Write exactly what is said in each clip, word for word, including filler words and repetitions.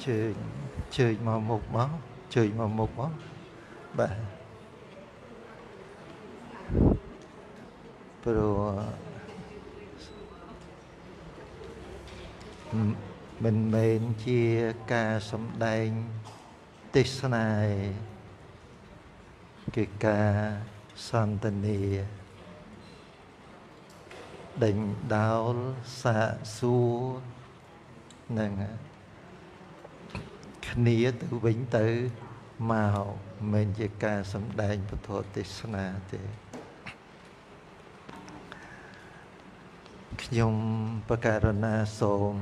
chơi chơi mà một máu chơi mà một máu bà rồi mình mình chia ca sấm đanh tích này cái ca santani định đáo xạ xu nâng khnia từ vĩnh tử màu mình chia ca sấm đanh của thọ tích na thế nhung pakarana sôm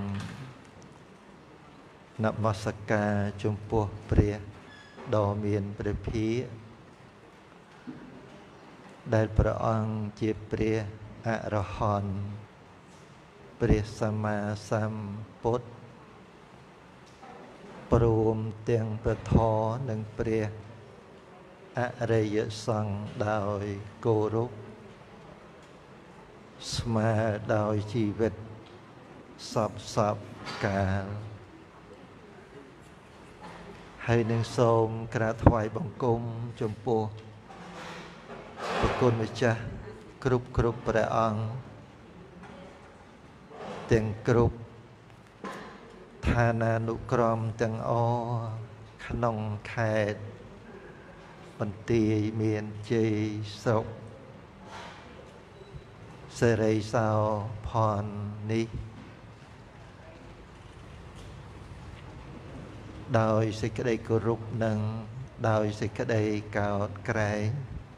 nạp masaka chung po priya đò miềnព្រះភិដែលព្រះអង្គជាព្រះអរហន្តព្រះសម្មាសម្ពុទ្ធព្រមទាំងព្រះធម៌និងព្រះអរិយសង្ឃដោយគោរពស្មើដោយជីវិតសពសពកាលហើយនឹងសូមក្រាបថ្វាយបង្គំចំពោះព្រះគុណម្ចាស់គ្រប់គ្រប់ព្រះអង្គទាំងគ្រប់ឋានានុក្រមទាំងអក្នុងខេត្តបន្ទាយមានជ័យស្រុកសេរីសោផននេះដោយសេចក្តីគោរពនិងដោយសេចក្តីកោតក្រែង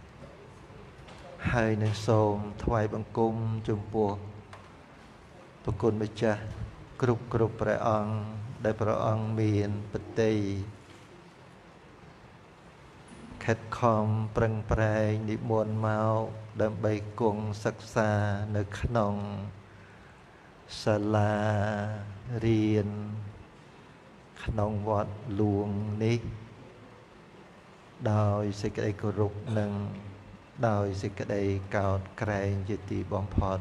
ហើយនឹងសូមថ្វាយបង្គំចំពោះព្រះគុណម្ចាស់គ្រប់គ្រប់ព្រះអង្គដែលព្រះអង្គមានបតីខិតខំប្រឹងប្រែងនិមន្តមកដើម្បីគង់សិក្សានៅក្នុងសាលារៀនក្នុងវត្តលួងនេះដោយសេចក្តីគោរពនិងដោយសេចក្តីកោតក្រែងជាទីបំផុត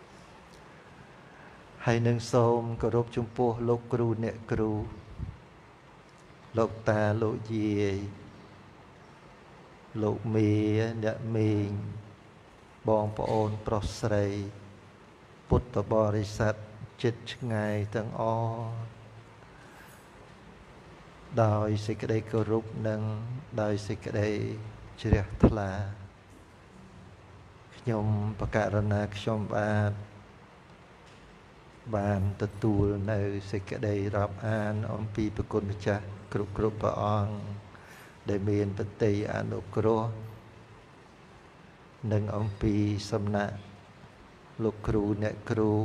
ហើយនឹងសូមគោរពចំពោះលោកគ្រូអ្នកគ្រូលោកតាលោកយាយលោកមីអ្នកមីងបងប្អូនប្រុសស្រីពុទ្ធបរិស័ទជិតឆ្ងាយទាំងអស់ដោយសេចក្តីគោរពនិងដោយសេចក្តីជ្រះថ្លាខ្ញុំបករណាខ្ញុំបាទបានទទួលនៅសេចក្តីរាប់អានអំពីព្រះគុណម្ចាស់គ្រប់គ្រប់ព្រះអង្គដែលមានបតីអនុគ្រោះនិងអំពីសំណាក់លោកគ្រូអ្នកគ្រូ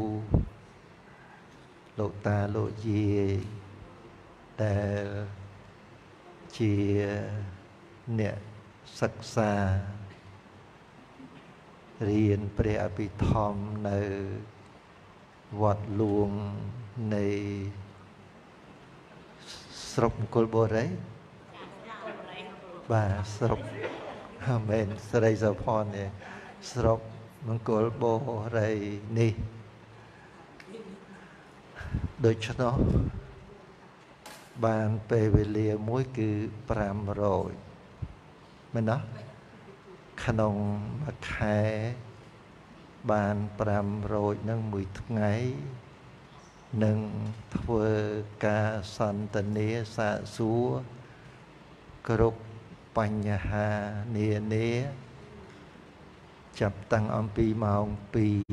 លោកតាលោកយាយដែលជាអ្នកសិក្សារៀនព្រះអភិធម្មនៅវត្តលួងនៃស្រុកមង្គលបុរីបាទស្រុកមែនស្រីសុផននេះស្រុកមង្គលបុរីនេះដូច្នោះបានពេលវេលាមួយគឺប្រាំរយមែនណាក្នុងមួយខែបានប្រាំរយនឹងមួយថ្ងៃនឹងធ្វើការសន្ទនាសាកសួរគ្រប់បញ្ហានានាចាប់តាំងអំពីម៉ោងពីរ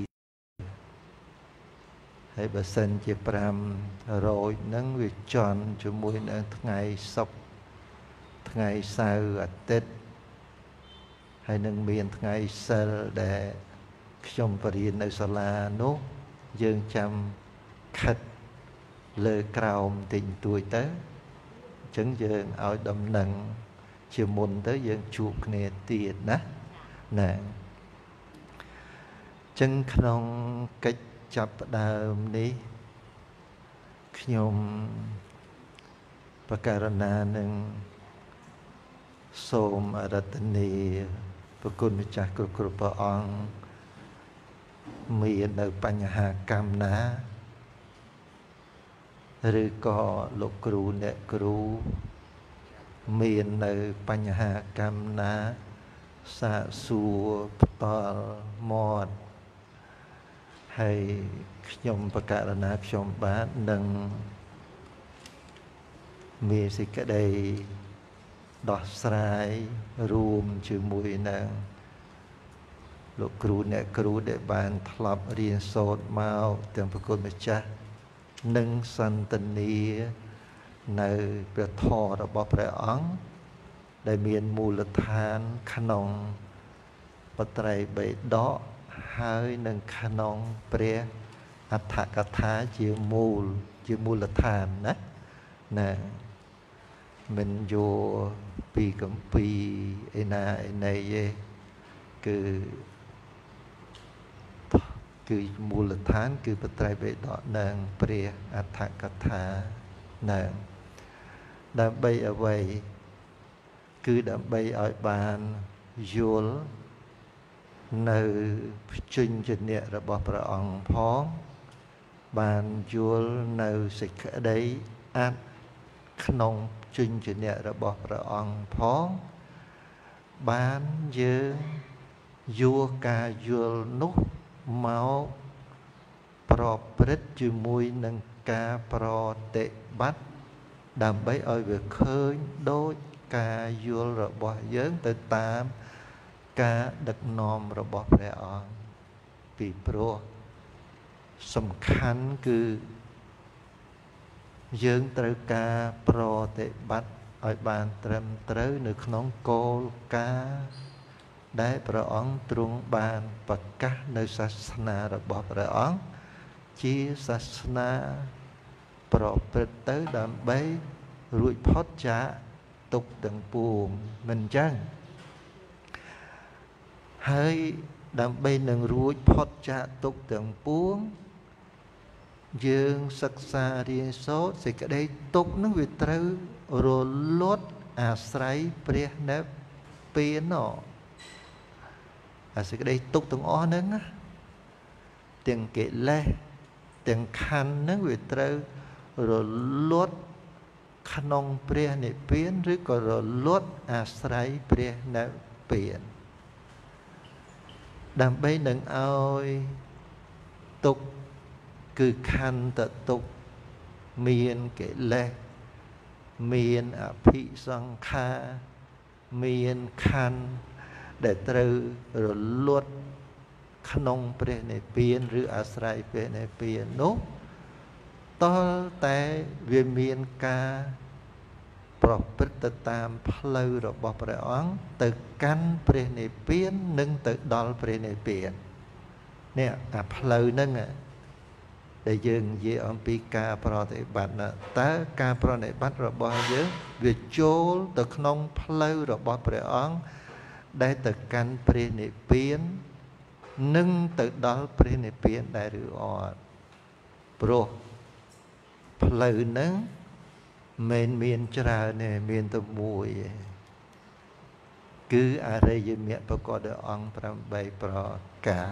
ហើយបើសិនជាប្រាំរយនឹងវាជន់ជាមួយនឹងថ្ងៃសុក្រថ្ងៃសៅរ៍អាទិត្យហើយនឹងមានថ្ងៃសិលដែលខ្ញុំបរៀននៅសាលានោះយើងចាំខិតលើក្រោមទិញទួយទៅអញ្ចឹងយើងឲ្យដំណឹងជាមុនទៅយើងជួបគ្នាទៀតណាណាអញ្ចឹងក្នុងកិច្ចចាប់ផ្ដើមនេះខ្ញុំបករណានឹងសូមអរតនីព្រះគុណម្ចាស់គ្រប់គ្រប់ព្រះអង្គមាននៅបញ្ហាកម្មណាឬក៏លោកគ្រូអ្នកគ្រូមាននៅបញ្ហាកម្មណាសាកសួរផ្ទាល់មាត់ហើយខ្ញុំបកករណាខ្ញុំបាទនឹងមានសេចក្តីដោះស្រាយរួមជាមួយនឹងលោកគ្រូអ្នកគ្រូដែលបានធ្លាប់រៀនសូត្រមកទាំងប្រគុណម្ចាស់និងសន្តានានៅព្រះធម៌របស់ព្រះអង្គដែលមានមូលដ្ឋានក្នុងបត្រៃបិដកហើយនឹងក្នុងព្រះអដ្ឋកថាជាមូលជាមូលដ្ឋានណាណាមិនយកពីកម្ពីឯណាឯណីទេគឺគឺមូលដ្ឋានគឺបត្រៃបិដកនិងព្រះអដ្ឋកថាណាដើម្បីអ្វីគឺដើម្បីឲ្យបានយល់នៅជញ្ជនៈរបស់ព្រះអង្គផងបានយល់នៅសេចក្តីអាចក្នុងជញ្ជនៈរបស់ព្រះអង្គផងបានយើងយកការយល់នោះមកប្រព្រឹត្តជាមួយនឹងការប្រតិបត្តិដើម្បីឲ្យវាឃើញដូចការយល់របស់យើងទៅតាមការដឹកនាំរបស់ព្រះអង្គពីព្រោះសំខាន់គឺយើងត្រូវការប្រតិបត្តិឲ្យបានត្រឹមត្រូវនៅក្នុងគោលការណ៍ដែលព្រះអង្គទ្រង់បានប្រកាសនៅសាសនារបស់ព្រះអង្គជាសាសនាប្រព្រឹត្តទៅដើម្បីរួចផុតចាកទុក្ខទាំងពួងមិនចឹងហើយដើម្បីនឹងរួចផុតចាកទុក្ខទាំងពួងយើងសិក្សារៀនសូត្រសេចក្តីទុក្ខនឹងវាត្រូវរលត់អាស្រ័យព្រះនិព្វានអាសេចក្តីទុក្ខទាំងអស់ហ្នឹងទាំងកិលេសទាំងខណ្ឌហ្នឹងវាត្រូវរលត់ក្នុងព្រះនិព្វានឬក៏រលត់អាស្រ័យព្រះនិព្វានដើម្បីនឹងឲ្យទុក្ខគឺខន្ធទុក្ខមានកិលេសមានអភិសង្ខារមានខណ្ឌដែលត្រូវរលត់ក្នុងព្រះនិព្វានឬអាស្រ័យព្រះនិព្វាននោះតលតែវាមានការប្រព្រឹត្តទៅតាមផ្លូវរបស់ព្រះអង្គទៅកាន់ព្រះនិព្វាននិងទៅដល់ព្រះនិព្វាននេះអាផ្លូវហ្នឹងដែលយើងនិយាយអំពីការប្រតិបត្តិណាតើការប្រតិបត្តិរបស់យើងវាចូលទៅក្នុងផ្លូវរបស់ព្រះអង្គដែលទៅកាន់ព្រះនិព្វាននិងទៅដល់ព្រះនិព្វានដែរឬអត់ព្រោះផ្លូវហ្នឹងមិនមានច្រើនទេមានតែមួយគឺអរិយមគ្គប្រកបដោយអង្គប្រាំបីប្រការ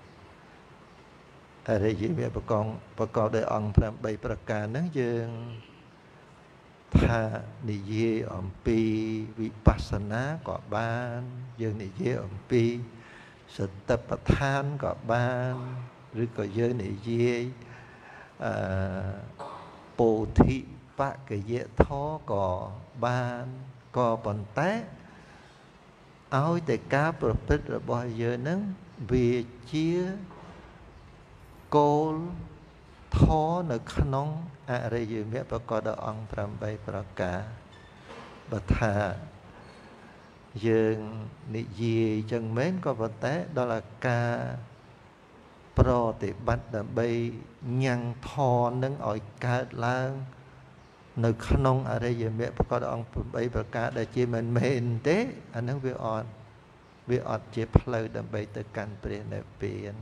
អរិយមគ្គប្រកបប្រកបដោយអង្គប្រាំបីប្រការហ្នឹងយើងថានិយាយអំពីវិបស្សនាក៏បានយើងនិយាយអំពីសតិប្បដ្ឋានក៏បានឬក៏យើងនិយាយអឺពោធិបក្កយធម៌ក៏បានក៏ប៉ុន្តែឲ្យតែការប្រព្រឹត្តរបស់យើងនឹងវាជាគោលធម៌នៅក្នុងអរិយមគ្គប្រកបដោយអង្គប្រាំបីប្រការបើថាយើងនិយាយចឹងមែនក៏ប៉ុន្តែដល់អាការប្រតិបត្តិដើម្បីញ៉ាំងធម៌នឹងឲ្យកើតឡើងនៅក្នុងអរិយមគ្គប្រកបដោយអង្គប្រាំបីប្រការដែលជាមិនមែនទេអានឹងវាអត់វាអត់ជាផ្លូវដើម្បីទៅកាន់ព្រះនិព្វាន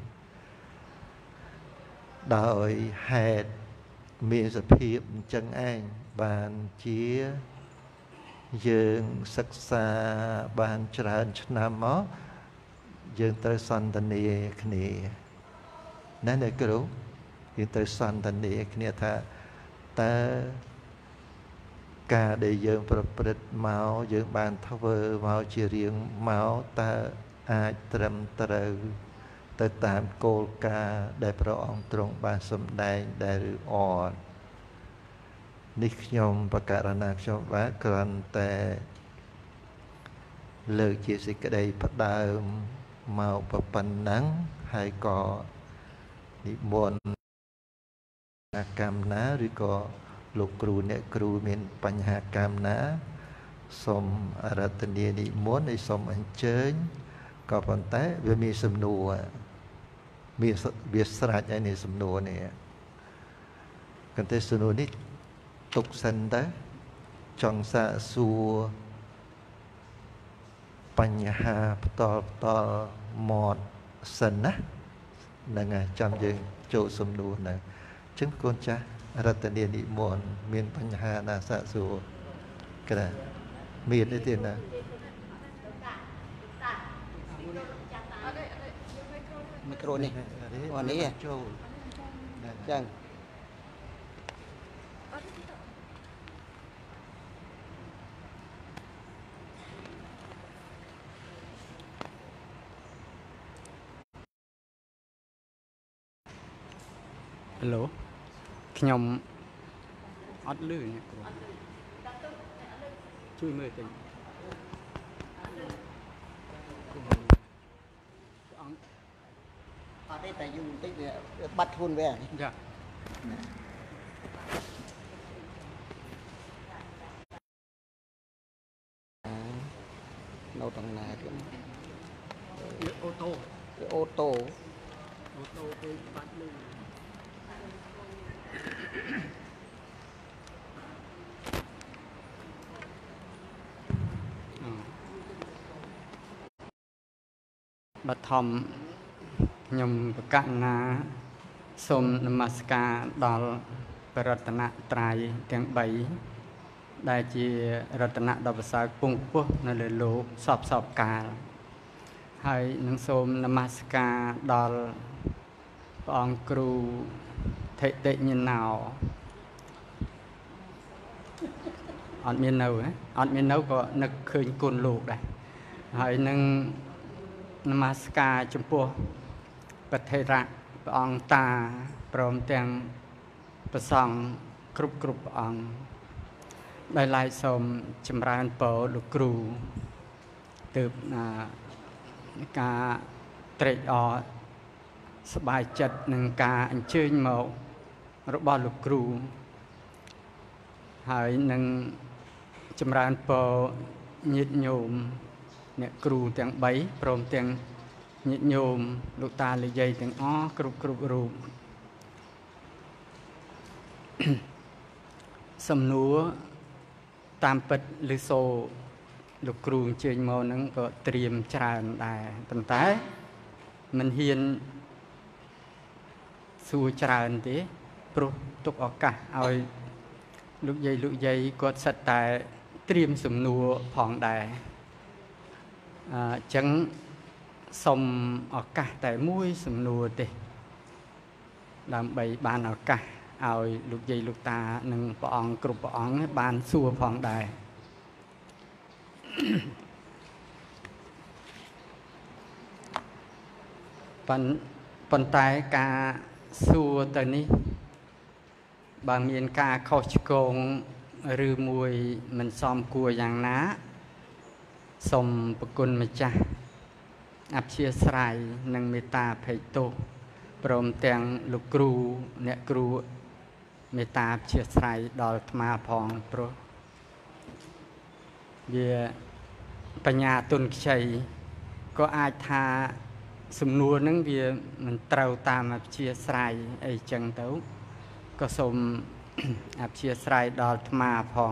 ដោយហេតុមានសភាពអញ្ចឹងឯងបានជាយើងសិក្សាបានច្រើនឆ្នាំមកយើងត្រូវសន្ទនាគ្នាណាអ្នកគ្រូយើងត្រូវសន្ទនាគ្នាថាតែការដែលយើងប្រព្រឹត្តមកយើងបានធ្វើមកជារៀងមកតើអាចត្រឹមត្រូវទៅតាមគោលការណ៍ដែលព្រះអង្គទ្រង់បានសម្ដែងដែរឬអត់នេះខ្ញុំបកករណាខ្ញុំបាទគ្រាន់តែលើកជាសេចក្តីផ្ដើមមកប៉ុណ្ណឹងហើយក៏និមន្តកម្មណាឬក៏លោកគ្រូអ្នកគ្រូមានបញ្ហាកម្មណាសូមអរតនានិមន្តហើយសូមអញ្ជើញក៏ប៉ុន្តែវាមានសំណួរមានវាស្រេចហើយនេះសំណួរនេះកន្តែសំណួរនេះទុកសិនទៅចង់សាកសួរបញ្ហាផ្ទាល់ផ្ទាល់មាត់សិនណាហ្នឹងហើយចាំយើងចូលសំណួរហ្នឹងអញ្ចឹងកូនចាស់រតនានិមន្តមានបញ្ហាណាសាកសួរក្រែមានទេទៀតណាមីក្រូនេះអូនេះចូលចឹងហេឡូខ្ញុំអត់លឺអ្នកគ្រូជួយមើលតិចអង្គអត់ទេតែយូរបន្តិចវាបាត់ខ្លួនវាចានៅតង់ណាទៀតអូតូអូតូអូតូទៅបាត់លឺបឋមខ្ញុំប្រកាសណាសូមនមស្ការដល់ព្រះរតនត្រ័យទាំងបីដែលជារតនៈដ៏ប្រសើរពងពោះនៅលើលោកសពសពកាលហើយនឹងសូមនមស្ការដល់ព្រះអង្គគ្រូថេតិញណោអត់មាននៅអត់មាននៅក៏នឹកឃើញគុណលោកដែរហើយនឹងនមស្ការចំពោះប្រធេរៈព្រះអង្គតាព្រមទាំងព្រះសង្ឃគ្រប់គ្រប់ព្រះអង្គដោយឡែកសូមចម្រើនពរលោកគ្រូទើបការត្រេកអរសប្បាយចិត្តនឹងការអញ្ជើញមករបស់លោកគ្រូហើយនឹងចម្រើនពរញាតិញោមអ្នកគ្រូទាំងបីព្រមទាំងញាតិញោមលោកតាលោកយាយទាំងអស់គ្រប់គ្រប់រូបសំណួរតាមពិតឬសូលោកគ្រូអញ្ជើញមកហ្នឹងក៏ត្រៀមច្រើនដែរប៉ុន្តែមិនហ៊ានសួរច្រើនទេព្រោះទុកឱកាសឲ្យលោកយាយលោកយាយគាត់សិតតែត្រៀមសំណួរផងដែរអញ្ចឹងសូមឱកាសតែមួយសំណួរទេដើម្បីបានឱកាសឲ្យលោកយាយលោកតានិងព្រះអង្គគ្រប់ព្រះអង្គបានសួរផងដែរប៉ុន្តែការសួរទៅនេះបើមានការខុសឆ្គងឬមួយមិនសមគួរយ៉ាងណាសូមប្រគុណម្ចាស់អព្យាស្រ័យនិងមេត្តាភ័យទោសព្រមទាំងលោកគ្រូអ្នកគ្រូមេត្តាអព្យាស្រ័យដល់អាត្មាផងព្រោះវាបញ្ញាទុនខ្ចីក៏អាចថាសំណួរហ្នឹងវាមិនត្រូវតាមអព្យាស្រ័យអីចឹងទៅក៏សូមអព្យាស្រ័យដល់អាត្មាផង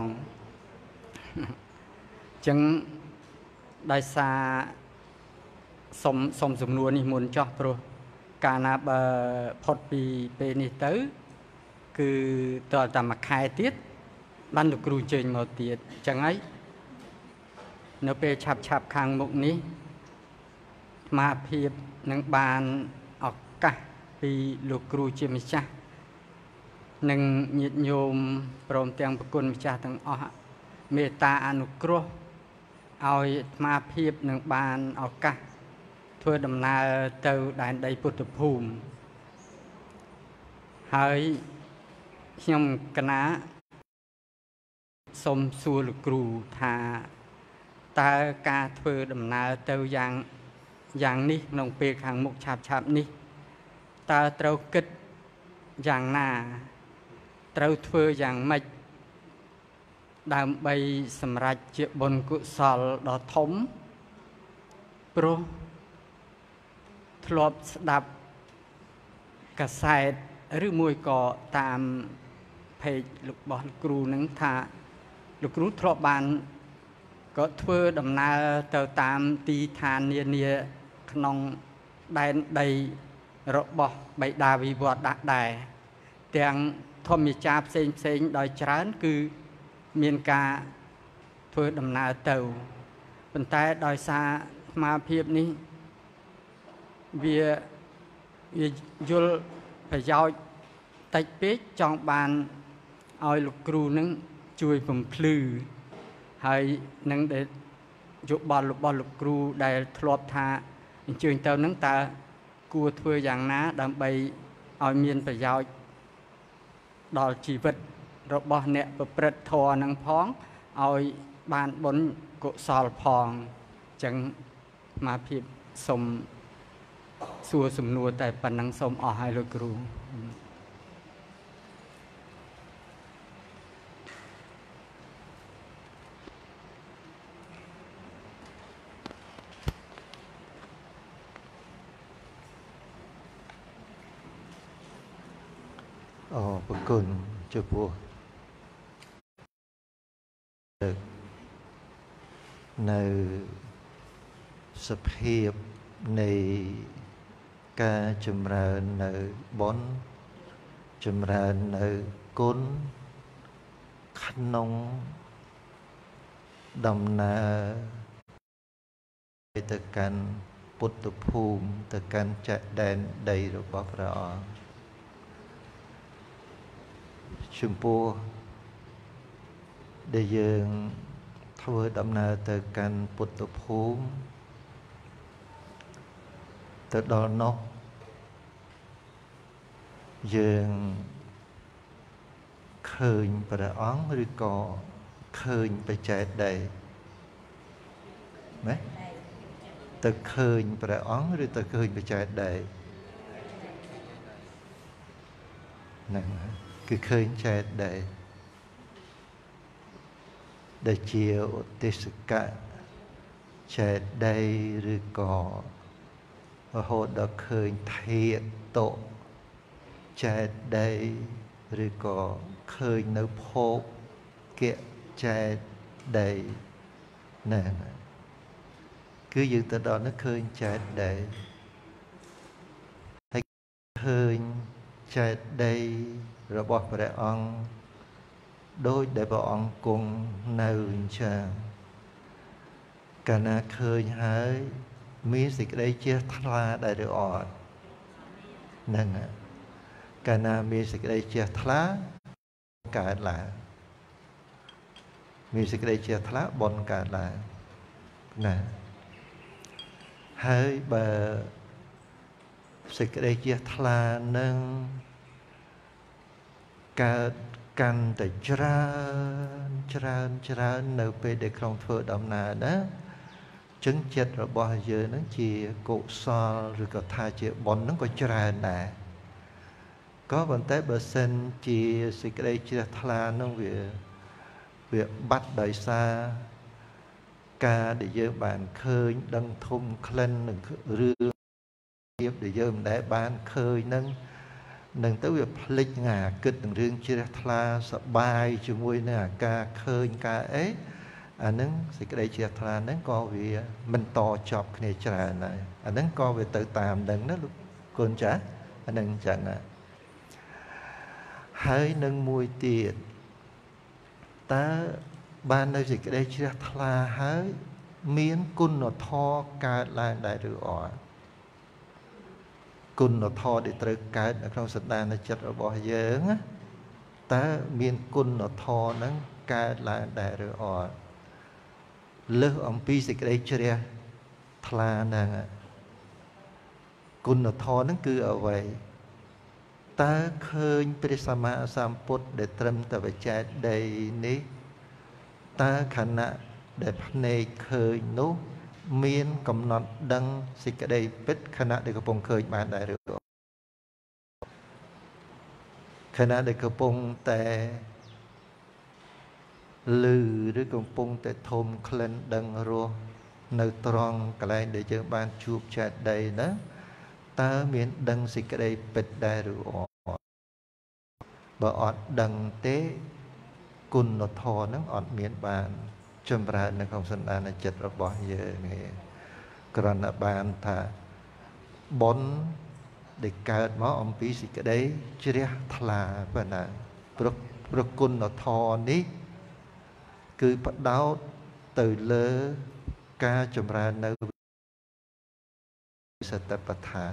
ចឹងដោយសារសុំសុំសំណួរនេះមុនចោះព្រោះកាលណាបើផុតពីពេលនេះទៅគឺតើតែមួយខែទៀតបានលោកគ្រូជើញមកទៀតអញ្ចឹងហើយនៅពេលឆាប់ឆាប់ខាងមុខនេះអាត្មាភាពនឹងបានឱកាសពីលោកគ្រូជាម្ចាស់និងញាតិញោមព្រមទាំងប្រគុណម្ចាស់ទាំងអស់មេត្តាអនុគ្រោះឲ្យអាត្មាភាពនឹងបានឱកាសធ្វើដំណើរទៅដែនដីពុទ្ធភូមិហើយខ្ញុំកណាសូមសួរលោកគ្រូថាតើការធ្វើដំណើរទៅយ៉ាងយ៉ាងនេះក្នុងពេលខាងមុខឆាប់ឆាប់នេះតើត្រូវគិតយ៉ាងណាត្រូវធ្វើយ៉ាងម៉េចដើម្បីសម្រេចជាបុណ្យកុសលដ៏ធំព្រោះធ្លាប់ស្ដាប់កាសែតឬមួយក៏តាមเพจរបស់លោកគ្រូនឹងថាលោកគ្រូធ្លាប់បានក៏ធ្វើដំណើរទៅតាមទីឋាននានាក្នុងដែនដីរបស់បិតាវិវត្តដាក់ដែរទាំងធម្មចារផ្សេងផ្សេងដោយច្រើនគឺមានការធ្វើដំណើរទៅប៉ុន្តែដោយសារស្មារភាពនេះវាវាយល់ប្រយោជន៍តិចពេកចង់បានឲ្យលោកគ្រូនឹងជួយបំភ្លឺហើយនឹងដែលយោបល់របស់លោកគ្រូដែលធ្លាប់ថាអញ្ជើញទៅនឹងតើគួរធ្វើយ៉ាងណាដើម្បីឲ្យមានប្រយោជន៍ដល់ជីវិតរបស់អ្នកប្រព្រឹត្តធម៌នឹងផងឲ្យបានបុណ្យកុសលផងអញ្ចឹងមកភាពសូមសួរសំណួរតែប៉ុណ្ណឹងសូមអស់ឲ្យលោកគ្រូអូប្រគុណចំពោះនៅសភាពនៃការចម្រើននៅបុណ្យចម្រើននៅគុណក្នុងដំណើរទៅកាន់ពុទ្ធភូមិទៅកាន់ចដែនដីរបស់ព្រះអង្គចំពោះដែលយើងធ្វើដំណើរទៅកាន់ពុទ្ធភូមិទៅដល់នោះយើងឃើញព្រះអង្គឬក៏ឃើញបច្ចេកដីណាទៅឃើញព្រះអង្គឬទៅឃើញបច្ចេកដីហ្នឹងគឺឃើញចេតដីដែលជាឧទ្ទេសកៈចេតដីឬក៏រហូតដល់ឃើញធាតុចេតដីឬក៏ឃើញនៅភោគគៈចេតដីណាគឺយើងទៅដល់នោះឃើញចេតដីហើយឃើញចេតដីរបស់ព្រះអង្គដូចដែលព្រះអង្គគង់នៅអញ្ចឹងកាលណាឃើញហើយមានសេចក្តីជ្រះថ្លាដែរឬអត់ហ្នឹងកាលណាមានសេចក្តីជ្រះថ្លាកើតឡើងមានសេចក្តីជ្រះថ្លាបុណ្យកើតឡើងណាហើយបើសេចក្តីជ្រះថ្លានឹងកើតកាន់តែច្រើនច្រើនច្រើននៅពេលដែលក្នុងធ្វើដំណើរណាចឹងចិត្តរបស់យើងនឹងជាកុសលឬក៏ថាជាបុណ្យនឹងក៏ច្រើនដែរក៏ប៉ុន្តែបើសិនជាសេចក្តីជ្រះថ្លានឹងវាវាបាត់ដោយសារការដែលយើងបានឃើញដឹងធំក្លិននឹងរឿងភាពដែលយើងមិនដែលបានឃើញនឹងនឹងទៅវាភ្លេចងាគិតនឹងរឿងជ្រះថ្លាសបាយជាមួយនឹងអាការឃើញការអីអានឹងសេចក្តីជ្រះថ្លាហ្នឹងក៏វាមិនតចប់គ្នាច្រើនដែរអាហ្នឹងក៏វាទៅតាមនឹងណាលោកកូនចាស់អាហ្នឹងអញ្ចឹងណាហើយនឹងមួយទៀតតើបាននៅសេចក្តីជ្រះថ្លាហើយមានគុណធម៌កើតឡើងដែរឬអត់គុណធម៌ដែលត្រូវកើតនៅក្នុងសន្តានចិត្តរបស់យើងណា ta miền côn nó thò nắng ca là đại rồi ở lỡ ông pi dịch đây chưa ra thà nàng côn nó thò nắng cứ ở vậy ta khơi Prisama Samput để trâm ta về trái đầy ní ta khả nạ để này khơi nốt miên cầm nọt đăng xịt cái đây bết khả nạ để có bông khơi bàn đại rồi khả nạ để có bông tè lư để có bông tè thôm khlen đăng rô nơi tròn cái này để cho ban chụp trái đầy đó ta miên đăng xịt cái đây bết đại rồi bà ọt đăng tế cùn nó thò nó ọt miên bàn châm ra nó không sẵn đàn là chật ra bỏ giờ này còn là bàn thà bốn để cao máu ông bí xịt cái đấy chứ ra thà và là bro cùn nó thò ní cứ bắt đầu từ lơ ca châm ra nó sẽ tập bạch thả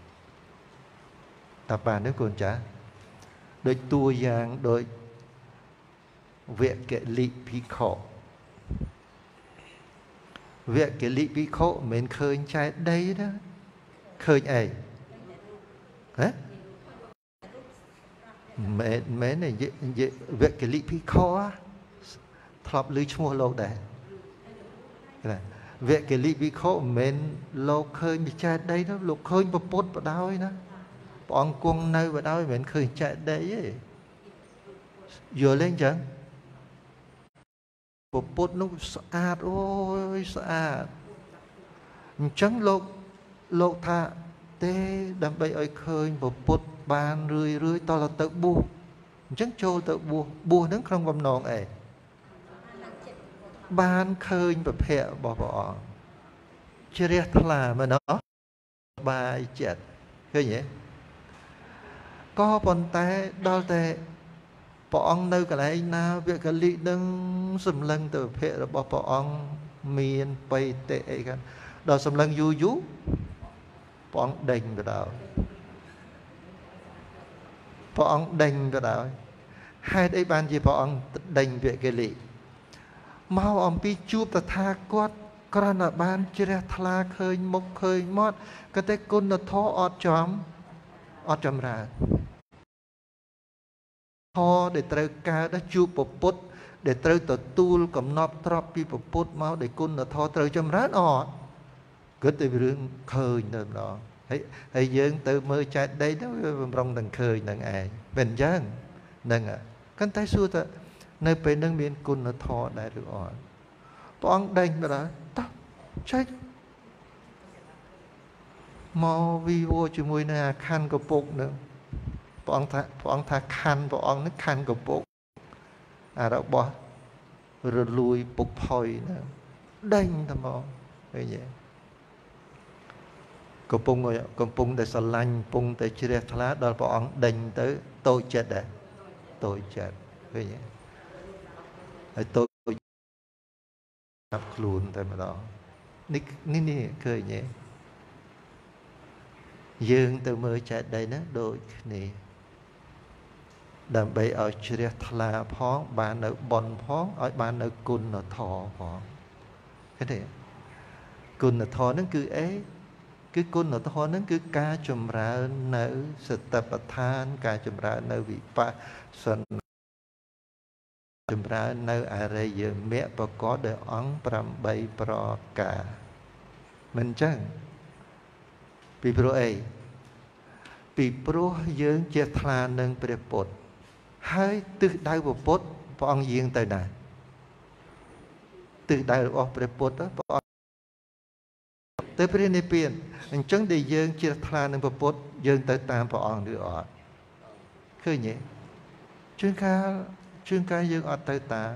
tập bàn nước cùn chả đôi tua giang đôi viện kệ lị bí khổ viện kệ lị bí khổ mình khơi trái đây đó khơi ấy hả mẹ mẹ này viện kệ lị bí khổ thọp lưu chua lâu đấy viện kệ lị bí khổ mình lâu khơi trái đây đó lục khơi một bốt vào đau ấy đó bọn quân nơi vào đó mình khơi chạy đấy ấy. Vừa lên chẳng bộ bốt nó sạch ôi sạch chẳng lột lột thạ tê đâm bây ơi khơi bộ bốt bàn rươi rươi to là tự bùa chẳng trôi tự bùa bùa nó không vòng nòn ấy bàn khơi và phẹ bỏ bỏ chưa rét là mà nó bài chết khơi nhỉ có bọn tay đo tệ bọn nơi cái này nào việc cái lý đừng xâm lăng từ phệ rồi bỏ bọn miền bay tệกันđó xâm lăng du du bọn đành vào đó bọn đành vào đó hai đây bàn gì bọn đành việc cái lý mau ông pi chụp ta tha quát còn là bàn chưa ra thla khơi mốc khơi mót cái tay côn nó thó ọt chóm ọt chóm ra thò để trời ca đã chụp bộ bút để trời tổ tu cầm nọp trọp pi bộ bút máu để côn nó thò trời chấm rát ọt cứ từរឿងkhơi nữa đó hay hay dương từ mơ trái đây đó rong đằng khơi đằng ai bên giang đằng à căn tay xua ta nơi bên đằng miền côn nó thò đại được ọt bọn đành mà đó tao chạy mò vi vô chỉ mùi này khăn của bụng nữa bọn ta bọn ta khăn bọn nó khăn của bụng à đó bỏ rồi lùi bụng phơi nữa đành thầm mò như vậy của bụng rồi của bụng để sờ lanh bụng để chia lá đó bọn đành tới tôi chết đấy tôi chết như vậy tôi gặp luôn tại mà đó ní ní ní cười nhẹ dương từ mơ chạy đây nó đôi này đầm bay ở chia thla phóng bàn ở bòn phóng ở bàn ở cùn ở thọ phóng cái này cùn ở thọ nó cứ ấy cứ cùn ở thọ nó cứ ca chùm ra nở sự tập than ca chùm ra nở vị pa sân chùm ra nở à đây giờ mẹ và có đời óng pram bay pro cả mình chẳng bị pro ấy bị pro dương chia thla nâng pre bột hai từ đại bộ bột bọn riêng tới này từ đại bộ bột đó bọn tới bên này biển anh chẳng để dương chia thla nâng bộ bột dương tới tam bọn nữa ở khơi nhỉ chuyên ca chuyên ca dương ở tới ta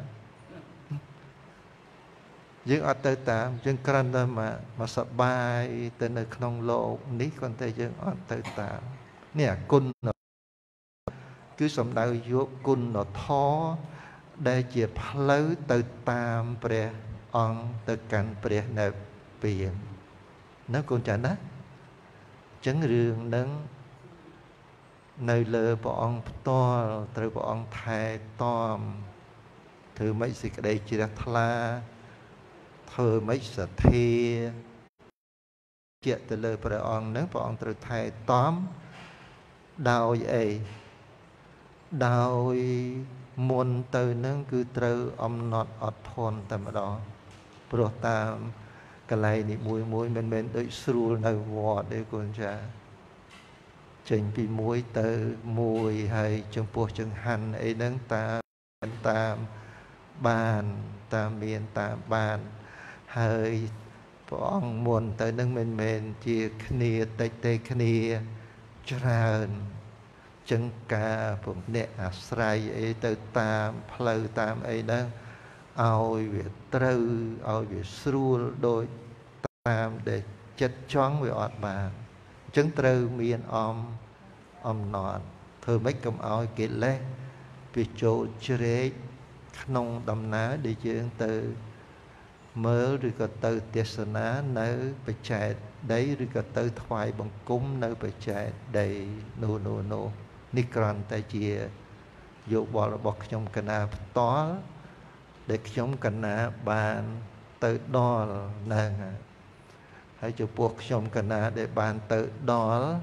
dương ở tới ta dương cần đó mà mà sợ bài tới nơi không lộ ní con tay dương ở tới ta nè côn cứ sống đạo vô côn nó thó để chia phơi từ tam pre on từ cảnh pre nợ biển nó còn chả nát chấn rường nâng nơi lơ bỏ ông to từ bỏ ông thai tom thứ mấy gì cái đây chỉ là thla thơ mấy sợ thi chuyện từ lời bỏ ông nếu bỏ ông từ thai tóm đau vậy đau muôn từ nâng cứ từ ông nọt ọt thôn tầm đó pro tam cái này thì mùi mùi mình mình đợi sưu nơi vọt đấy con cha trình bị mũi từ mùi hay trong buộc chân hành ấy nâng tam tam bàn tam miền tam bàn hơi bọn muôn tới nâng mình mình chia khnia tây tây khnia tràn chân ca phụng nẹ sài ấy từ tam phơi tam ấy nâng ao việc trừ ao việc sưu đôi tam để chất choáng với ọt bàn chân trừ miền om om nọn thơ mấy cầm ao kết lẽ vì chỗ chế nông đầm ná đi chương từ mơ rồi có từ tiết sơn á nơi bị chạy đấy rồi có từ thoại bằng cúng nơi bị chạy đầy nô nô nô nikran tay chia dụ bỏ là bọc trong cana áp tó để trong cana áp bàn từ đó nâng hãy cho buộc trong cana áp để bàn từ đó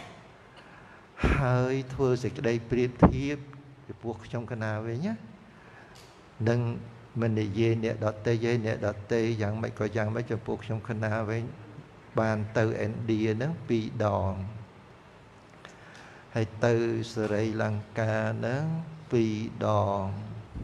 hơi thua dịch đây priệp thiếp để buộc trong cana áp về nhé nâng mình để dê nè đọt tê dê nè đọt tê dạng mấy có dạng mấy cho buộc trong cana với bàn từ en đi nó bị đòn hay từ Sri Lanka nó bị đòn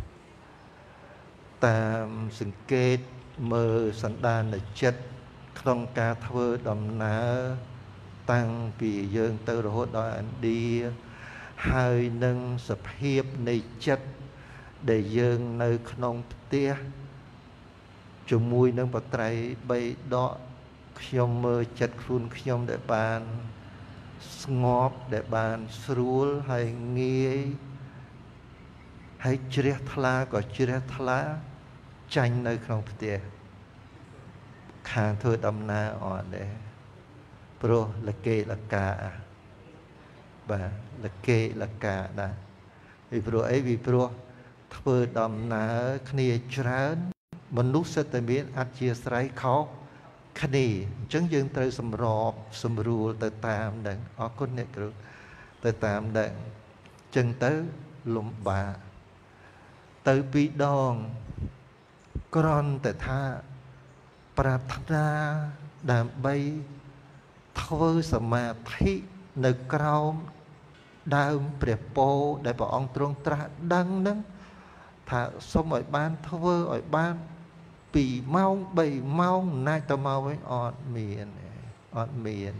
tam sừng kết mơ sẵn đàn là chất không ca thơ đầm ná tăng vì dương từ rồi hốt đòi anh đi hai nâng sập hiệp này chất để dương nơi không tia chung mùi nâng bật trái bay đó khiêm mơ chất khuôn khiêm để bàn ngọp để bàn srul hay nghi hay chìa thla có chìa thla chanh nơi không tia kháng thơ đâm na ở đây pro là kê là cả và là kê là cả đã vì pro ấy vì pro thơ đâm na khnia trán mình lúc sẽ tới biết ắt chia sẻ khó khnia chứng dương tới sầm rọp sầm rùa tới tam đặng ở con này cứ tới tam đặng chân tới lùm bà tới bị đòn con tới tha Pratana đàm bay thơ sầm mà thấy nơi cao đam bẹp po để bảo ông trung tra đăng nâng thà xong ở ban thơ ở ban bị mau bầy mau nay tao mau với ọt miền ọt miền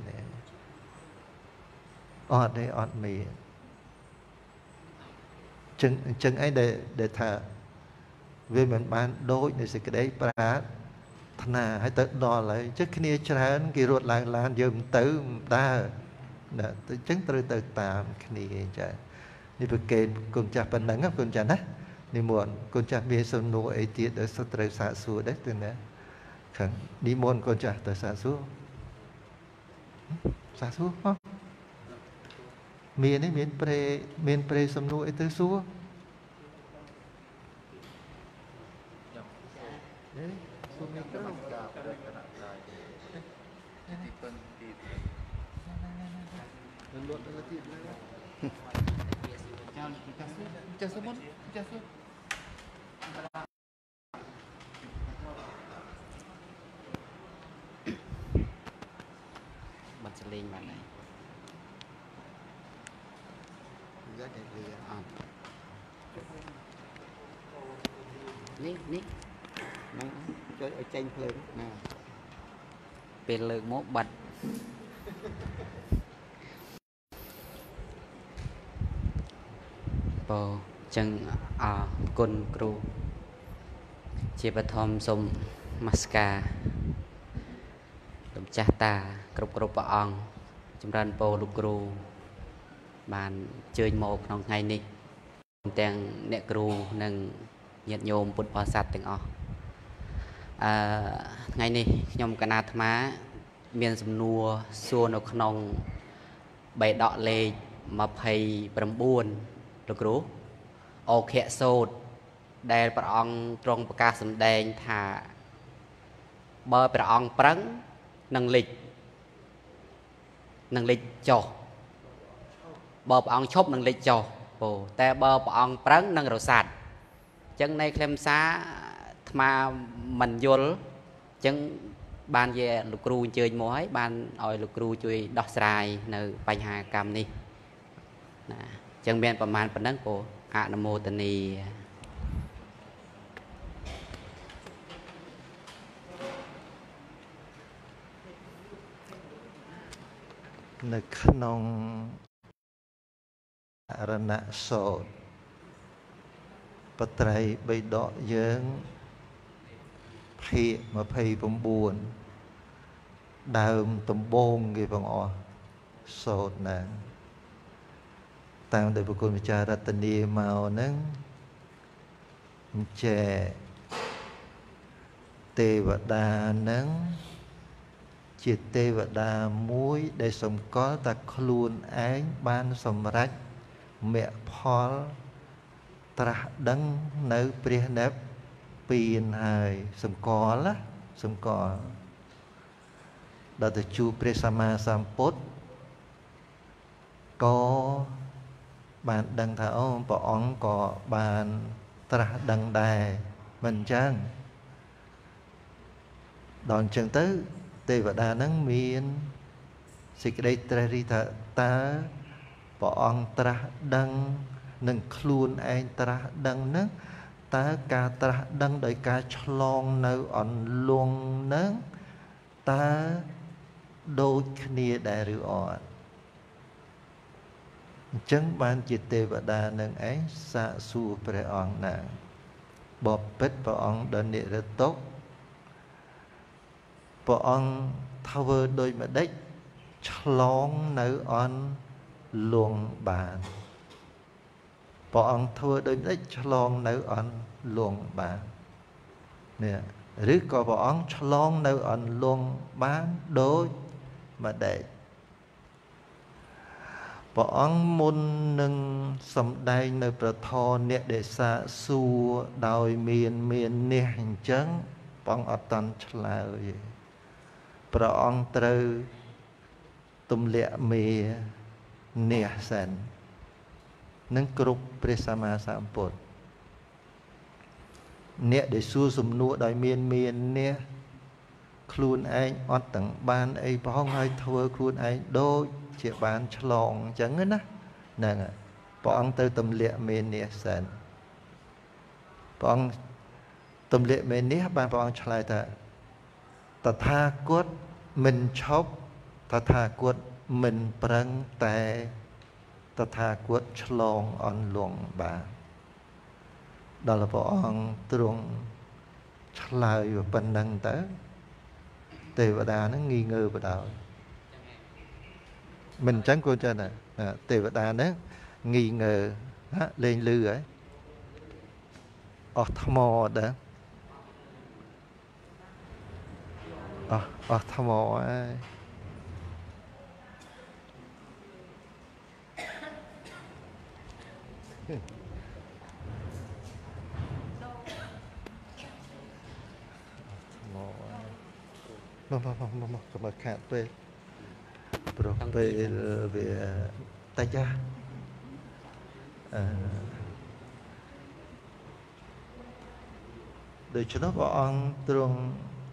ọt đây ọt miền chừng chừng ấy để để thà về mình ban đôi để sẽ cái đấy bà thà hãy tự đo lại chứ khi này chán kỳ ruột làng làng dùm tử đa nè tôi chứng từ từ tạm khi này chả đi về kề cùng chả phần nắng cùng chả nát đi muộn con cha bia sâu nô ấy tiết ở sát trời xả xua đấy từ nè khẩn đi muộn con cha tới xả xua xả xua không miền ấy miền pre miền pre sâu nô ấy tới xua Just someone, just one. Bật lên bạn này. Ní, ní. Nó chơi ở tranh lên nè. Bên lượng mốt bật. Bồ chân à côn cừu chia bát thom sôm masca đầm cha ta cục cục bọ ong chúng ta bồ lục cừu bàn chơi một trong ngày này tiền nẹt cừu nâng nhiệt nhôm bột bò sạt từng ọ ngày này nhom cả nát má miền sầm nua xua nọc nong bảy đọ lê มาเพย์ประบุนลูกรู้โอเคโซดได้ประองตรงประกาศสำแดงถ่าเบอร์ประองปรังนังลิกนังลิกจอเบอร์ประองชบนังลิกจอโอ้แต่เบอร์ประองปรังนังรสัตจังในเคลมซามามันยลจังบานเย่ลูกครูเจอหมอยบานออยลูกครูช่วยดอกสายในปัญหากรรมนี้จังเบียนประมาณปนังโกอะนโมตนีในขนมอรณะโสดปไตรใบดอกเยิ้งเพียมาเพย์ผมบุญดาวตมบงกี่บังอโสดนะตามโดยบุคคลวิจารตนีมานั้นเจเทวดานั้นจิตเทวดามุ้ยได้สมก้อตะคลูนเองบ้านสมรักเมียพอลตระดังในเปรียเนบปีนหายสมก้อละสมก้อเราจะจูเปรสมาสัมพุทธก็บานดังเท้าปะอ๋องก็บานตระดังได้มันจังดอนจังตื้อเทวดานั้นมีนสิกได้ตรริตาตาปะอ๋องตระดังหนึ่งคลูนไอตระดังนั้นตากาตระดังโดยการฉลองในอ่อนลวงนั้นตาโดยคณีได้หรืออ่อนจังบานจิตเทวดาหนึ่งไอสะสูพระองค์นางบอบเป็ดพระองค์เดินเนรตกพระองค์ทาวโดยมาได้ฉลองในอ่อนลวงบานพระองค์ทาวโดยมาได้ฉลองในอ่อนลวงบานเนี่ยหรือก็พระองค์ฉลองในอ่อนลวงบานโดยมาได้พระองค์มุนหนึ่งสำได้ในประทอนเนี่ยเดชะสัวดอยเมียนเมียนเนี่ยจังปองอตันฉลาดพระองค์ตรึตุมเละเมียเนี่ยแสนนั่งกรุบพระสัมมาสัมพุทธเนี่ยเดสู้สมนุดอยเมียนเมียนเนี่ยครูนไอ้อดตั้งบ้านไอ้พ้องไอ้ทัวครูนไอ้โดเจียบานฉลองจังนะนั่นอ่ะปองเตยตำเละเมเนียสันปองตำเละเมเนียบานปองฉลายแต่ตถาคตmình chốcตถาคตmình prangแต่ตถาคตฉลองอ่อนหลวงบาđó làพระองค์ตรงฉลาดอยู่ปันนังแต่เทวดาnó nghi ngờ vào đạo mình chẳng cô cho nè à, ទេវតា nó nghi ngờ á, lên lư ấy ở thăm mò đó ở ở thăm mò ấy nó nó nó nó nó cầm ở khát về rồi về về tay cha để cho nó có ông trường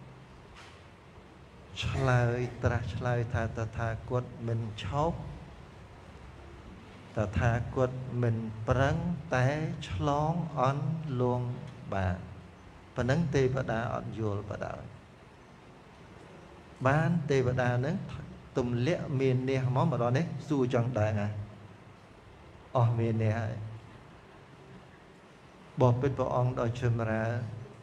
lời ta lời tha ta tha quật mình chóc ta tha quật mình prang té chlong on luông bà và nâng tê và đá on dùl và đá bán tê và đá nâng tùm lẽ miền nè món mà đó đấy dù chẳng đại à ở miền nè bỏ biết bỏ ông đòi chùm ra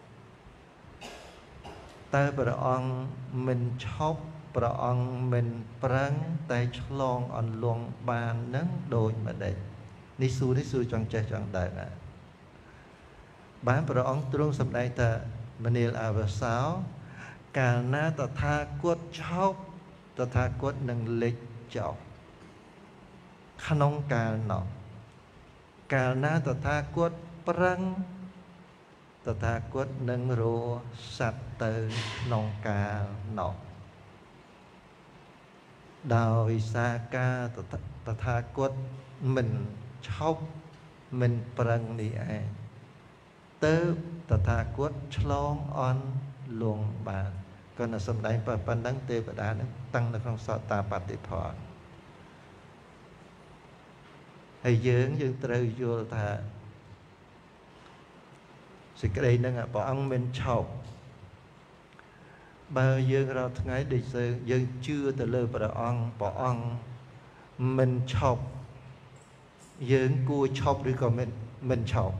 ta bỏ ông mình chóc bỏ ông mình prang tay chlong on luông bàn nâng đôi mà đấy ní su ní su chẳng chạy chẳng đại à bán bỏ ông trung sầm đây ta mình yêu à và sáu cả na ta tha quất chóc ta tha quất nâng lịch chọc ក្នុងកាលនោះកាលណាតថាគតប្រឹងតថាគតនឹងរស័ព្ទទៅក្នុងកាលនោះដោយសារការតថាគតមិនឈប់មិនប្រឹងនេះឯងទៅតថាគតឆ្លងអន់លងបានក៏នៅសំដែងប៉ុណ្ណឹងទេវតានឹងតាំងនៅក្នុងសតាបតិផលហើយយើងយើងត្រូវយល់ថាសេចក្តីនឹងព្រះអង្គមិនឈប់បើយើងរាល់ថ្ងៃដូចយើងជឿទៅលើព្រះអង្គព្រះអង្គមិនឈប់យើងគួរឈប់ឬក៏មិនមិនឈប់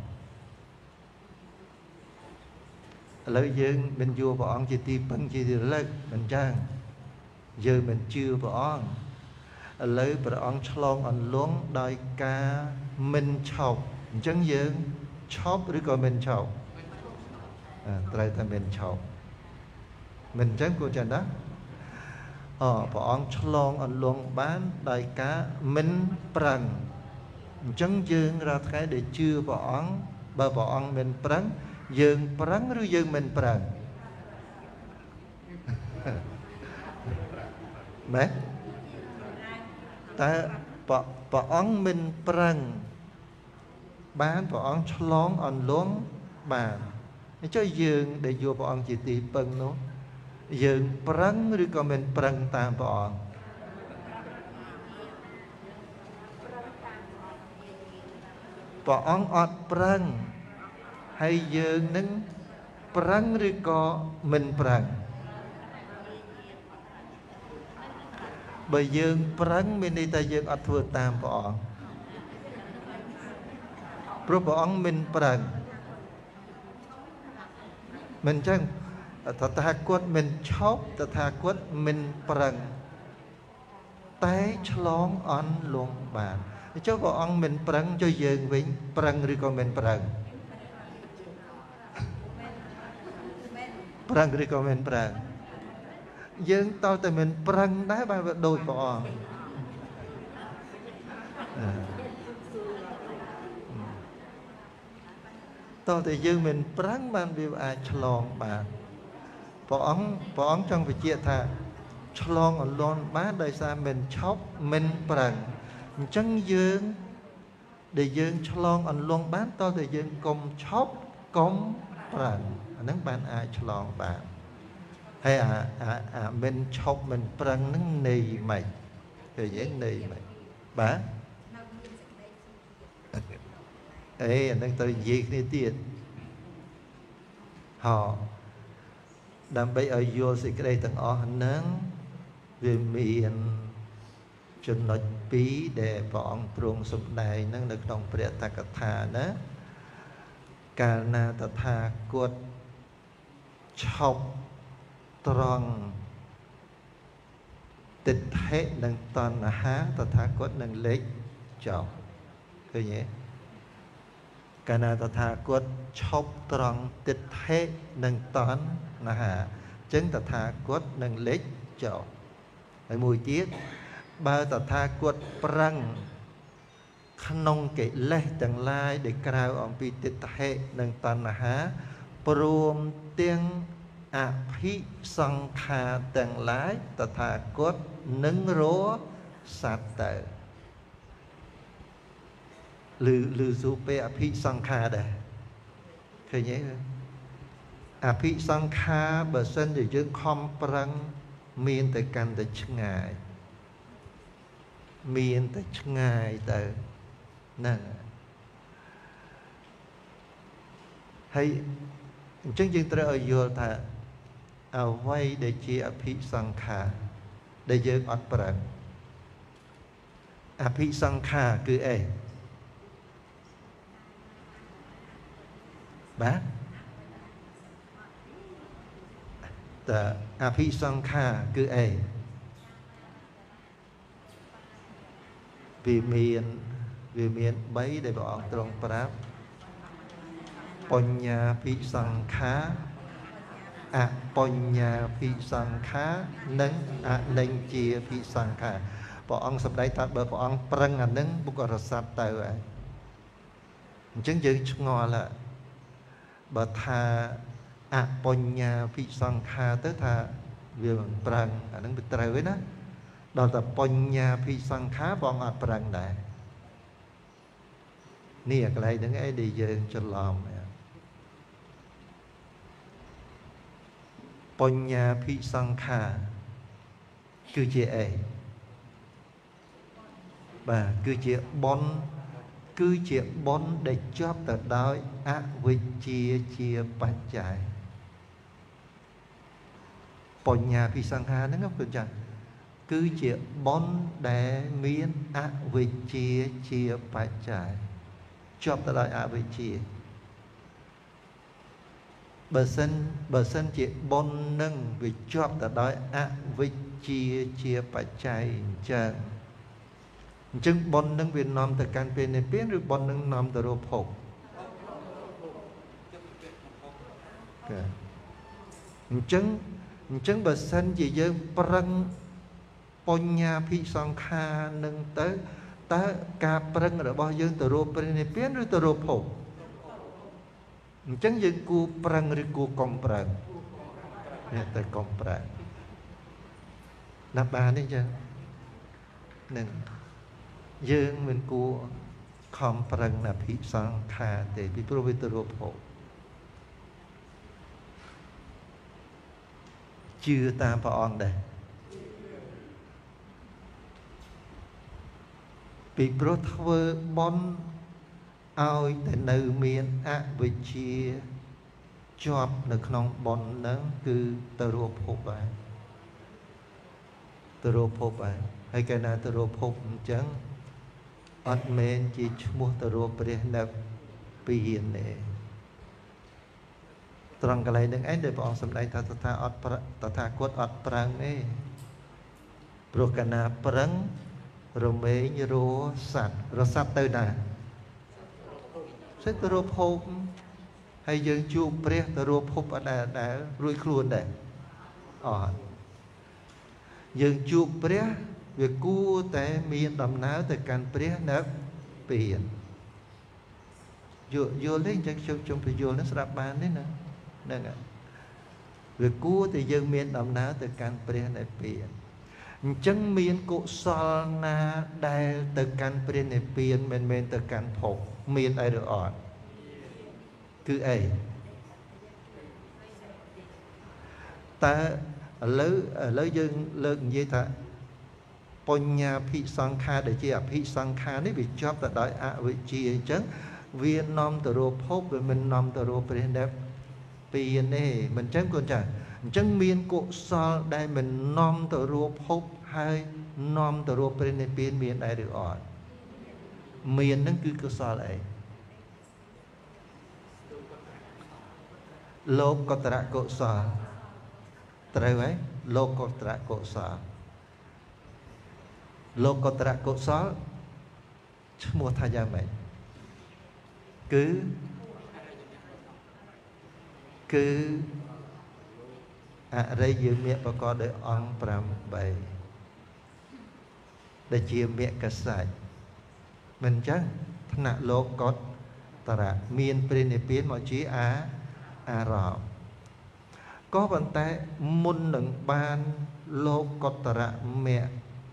ឥឡូវយើងមិនយល់ព្រះអង្គជាទីពឹងជាទីរលឹកមិនចឹងយើងមិនជឿព្រះអង្គឥឡូវព្រះអង្គឆ្លងអន្លង់ដោយការមិនឈប់អញ្ចឹងយើងឈប់ឬក៏មិនឈប់ត្រូវតែមិនឈប់មិនអញ្ចឹងគួរចឹងណាអព្រះអង្គឆ្លងអន្លង់បានដោយការមិនប្រឹងអញ្ចឹងយើងរាល់ថ្ងៃដែលជឿព្រះអង្គបើព្រះអង្គមិនប្រឹងយើងប្រឹងឬយើងមិនប្រឹងមែនតែព្រះអង្គមិនប្រឹងបានព្រះអង្គឆ្លងអន្លង់បានអញ្ចឹងយើងដែលយកព្រះអង្គជាទីពឹងនោះយើងប្រឹងឬក៏មិនប្រឹងតាមព្រះអង្គព្រះអង្គអត់ប្រឹងហើយយើងនឹងប្រឹងឬក៏មិនប្រឹងបើយើងប្រឹងមានន័យថាយើងអត់ធ្វើតាមព្រះអង្គព្រោះព្រះអង្គមិនប្រឹងមិនចឹងតថាគតមិនឈប់តថាគតមិនប្រឹងតែឆ្លងអន់លងបានចុះព្រះអង្គមិនប្រឹងចុះយើងវិញប្រឹងឬក៏មិនប្រឹងប្រឹងឬក៏មិនប្រឹងយើងតើតែមិនប្រឹងដែរបើដូចព្រះអង្គតើតែយើងមិនប្រឹងបានវាអាចឆ្លងបានព្រះអង្គព្រះអង្គចង់បញ្ជាក់ថាឆ្លងអន្លន់បានដោយសារមិនឈប់មិនប្រឹងអញ្ចឹងយើងដែលយើងឆ្លងអន្លង់បានតើតែយើងកុំឈប់កុំប្រឹងអាហ្នឹងបានអាចឆ្លងបានហើយអាអាមិនឈប់មិនប្រឹងហ្នឹងន័យម៉េចគឺយើងន័យម៉េចបាទអេអាហ្នឹងទៅនិយាយគ្នាទៀតហោដើម្បីឲ្យយល់សេចក្តីទាំងអស់ហ្នឹងវាមានចំណុចពីរដែលព្រះអង្គទ្រង់សម្ដែងហ្នឹងនៅក្នុងព្រះតកថាណាកាលណាតថាគតឈប់ត្រង់ទិដ្ឋិនិងតណ្ហាតថាគតនឹងលេចចោលឃើញទេកាលណាតថាគតឈប់ត្រង់ទិដ្ឋិនិងតណ្ហាអញ្ចឹងតថាគតនឹងលេចចោលហើយមួយទៀតបើតថាគតប្រឹងក្នុងកិលេសទាំងឡាយដែលក្រៅអំពីទិដ្ឋិនិងតណ្ហាព្រមទាំងអភិសង្ខារទាំងឡាយតថាគតនឹងរស័ព្ទទៅឬឬសុពេអភិសង្ខារដែរឃើញទេអភិសង្ខារបើសិនជាយើងខំប្រឹងមានតែកាន់តែឆ្ងាយមានតែឆ្ងាយទៅហ្នឹងហើយអញ្ចឹងយើងត្រូវឲ្យយល់ថាអ្វីដែលជាអភិសង្ខារដែលយើងអត់ប្រឹងអភិសង្ខារគឺអីបាទតើអភិសង្ខារគឺអីវាមានវាមានបីដែលព្រះអង្គទ្រង់ប្រាប់បញ្ញាភិសង្ខារអបញ្ញាភិសង្ខារនិងអនិញ្ជាភិសង្ខារព្រះអង្គសម្ដែងថាបើព្រះអង្គប្រឹងអានឹងបុគ្គលរស័ព្ទទៅហើយអញ្ចឹងយើងឆ្ងល់ថាបើថាអបញ្ញភិសង្ខាទៅថាវាមិនប្រឹងអានឹងវាត្រូវឯណាដល់តែបញ្ញាភិសង្ខាព្រះអង្គអត់ប្រឹងដែរនេះកន្លែងហ្នឹងឯងដែលយើងច្រឡំបញ្ញាភិសង្ខាគឺជាអីបាទគឺជាបុណ្យគឺជាបុណ្យដែលជាប់ទៅដោយអវិជ្ជាជាបច្ច័យបញ្ញាភិសង្ខាហ្នឹងគឺចាគឺជាបុណ្យដែលមានអវិជ្ជាជាបច្ច័យជាប់ទៅដោយអវិជ្ជាបើសិនបើសិនជាបុណ្យនឹងវាជាប់ទៅដោយអវិជ្ជាជាបច្ច័យអញ្ចឹងអញ្ចឹងបុណ្យនឹងវានាំទៅកាន់ពេលនិព្វានឬបុណ្យនឹងនាំទៅរកភពអញ្ចឹងអញ្ចឹងបើសិនជាយើងប្រឹងបញ្ញាភិសង្ខានឹងទៅតើការប្រឹងរបស់យើងទៅរកព្រះនិព្វានឬទៅរកភពអញ្ចឹងយើងគួរប្រឹងឬគួរកុំប្រឹងនេះទៅកុំប្រឹងណាស់បានទេអញ្ចឹងនឹងយើងមិនគួរខំប្រឹងអភិសង្ខាទេពីព្រោះវាទៅរកភពជឿតាមព្រះអង្គដែរពីព្រោះធ្វើបុណ្យឲ្យតែនៅមានអវិជ្ជាជាប់នៅក្នុងបុណ្យហ្នឹងគឺទៅរកភពហើយទៅរកភពហើយហើយកាលណាទៅរកភពអញ្ចឹងអត់មែនជាឈ្មោះទៅរកព្រះនិព្វានទេត្រង់កន្លែងហ្នឹងឯងដែលព្រះអង្គសម្ដែងថាតថាអត់តថាគតអត់ប្រឹងទេព្រោះកាលណាប្រឹងរមែងរស័ព្ទរស័ព្ទទៅណាសិតទៅរកភពហើយយើងជួបព្រះទៅរកភពអត់ដែលដែលរួចខ្លួនដែរអត់យើងជួបព្រះវាគួរតែមានដំណើរទៅកាន់ព្រះនិព្វានយល់យល់ទេអញ្ចឹងខ្ញុំខ្ញុំពយល់នឹងស្ដាប់បានទេណាហ្នឹងហើយវាគួរតែយើងមានដំណើរទៅកាន់ព្រះនិព្វានអញ្ចឹងមានកុសលណាដែលទៅកាន់ព្រះនិព្វានមិនមែនទៅកាន់ភពមានអីឬអត់គឺអីតើឥឡូវឥឡូវយើងលើកនិយាយថាបញ្ញាភិសង្ខាដែលជាអភិសង្ខានេះវាជាប់ទៅដោយអវិជ្ជាអញ្ចឹងវានាំទៅរកភពវាមិននាំទៅរកព្រះនិព្វានទេមិនអញ្ចឹងគូនចាអញ្ចឹងមានកុសលដែលមិននាំទៅរកភពហើយនាំទៅរកព្រះនិព្វានមានដែរឬអត់មានហ្នឹងគឺកុសលអីលោកកតរកុសលត្រូវហើយលោកកតរកុសលលោកកតរកុសលឈ្មោះថាយ៉ាងម៉េចគឺគឺអរិយមគ្គប្រកបដោយអង្គប្រាំបីដែលជាមគ្គសច្ចមិនអញ្ចឹងថ្នាក់លោកកតរៈមានព្រះនិព្វានមកជាអាអារម្មណ៍ក៏ប៉ុន្តែមុននឹងបានលោកកតរៈមគ្គ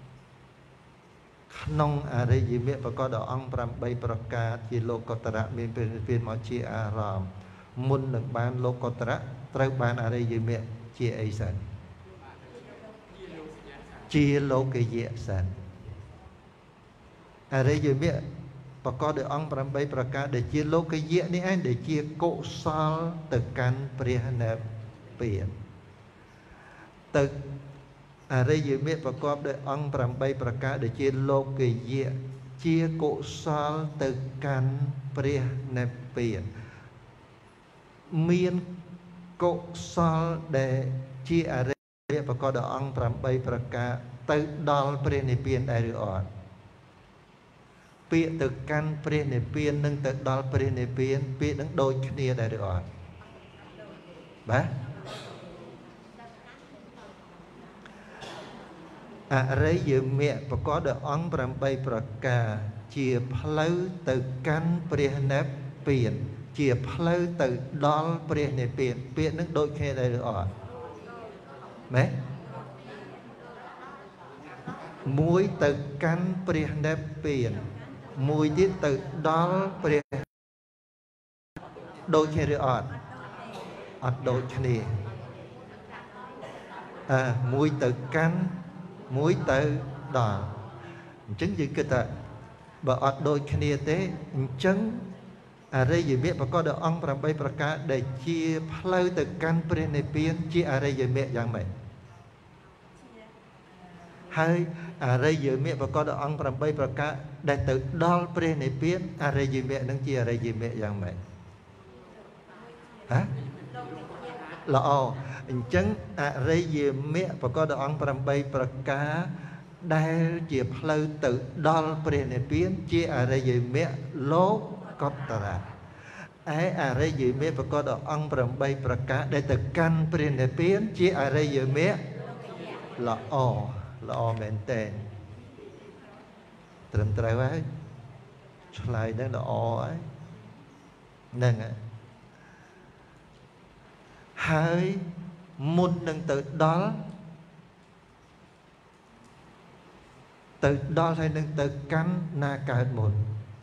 ក្នុងអរិយមគ្គប្រកបដោយអង្គប្រាំបីប្រការជាលោកកតរៈមានព្រះនិព្វានមកជាអារម្មណ៍មុននឹងបានលោកកតរៈត្រូវបានអរិយមគ្គជាអីសិនជាលោកយៈសិនអរិយមគ្គប្រកបដោយអង្គប្រាំបីប្រការដែលជាលោកយៈនេះឯងដែលជាកុសលទៅកាន់ព្រះនិព្វានទៅអរិយមគ្គប្រកបដោយអង្គប្រាំបីប្រការដែលជាលោកយៈជាកុសលទៅកាន់ព្រះនិព្វានមានកុសលដែលជាអរិយមគ្គប្រកបដោយអង្គប្រាំបីប្រការទៅដល់ព្រះនិព្វានដែរឬអត់ពាក្យទៅកាន់ព្រះនិព្វាននិងទៅដល់ព្រះនិព្វានពាក្យនឹងដូចគ្នាដែរឬអត់បាទអរិយមគ្គប្រកបដោយអង្គ bảy ប្រការជាផ្លូវទៅកាន់ព្រះនិព្វានជាផ្លូវទៅដល់ព្រះនិព្វានពាក្យនឹងដូចគ្នាដែរឬអត់មែនមួយទៅកាន់ព្រះនិព្វានមួយទៀតទៅដល់ព្រះដូចគ្នាឬអត់អត់ដូចគ្នាអើមួយទៅកាន់មួយទៅដល់អញ្ចឹងយើងគិតថាបើអត់ដូចគ្នាទេអញ្ចឹងអរិយមគ្គប្រកបដោយអង្គ bảy ប្រការដែលជាផ្លូវទៅកាន់ព្រះនិព្វានជាអរិយមគ្គយ៉ាងម៉េចហើយអរិយមគ្គប្រកបដោយអង្គ bảy ប្រការដែលទៅដល់ព្រះនិព្វានអរិយមគ្គនឹងជាអរិយមគ្គយ៉ាងម៉េចហ៎ល្អអញ្ចឹងអរិយមគ្គប្រកបដោយអង្គ bảy ប្រការដែលជាផ្លូវទៅដល់ព្រះនិព្វានជាអរិយមគ្គលោកកតរៈឯអរិយមគ្គប្រកបដោយអង្គ bảy ប្រការដែលទៅកាន់ព្រះនិព្វានជាអរិយមគ្គល្អល្អមែនតើត្រឹមត្រូវហើយឆ្លើយនឹងល្អហើយហ្នឹងហើយមុននឹងទៅដល់ទៅដល់ហើយនឹងទៅកាន់ណាកើតមុន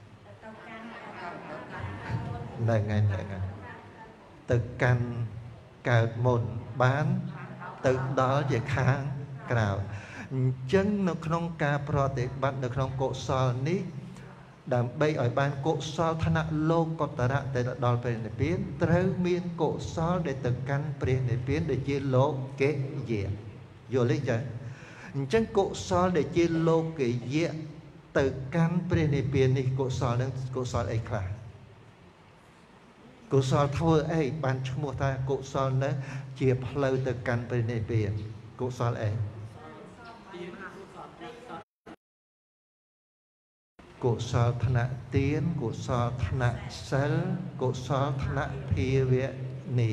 ហ្នឹងហើយហ្នឹងហើយទៅកាន់កើតមុនបានទៅដល់ជាខាងក្រៅអញ្ចឹងនៅក្នុងការប្រតិបត្តិនៅក្នុងកុសលនេះដើម្បីឲ្យបានកុសលឋានៈលោកកតរៈទៅដល់ព្រះនិព្វានត្រូវមានកុសលដែលទៅកាន់ព្រះនិព្វានដែលជាលោកេយៈយល់ទេចា៎អញ្ចឹងកុសលដែលជាលោកេយៈទៅកាន់ព្រះនិព្វាននេះកុសលនឹងកុសលអីខ្លះកុសលធ្វើអីបានឈ្មោះថាកុសលនឹងជាផ្លូវទៅកាន់ព្រះនិព្វានកុសលអីកុសលឋានៈទានកុសលឋានៈសិលកុសលឋានៈភាវនា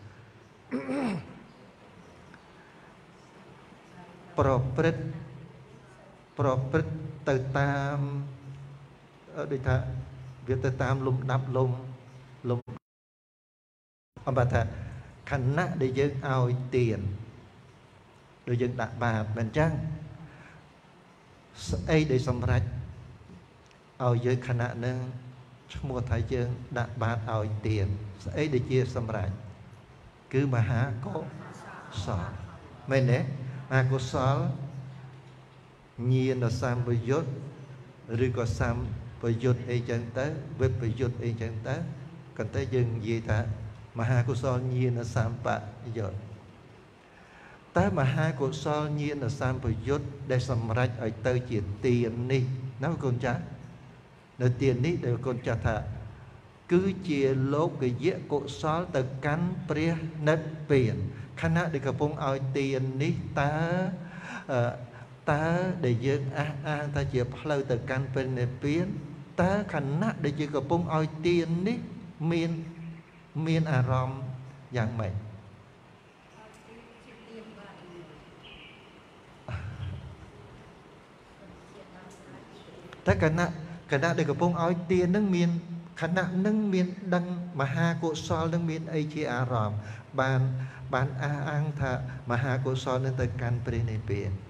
ប្រព្រឹត្តប្រព្រឹត្តទៅតាមដូចថាវាទៅតាមលំដាប់លំលំអំបើថាខណៈដែលយើងឲ្យទានដូចយើងដាក់បាតមិនអញ្ចឹងស្អីដែលសម្រេចឲ្យយើងខណៈនឹងឈ្មោះថាយើងដាក់បាតឲ្យទានស្អីដែលជាសម្រេចគឺមហាកុសលមែនទេមហាកុសលញាណសម្បយុទ្ធឬក៏សម្បយុទ្ធអីចឹងទៅវិបយុទ្ធអីចឹងទៅក៏តែយើងនិយាយថាមហាកុសលញាណសម្បយុទ្ធតែមហាកុសលញាណសម្បយុទ្ធដែលសម្រេចឲ្យទៅជាទាននេះណាកូនចាស់នៅទាននេះដែលកូនចាស់ថាគឺជាលោកយៈកុសលទៅកាន់ព្រះនិព្វានខណៈដែលកំពុងឲ្យទាននេះតើតើដែលយើងអះអាងថាជាផ្លូវទៅកាន់ព្រះនិព្វានតើខណៈដែលយើងកំពុងឲ្យទាននេះមានមានអារម្មណ៍យ៉ាងម៉េចតែគណៈគណៈដែលកំពុងឲ្យទាននឹងមានគណៈនឹងមានដឹងមហាកុសលនឹងមានអីជាអារម្មណ៍បានបានអះអាងថាមហាកុសលនឹងទៅកាន់ព្រះនិព្វាន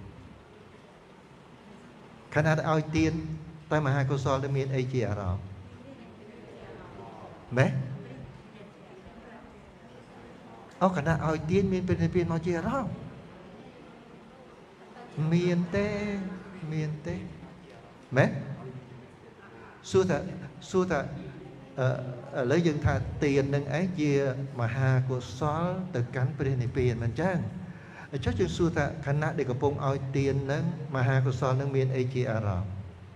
គណៈដែលឲ្យទានតែមហាកុសលនឹងមានអីជាអារម្មណ៍ម៉េចអូគណៈឲ្យទានមានព្រះនិព្វានមកជាអារម្មណ៍មានទេមានទេម៉េចសួរថាសួរថាអឺឥឡូវយើងថាទាននឹងឯងជាមហាកុសលទៅកាន់ព្រះនិព្វានមិនចឹងចុះយើងសួរថាខណៈដែលកំពុងឲ្យទាននឹងមហាកុសលនឹងមានអីជាអារម្មណ៍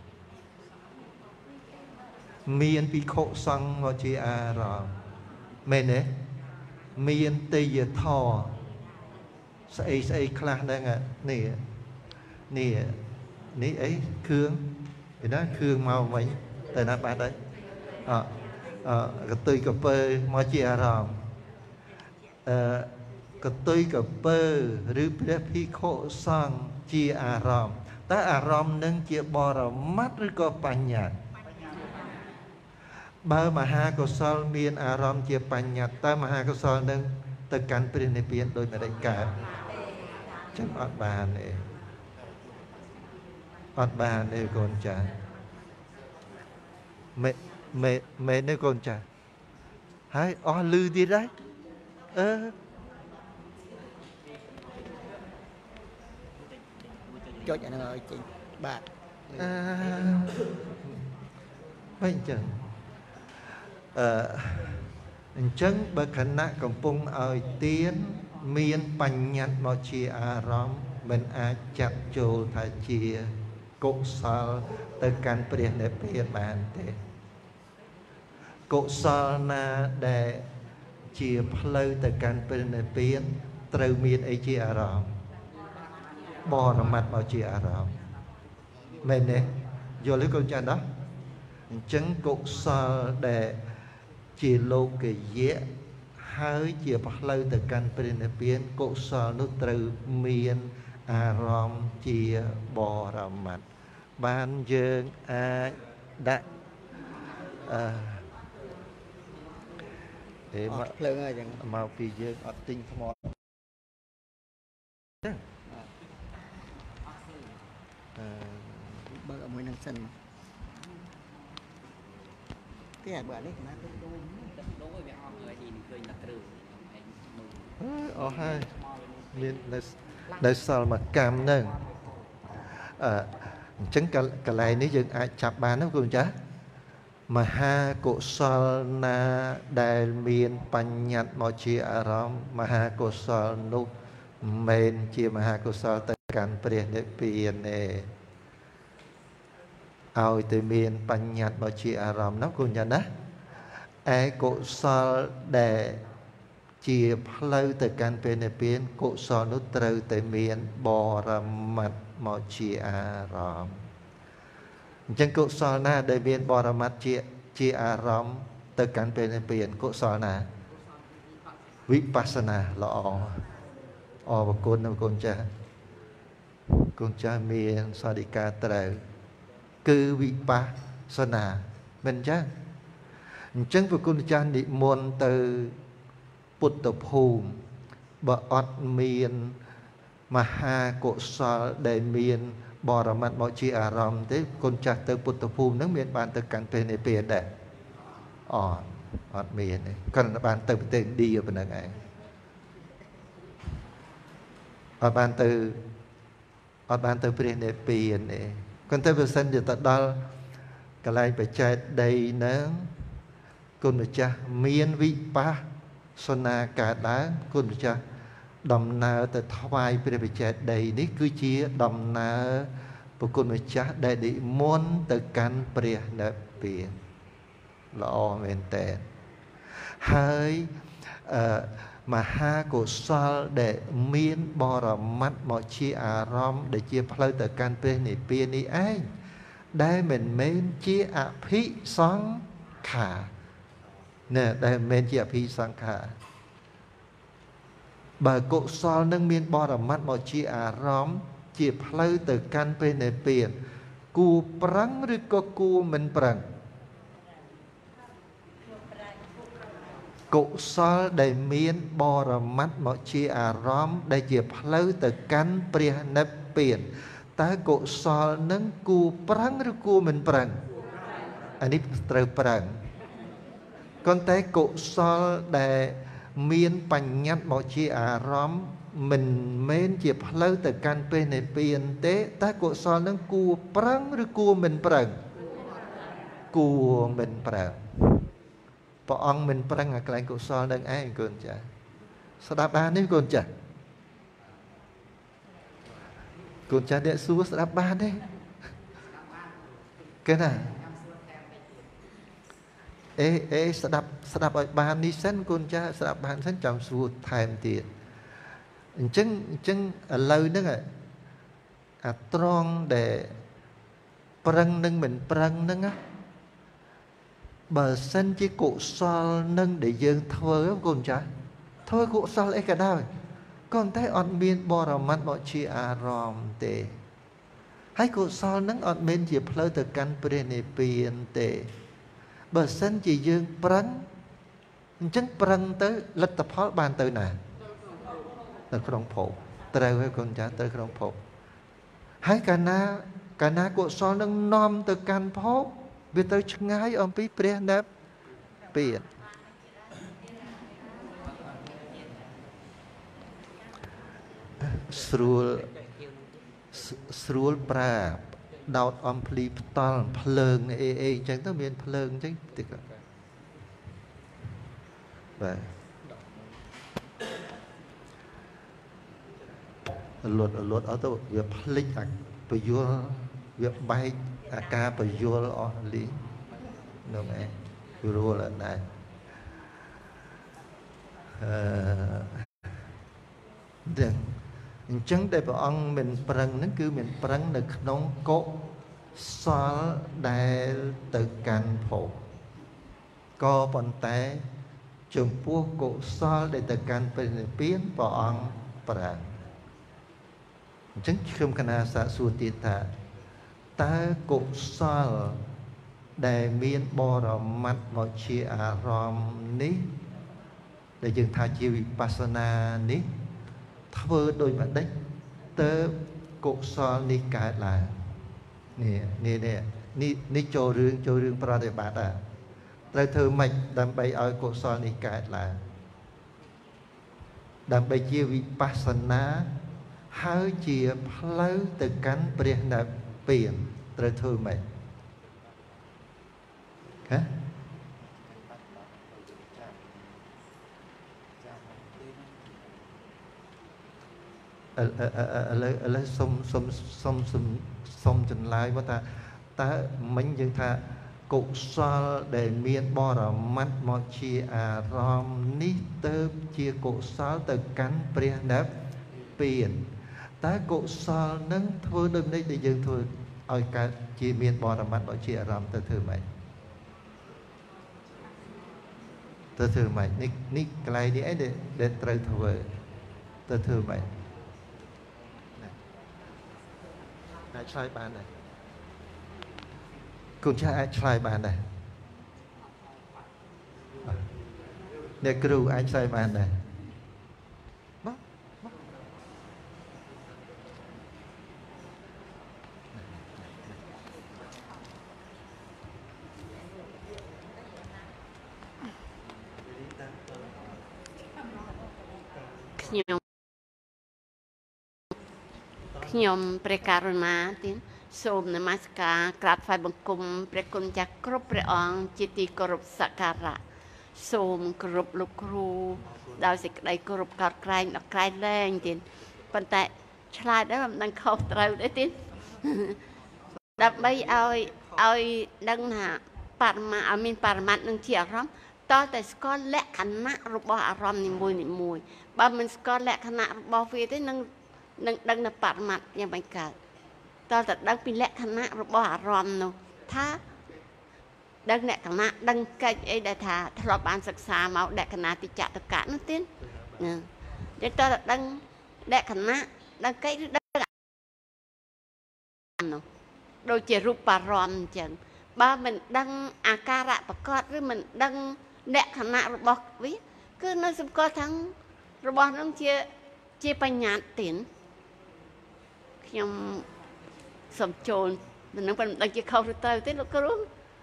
មានភិក្ខុសង្ឃមកជាអារម្មណ៍មែនទេមានទេយធម៌ស្អីស្អីខ្លះហ្នឹងនេះនេះនេះអីគ្រឿងឯណាគ្រឿងមកវិញតែណាបាត់ហើយអអកតុយកពើមកជាអារម្មណ៍អឺកតុយកពើឬព្រះភិក្ខុសង្ឃជាអារម្មណ៍តើអារម្មណ៍នឹងជាបរមត្តឬក៏បញ្ញត្តិបើមហាកុសលមានអារម្មណ៍ជាបញ្ញត្តិតើមហាកុសលនឹងទៅកាន់ព្រះនិព្វានដោយមិនได้កើតចឹងអត់បានទេអត់បានទេកូនចាមេមេមេនេះកូនចាហើយអស់លឺទៀតហើយអឺចុចអាហ្នឹងឲ្យចេញបាទអឺមិនអញ្ចឹងអឺអញ្ចឹងបើខណៈកំពុងឲ្យទៀនមានបញ្ញត្តិមកជាអារម្មណ៍មិនអាចចាត់ចូលថាជាកុសលទៅកាន់ព្រះនិព្វានបានទេកុសលណាដែលជាផ្លូវទៅកាន់ព្រះនិព្វានត្រូវមានអីជាអារម្មណ៍បរមត្តមកជាអារម្មណ៍មែនទេយល់ឬកូនចាស់ដោះអញ្ចឹងកុសលដែលជាលោកយៈហើយជាផ្លូវទៅកាន់ព្រះនិព្វានកុសលនោះត្រូវមានអារម្មណ៍ជាបរមត្តបានយើងអាចដាក់អឺអេមកភ្លើងហើយចឹងមកពីយើងអត់ទិញថ្មចឹងអឺបើកមួយនឹងសិនគេឲ្យបើនេះណាទៅដូរដូរឲ្យវាអស់ហើយនេះឃើញតែគ្រឿងអស់ហើយមាននៅនៅសល់មកកម្មហ្នឹងអឺអញ្ចឹងកន្លែងនេះយើងអាចចាប់បានណាគូចាស់មហាកុសលណាដែលមានបញ្ញត្តិមកជាអារម្មណ៍មហាកុសលនោះមិនជាមហាកុសលទៅកាន់ព្រះនិព្វានទេឲ្យទៅមានបញ្ញត្តិមកជាអារម្មណ៍នោះគូចាស់ណាឯកុសលដែលជាផ្លូវទៅកាន់ព្រះនិព្វានកុសលនោះត្រូវតែមានបរមត្តមកជាអារម្មណ៍អញ្ចឹងកុសលណាដែលមានបរមត្តជាជាអារម្មណ៍ទៅកាន់ព្រះនិព្វានកុសលណាវិបស្សនាល្អអរគុណដល់កូនចាស់កូនចាស់មានសោតិកាត្រូវគឺវិបស្សនាមិនចឹងអញ្ចឹងព្រះគុណចាស់និមន្តទៅពុទ្ធភូមិបើអត់មានមហាកុសលដែលមានបរមត្តមកជាអារម្មណ៍ទេគុណចាស់ទៅពុទ្ធភូមិនឹងមានបានទៅកាន់ព្រះនិព្វានដែរអត់អត់មានទេគាត់បានទៅប្រទេសឥណ្ឌាប៉ុណ្ណឹងឯងអត់បានទៅអត់បានទៅព្រះនិព្វានទេគាត់ទៅប្រសិនជាទៅដល់កន្លែងបច្ចេកដីនឹងគុណម្ចាស់មានវិបស្សនាកើតឡើងគុណម្ចាស់ដំណើរទៅថ្វាយព្រះបច្ចេកដីនេះគឺជាដំណើរព្រះគុណម្ចាស់ដែលនិមន្តទៅកាន់ព្រះនិព្វានល្អមែនតើហើយអឺមហាកុសលដែលមានបរមត្តមកជាអារម្មណ៍ដែលជាផ្លូវទៅកាន់ព្រះនិព្វាននេះឯងដែលមិនមែនជាអភិសង្ខារណែដែលមិនមែនជាអភិសង្ខារបើកុសលនឹងមានបរមត្តមកជាអារម្មណ៍ជាផ្លូវទៅកាន់ព្រះនិព្វានគួរប្រឹងឬក៏គួរមិនប្រឹងកុសលដែលមានបរមត្តមកជាអារម្មណ៍ដែលជាផ្លូវទៅកាន់ព្រះនិព្វានតើកុសលនឹងគួរប្រឹងឬគួរមិនប្រឹងអានេះត្រូវប្រឹងប៉ុន្តែកុសលដែលមានបញ្ញត្តិមកជាអារម្មណ៍មិនមែនជាផ្លូវទៅកាន់ព្រះនិព្វានទេតើកុសលនឹងគួរប្រឹងឬគួរមិនប្រឹងគួរមិនប្រឹងព្រះអង្គមិនប្រឹងឲ្យកន្លែងកុសលនឹងឯងកូនចាស្ដាប់បានទេកូនចាកូនចាអ្នកសួរស្ដាប់បានទេគេណាអេអេស្ដាប់ស្ដាប់ឲ្យបាននេះសិនកូនចាស្ដាប់បានសិនចាំសួរថែមទៀតអញ្ចឹងអញ្ចឹងឥឡូវហ្នឹងអាត្រង់ដែលប្រឹងនឹងមិនប្រឹងហ្នឹងបើសិនជាកុសលនឹងដែលយើងធ្វើកូនចាធ្វើកុសលអីក៏ដោយ còn thấy ọt miên bò rò mắt mọi chi à ròm tê hay cụ sol nắng ọt miên chỉ plơ từ căn bề này biển tê bờ sân chỉ dương prăng chân prăng tới lật tập hót bàn tới nè tới trong phổ tới hay con cha tới trong phổ hay cả na cả na cụ sol nắng nom từ căn phổ vì tới chân ngay ông bí bề nếp biển srul srul pra đào om pli toàn phơn ê ê chẳng tới miền phơn chứ tiệt vậy luật luật ở đâu việc phlik à bây giờ việc bay à ca bây giờ ở lý đâu mẹ vừa là này đừng chẳng để bảo ông mình prăng nó cứ mình prăng được nông cốt xóa đại tự can phổ có bọn té trường pua cổ xóa để tự can bên biến bảo ông prăng chẳng không khả năng xã xua tiết thả ta cổ xóa để miên bò rò mắt mọi chi à ròm ní để dừng thả chi vipassana ní thơ đôi mặt đấy tớ cụ so ni cả là nè nè nè ni ni cho riêng cho riêng pra để bát à tớ thơ mạch đam bay ở cụ so ni cả là đam bay chia vipassana hơi chia phơi từ cánh bề nạp biển tớ thơ mạch hả ở ở ở ở ở sông sông sông sông sông chân lái mà ta ta mình dừng tha cục so để miên bò ra mắt mò chia à rom ní tơ chia cục so từ cánh bề nếp biển ta cục so nâng thôi đừng đây để dừng thôi ở cả chia miên bò ra mắt mò chia à rom tơ thử mày tơ thử mày ní ní cái này để để trời thôi tơ thử mày ai trai bàn này cùng cha ai trai bàn này nè kêu ai trai bàn này nhom prekaruna tin som namaskar ក្រាបថ្វាយបង្គំព្រះគុណចាស់គ្រប់ព្រះអង្គជាទីគោរពសក្ការៈសូមគោរពលោកគ្រូដោយសេចក្តីគោរពកោតក្រែងដល់ក្រែងលែងទៀតប៉ុន្តែឆ្លើយដែរមិនដឹងខុសត្រូវទេទៀតដើម្បីឲ្យឲ្យដឹងថាបរមាឲ្យមានបរមត្តនឹងជាអារម្មណ៍តើតែស្គាល់លក្ខណៈរបស់អារម្មណ៍នីមួយនីមួយបើមិនស្គាល់លក្ខណៈរបស់វាទេនឹងនឹងដឹងនៅបរមត្តយ៉ាងមិនកើតតើតើដឹងពីលក្ខណៈរបស់អារម្មណ៍នោះថាដឹងលក្ខណៈដឹងកិច្ចអីដែលថាធ្លាប់បានសិក្សាមកលក្ខណៈតិចតកៈនោះទៀតតែតើតើដឹងលក្ខណៈដឹងកិច្ចឬដឹងនោះដូចជារូបអារម្មណ៍អញ្ចឹងបើមិនដឹងអាការៈប្រកបឬមិនដឹងលក្ខណៈរបស់វាគឺនៅសម្គាល់ថារបស់នោះជាជាបញ្ញត្តិទៀតខ្ញុំសំចូលនឹងមិនដឹងជាខុសឬត្រូវទេលោកគ្រូ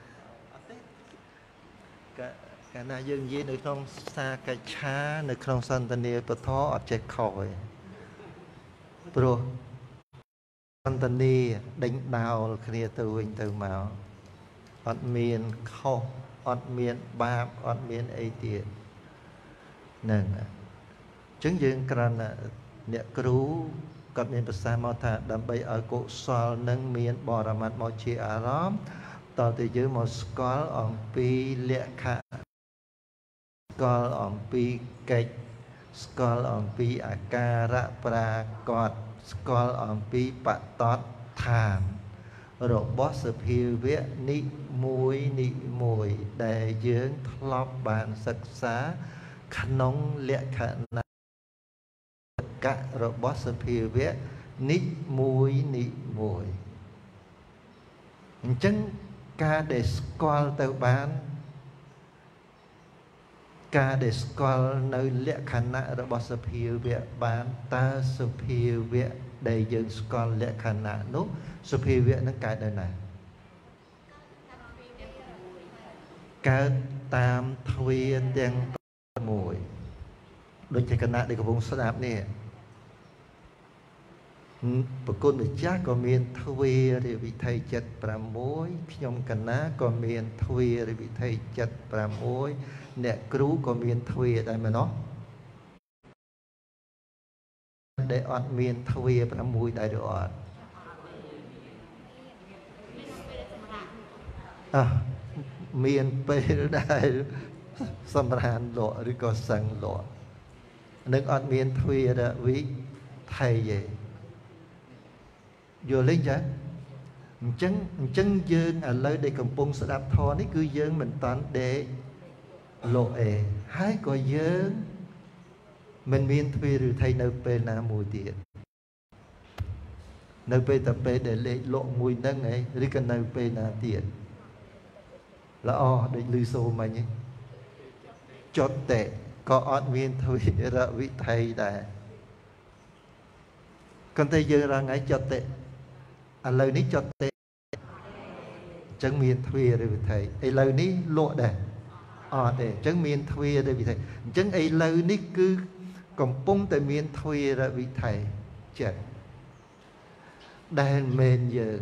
កាលណាយើងនិយាយនៅក្នុងសាកិច្ឆានៅក្នុងសន្តានាពធអត់ចេះខុសទេព្រោះសន្តានាដេញដោលគ្នាទៅវិញទៅមកអត់មានខុសអត់មានបាបអត់មានអីទៀតហ្នឹងអញ្ចឹងយើងគ្រាន់តែអ្នកគ្រូគាត់មានប្រសាសន៍មកថាដើម្បីឲ្យកុសលនឹងមានបរមត្តមកជាអារម្មណ៍តើទៅយើងមកស្គាល់អំពីលក្ខណៈស្គាល់អំពីកិច្ចស្គាល់អំពីអាការៈប្រាកដស្គាល់អំពីបតតឋានរបស់សភាវៈនិមួយនិមួយដែលយើងធ្លាប់បានសិក្សាក្នុងលក្ខណៈកៈរបស់សភាវៈនិមួយនិមួយអញ្ចឹងការដែលស្គាល់ទៅបានការដែលស្គាល់នៅលក្ខណៈរបស់សភាវៈបានតើសភាវៈដែលយើងស្គាល់លក្ខណៈនោះសភាវៈនឹងកើតនៅណាកើតតាមទ្វារទាំងមួយដូចជាគណៈដែលកំពុងស្ដាប់នេះប្រគុណម្ចាស់ក៏មានទ្វារវិថីចិត្តប្រាំមួយខ្ញុំគណៈក៏មានទ្វារវិថីចិត្តប្រាំមួយអ្នកគ្រូក៏មានទ្វារដែរមែនទេដែលអត់មានទ្វារប្រាំមួយដែរឬអត់អើមានពេលដែរសម្រានលក់ឬក៏សឹងលក់នឹងអត់មានទ្វារវិថីទេយល់ទេចាអញ្ចឹងអញ្ចឹងយើងឥឡូវដែលកំពុងស្ដាប់ធម៌នេះគឺយើងមិនតាន់ដេកលោកអេហើយក៏យើងមិនមានទ្វារវិថីនៅពេលណាមួយទៀតនៅពេលតែពេលដែលលេខលក់មួយហ្នឹងឯងឬក៏នៅពេលណាទៀតល្អដូចលឺសូមិញចុតតេក៏អត់មានទ្វារវិថីដែរប៉ុន្តែយើងរងថ្ងៃចុតតេឥឡូវនេះចុតតេអញ្ចឹងមានទ្វារវិថីឥឡូវនេះលក់ដែរអត់ទេអញ្ចឹងមានទ្វារវិថីអញ្ចឹងឥឡូវនេះគឺកំពុងតែមានទ្វារវិថីចិត្តដែលមែនយើង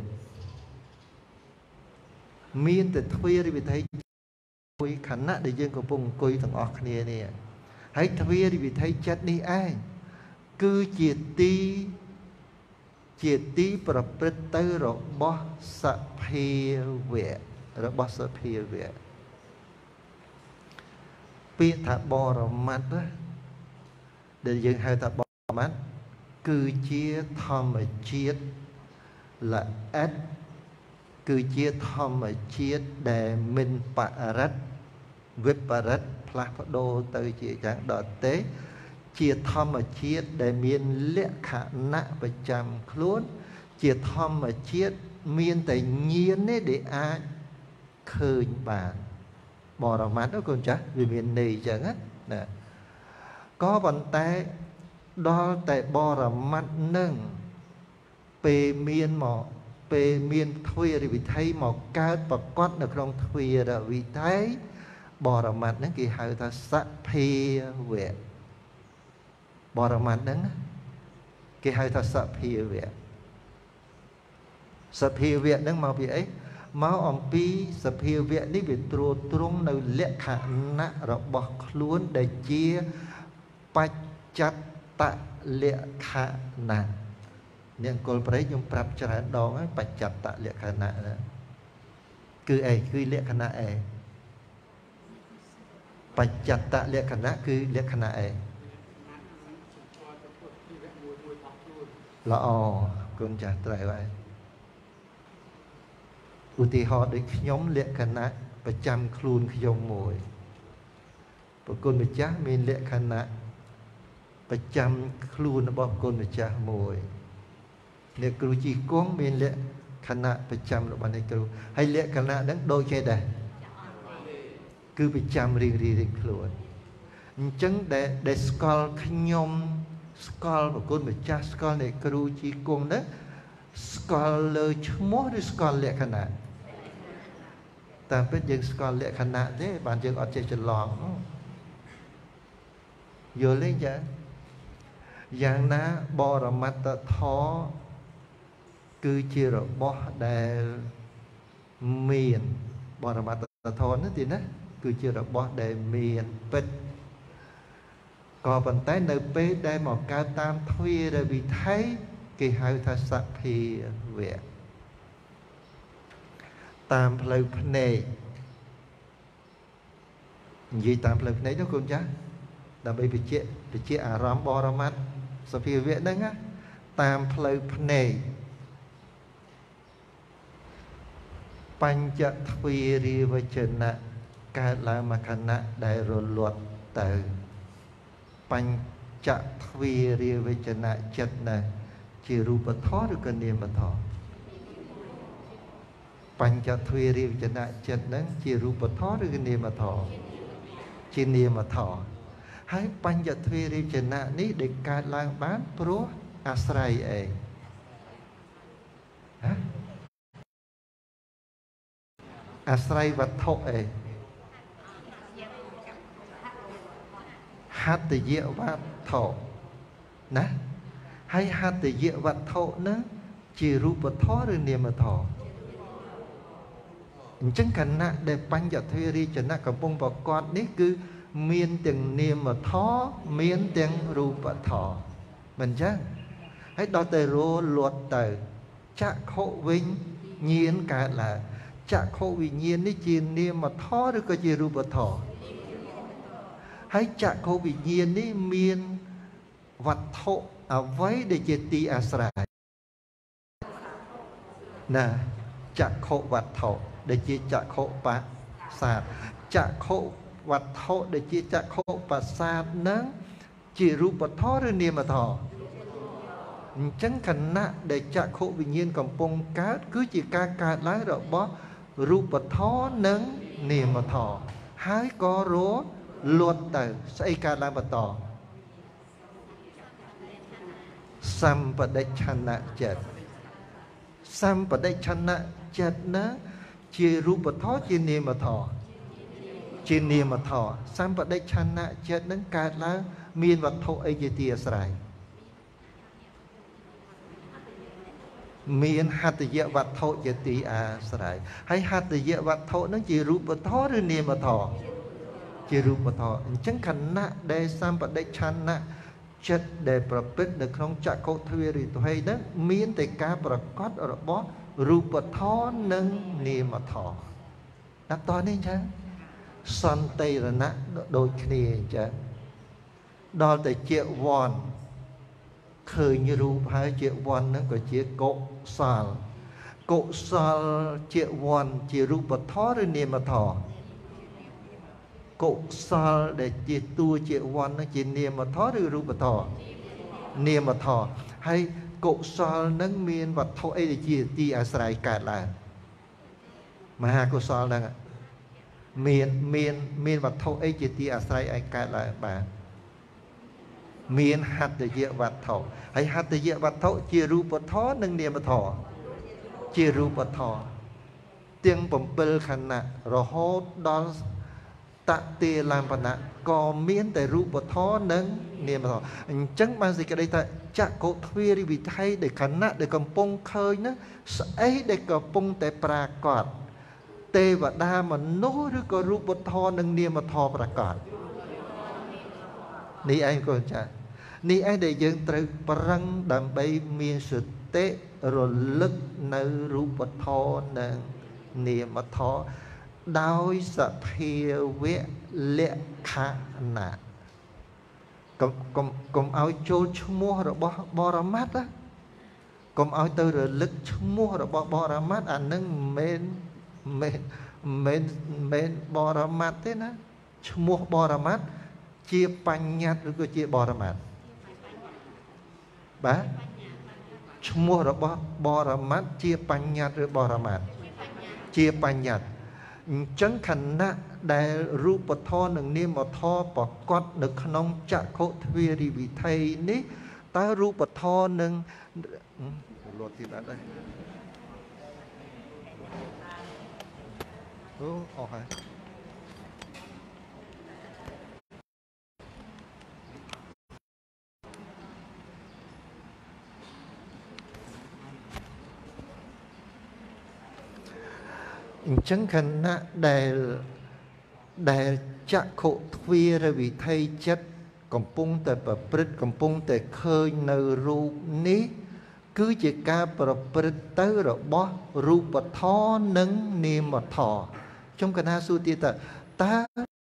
មានតែទ្វារវិថីមួយខណៈដែលយើងកំពុងអង្គុយទាំងអស់គ្នានេះហើយទ្វារវិថីចិត្តនេះឯងគឺជាទីជាទីប្រព្រឹត្តទៅរបស់សភាវៈរបស់សភាវៈពាក្យថាបរមត្តណាដែលយើងហៅថាបរមត្តគឺជាធម្មជាតិល្អិតគឺជាធម្មជាតិដែលមិនបរិទ្ធវិបរិទ្ធផ្លាស់ប្ដូរទៅជាយ៉ាងដទៃជាធម្មជាតិដែលមានលក្ខណៈប្រចាំខ្លួនជាធម្មជាតិមានតែញាណនេះដែលអាចឃើញបានបរមត្តកូនចាស់វាមានន័យអញ្ចឹងណាក៏ប៉ុន្តែដល់តែបរមត្តនឹងពេលមានមកពេលមានទ្វារវិថីមកកើតប្រកបនៅក្នុងទ្វារវិថីបរមត្តហ្នឹងគេហៅថាសភាវៈបរមត្តហ្នឹងគេហៅថាសភាវៈសភាវៈហ្នឹងមកពីអីមកអំពីសភាវៈនេះវាត្រួតត្រងនៅលក្ខណៈរបស់ខ្លួនដែលជាបច្ចតលក្ខណៈអ្នកអង្គលប្រេកខ្ញុំប្រាប់ច្រើនដងហើយបច្ចតលក្ខណៈណាគឺអីគឺលក្ខណៈអីបច្ចតលក្ខណៈគឺលក្ខណៈអីល្អគុណចាស់ត្រូវហើយឧទាហរណ៍ដូចខ្ញុំលក្ខណៈប្រចាំខ្លួនខ្ញុំមួយប្រគុណម្ចាស់មានលក្ខណៈប្រចាំខ្លួនរបស់ប្រគុណម្ចាស់មួយអ្នកគ្រូជីគង់មានលក្ខណៈប្រចាំរបស់អ្នកគ្រូហើយលក្ខណៈហ្នឹងដូចគ្នាដែរគឺប្រចាំរៀងរៀងខ្លួនអញ្ចឹងដែលដែលស្គាល់ខ្ញុំស្គាល់ប្រគុណម្ចាស់ស្គាល់អ្នកគ្រូជីគង់ហ្នឹងស្គាល់លើឈ្មោះឬស្គាល់លក្ខណៈតាមពិតយើងស្គាល់លក្ខណៈទេបានយើងអត់ចេះច្រឡំយល់ទេចាយ៉ាងណាបរមត្តធម៌គឺជារបស់ដែលមានបរមត្តធម៌នេះទីណាគឺជារបស់ដែលមានពិតក៏ប៉ុន្តែនៅពេលដែលមកកើតតាមទ្វារវិថីគេហៅថាសភាវៈតាមផ្លូវភ្នែកនិយាយតាមផ្លូវភ្នែកនោះកូនចាស់ដើម្បីបញ្ជាក់បញ្ជាក់អារម្មណ៍បរមត្តសភាវៈហ្នឹងណាតាមផ្លូវភ្នែកបញ្ចទ្វារាវចនៈកើតឡើងមកខណៈដែលរលត់ទៅបញ្จะทวีเรียวิจนะจัดนะជារូបធម៌ឬក៏នាមធម៌បញ្ចទ្វេរិវចនៈចិត្តហ្នឹងជារូបធម៌ឬក៏នាមធម៌ជានាមធម៌ហើយបញ្ចទ្វេរិវចនៈនេះដែលកើតឡើងបានព្រោះអាស្រ័យអីហ៎អាស្រ័យវត្ថុអីហត្តយវត្ថុណាហើយហត្តយវត្ថុហ្នឹងជារូបធម៌ឬនាមធម៌អញ្ចឹងខណៈដែលបញ្ចទ្វេរិវចនៈកំពុងប្រកបនេះគឺមានទាំងនាមធម៌មានទាំងរូបធម៌មិនចឹងហើយដល់តែរលត់ទៅចក្ខុវិញ្ញាណកើតឡើងចក្ខុវិញ្ញាណនេះជានាមធម៌ឬក៏ជារូបធម៌ហើយចក្ខុវិញ្ញាណនេះមានវត្ថុអ្វីដែលជាទីអាស្រ័យណាចក្ខុវត្ថុដែលជាចក្ខុបសាទចក្ខុវត្ថុដែលជាចក្ខុបសាទនឹងជារូបធម៌ឬនាមធម៌អញ្ចឹងខណៈដែលចក្ខុវិញ្ញាណកំពុងកើតគឺជាការកើតឡើងរបស់រូបធម៌និងនាមធម៌ហើយក៏រលត់ទៅស្អីកើតឡើងបន្តសម្បដិឆន្ទៈចិត្តសម្បដិឆន្ទៈចិត្តណាជារូបធម៌ជានាមធម៌ជានាមធម៌សម្បដិឆន្ទៈចិត្តនឹងកើតឡើងមានវត្ថុអីជាទីអាស្រ័យមានហត្តយវត្ថុជាទីអាស្រ័យហើយហត្តយវត្ថុនឹងជារូបធម៌ឬនាមធម៌ជារូបធម៌អញ្ចឹងខណៈដែលសម្បដិឆន្ទៈចិត្តដែលប្រព្រឹត្តនៅក្នុងចក្ខុទ្វេរិទ្វេហ្នឹងមានតែការប្រកបរបស់រូបធម៌និងនាមធម៌ដល់តនេះអញ្ចឹងសន្តិរណៈដូចគ្នាអញ្ចឹងដល់តែជាវ័នឃើញរូបហើយជាវ័នហ្នឹងក៏ជាកុសលកុសលជាវ័នជារូបធម៌ឬនាមធម៌កុសលដែលជាតួជាវ័នហ្នឹងជានាមធម៌ឬរូបធម៌នាមធម៌ហើយកុសលហ្នឹងមានវត្ថុអីដែលជាទីអាស្រ័យកើតឡើងមហាកុសលហ្នឹងមានមានមានវត្ថុអីជាទីអាស្រ័យឲ្យកើតឡើងបានមានហត្តយវត្ថុហើយហត្តយវត្ថុជារូបធម៌និងនាមធម៌ជារូបធម៌ទាំងbảyខណៈរហូតដល់តតិលំបណៈក៏មានតែរូបធម៌និងនាមធម៌អញ្ចឹងបានសេចក្តីថាចក្ខុទ្វេរិវិថីដែលខណៈដែលកំពុងឃើញនោះស្អីដែលកំពុងតែប្រាកដទេវតាមនុស្សឬក៏រូបធម៌និងនាមធម៌ប្រាកដនេះឯងកូនចានេះឯងដែលយើងត្រូវប្រឹងដើម្បីមានសតិរលឹកនៅរូបធម៌និងនាមធម៌ដោយសភាវៈលក្ខណៈកុំកុំកុំឲ្យចូលឈ្មោះរបស់បរមត្តណាកុំឲ្យទៅរលឹកឈ្មោះរបស់បរមត្តអានឹងមិនមែនមិនមែនបរមត្តទេណាឈ្មោះបរមត្តជាបញ្ញត្តិឬក៏ជាបរមត្តបាទឈ្មោះរបស់បរមត្តជាបញ្ញត្តិឬបរមត្តជាបញ្ញត្តិអញ្ចឹងខណៈដែលរូបធម៌និងនាមធម៌ប្រកបនៅក្នុងចក្ខុទ្វេរិវិថីនេះតើរូបធម៌នឹងលត់ទៀតអត់ដែរអូអស់ហើយអញ្ចឹងខណៈដែលដែលចក្ខុទ្វេរវិថីចិត្តកំពុងតែប្រព្រឹត្តកំពុងតែឃើញនៅរូបនេះគឺជាការប្រព្រឹត្តទៅរបស់រូបធម៌និងនាមធម៌ខ្ញុំកណាសួរទៀតតើ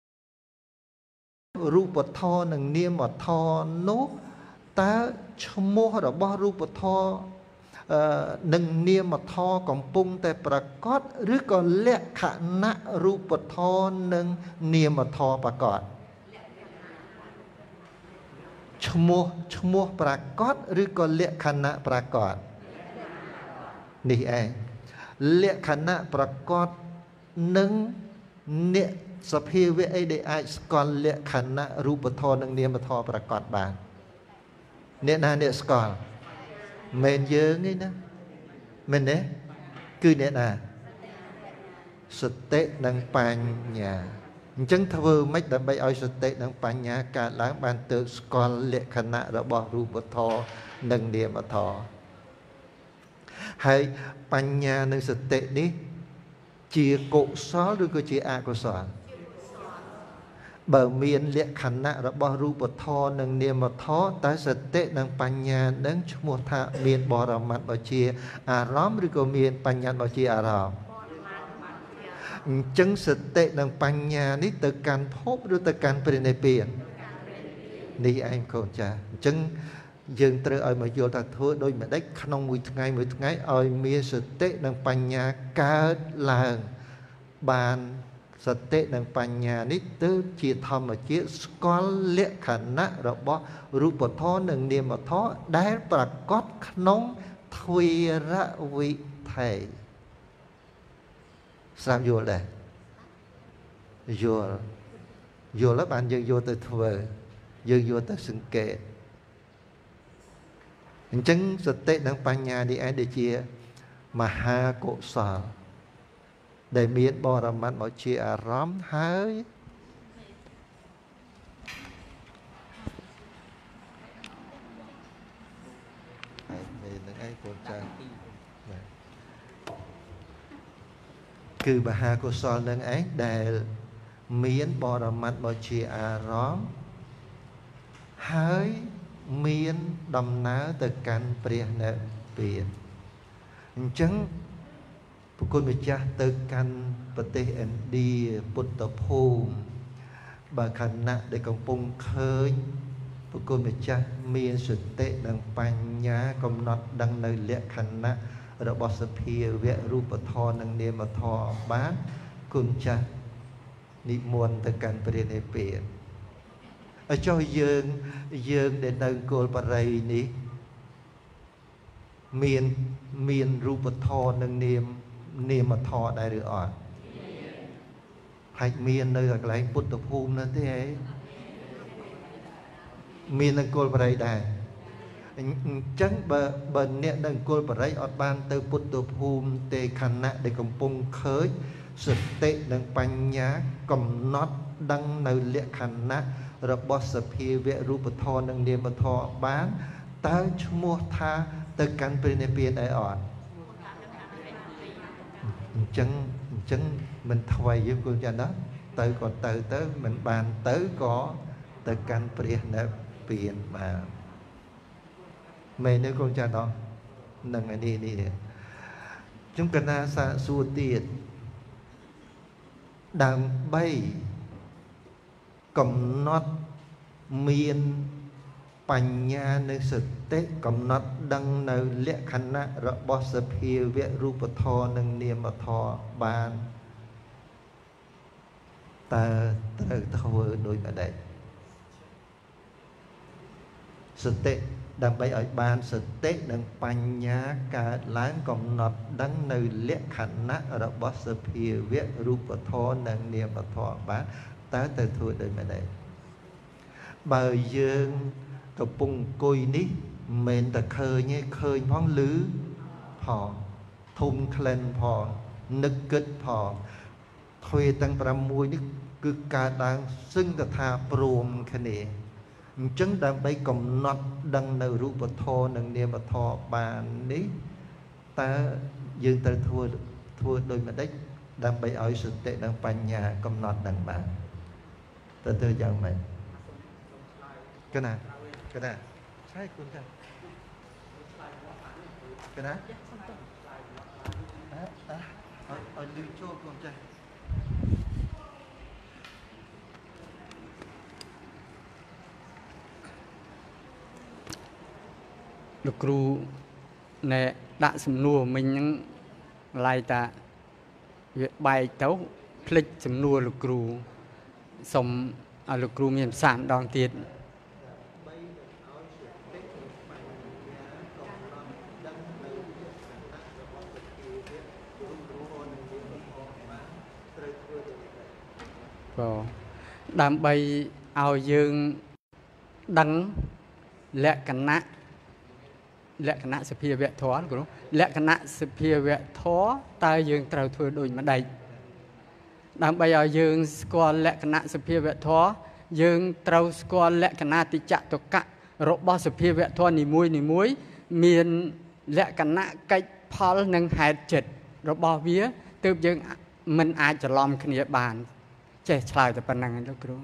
រូបធម៌និងនាមធម៌នោះតើឈ្មោះរបស់រូបធម៌នឹងនាមធម៌កំពុងតែប្រកបឬក៏លក្ខណៈរូបធម៌និងនាមធម៌ប្រកបឈ្ môឈ្មោះប្រកបឬក៏លក្ខណៈប្រកបនេះឯងលក្ខណៈប្រកបនឹងអ្នកសភាវៈអីដែលអាចស្គាល់លក្ខណៈរូបធម៌និងនាមធម៌ប្រកបបានអ្នកណាអ្នកស្គាល់មិនយើងទេណាមែនទេគឺអ្នកណាសតិនិងបញ្ញាអញ្ចឹងធ្វើម៉េចដើម្បីឲ្យសតិនិងបញ្ញាកើតឡើងបានទើបស្គាល់លក្ខណៈរបស់រូបធម៌និងនាមធម៌ហើយបញ្ញានិងសតិនេះជាកុសលឬក៏ជាអកុសលបើមានលក្ខណៈរបស់រូបធម៌និងនាមធម៌តើសតិនិងបញ្ញានឹងឈ្មោះថាមានបរមត្តបជាអារម្មណ៍ឬក៏មានបញ្ញត្តិបជាអារម្មណ៍អញ្ចឹងសតិនិងបញ្ញានេះទៅកាន់ភពឬទៅកាន់ព្រះនិព្វាននេះឯងកូនចាអញ្ចឹងយើងត្រូវឲ្យមកយល់ថាធ្វើដូចម្ដេចក្នុងមួយថ្ងៃមួយថ្ងៃឲ្យមានសតិនិងបញ្ញាកើតឡើងបានសតិនិងបញ្ញានេះទើបជាធម្មជាតិស្គាល់លក្ខណៈរបស់រូបធម៌និងនាមធម៌ដែលប្រកបក្នុងទ្វេរវិថីស្រាប់យល់ដែរយល់យល់ហើយបានយើងយកទៅធ្វើយើងយកទៅសង្កេតអញ្ចឹងសតិនិងបញ្ញានេះឯងដូចជាមហាកុសលដែលមានបរមត្តមកជាអារម្មណ៍ហើយហើយនឹងឯងកូនចាគឺមហាកុសលនឹងឯងដែលមានបរមត្តមកជាអារម្មណ៍ហើយមានដំណើរទៅកាន់ព្រះនិព្វានអញ្ចឹងព្រះគុណម្ចាស់ទៅកាន់ប្រទេសឥណ្ឌាពុទ្ធភូមិបើខណៈដែលកំពុងឃើញព្រះគុណម្ចាស់មានសតិនិងបញ្ញាកំណត់ដឹងនៅលក្ខណៈរបស់សភាវៈរូបធម៌និងនាមធម៌បានគុណចាស់និមន្តទៅកាន់ព្រះនិព្វានឲ្យចុះយើងយើងដែលនៅគោលបរិយនេះមានមានរូបធម៌និងនាមនាមធម៌ដែរឬអត់ហើយមាននៅកន្លែងពុទ្ធភូមិនោះទេហ៎មាននៅគោលបរិយដែរអញ្ចឹងបើបើអ្នកនៅគោលបរិយអត់បានទៅពុទ្ធភូមិទេខណៈដែលកំពុងឃើញសតិនិងបញ្ញាកំណត់ដឹងនៅលក្ខណៈរបស់សភាវៈរូបធម៌និងនាមធម៌បានតើឈ្មោះថាទៅកាន់ព្រះនិព្វានដែរអត់អញ្ចឹងអញ្ចឹងមិនថ្មីយើងគួរចាណាទៅក៏ទៅទៅមិនបានទៅក៏ទៅកាន់ព្រះនិព្វានបានមែនទេកូនចាណោះនឹងនេះនេះខ្ញុំកណាសាសួរទៀតដើម្បីកំណត់មានបញ្ញានិងសតិកំណត់ដឹងនៅលក្ខណៈរបស់សភាវៈរូបធម៌និងនាមធម៌បានតើត្រូវធ្វើដូចម្ដេចសតិដើម្បីឲ្យបានសតិនិងបញ្ញាកើតឡើងកំណត់ដឹងនៅលក្ខណៈរបស់សភាវៈរូបធម៌និងនាមធម៌បានតើទៅធ្វើដូចម្ដេចបើយើងកំពុងអង្គុយនេះមិនតែឃើញទេឃើញផងឮផងធំក្លិនផងនឹកគិតផងទ្វេទាំងប្រាំមួយនេះគឺកើតឡើងសឹងតែថាព្រមគ្នាអញ្ចឹងដើម្បីកំណត់ដឹងនៅរូបធម៌និងនាមធម៌បាននេះតើយើងត្រូវធ្វើធ្វើដូចម្ដេចដើម្បីឲ្យសតិនិងបញ្ញាកំណត់ដឹងបានតើធ្វើយ៉ាងម៉េចកណាកណាใช่คุณจ้ะកណាអើអើឲ្យលឺចូលកូនចាស់លោកគ្រូណែដាក់សំណួរមិញហ្នឹងឡាយតាវាបែកទៅភ្លេចសំណួរលោកគ្រូសុំឲ្យលោកគ្រូមានភាសាម្ដងទៀតบ่ដើម្បីឲ្យយើងដឹងលក្ខណៈលក្ខណៈសភាវៈធម៌គ្រូលក្ខណៈសភាវៈធម៌តើយើងត្រូវធ្វើដូចម្ដេចដើម្បីឲ្យយើងស្គាល់លក្ខណៈសភាវៈធម៌យើងត្រូវស្គាល់លក្ខណៈតិចតុកៈរបស់សភាវៈធម៌នីមួយនីមួយមានលក្ខណៈកិច្ចផលនិងហេតុចិត្តរបស់វាទើបយើងមិនអាចច្រឡំគ្នាបានចេះឆ្លើយតែប៉ុណ្្នឹងលោកគ្រូ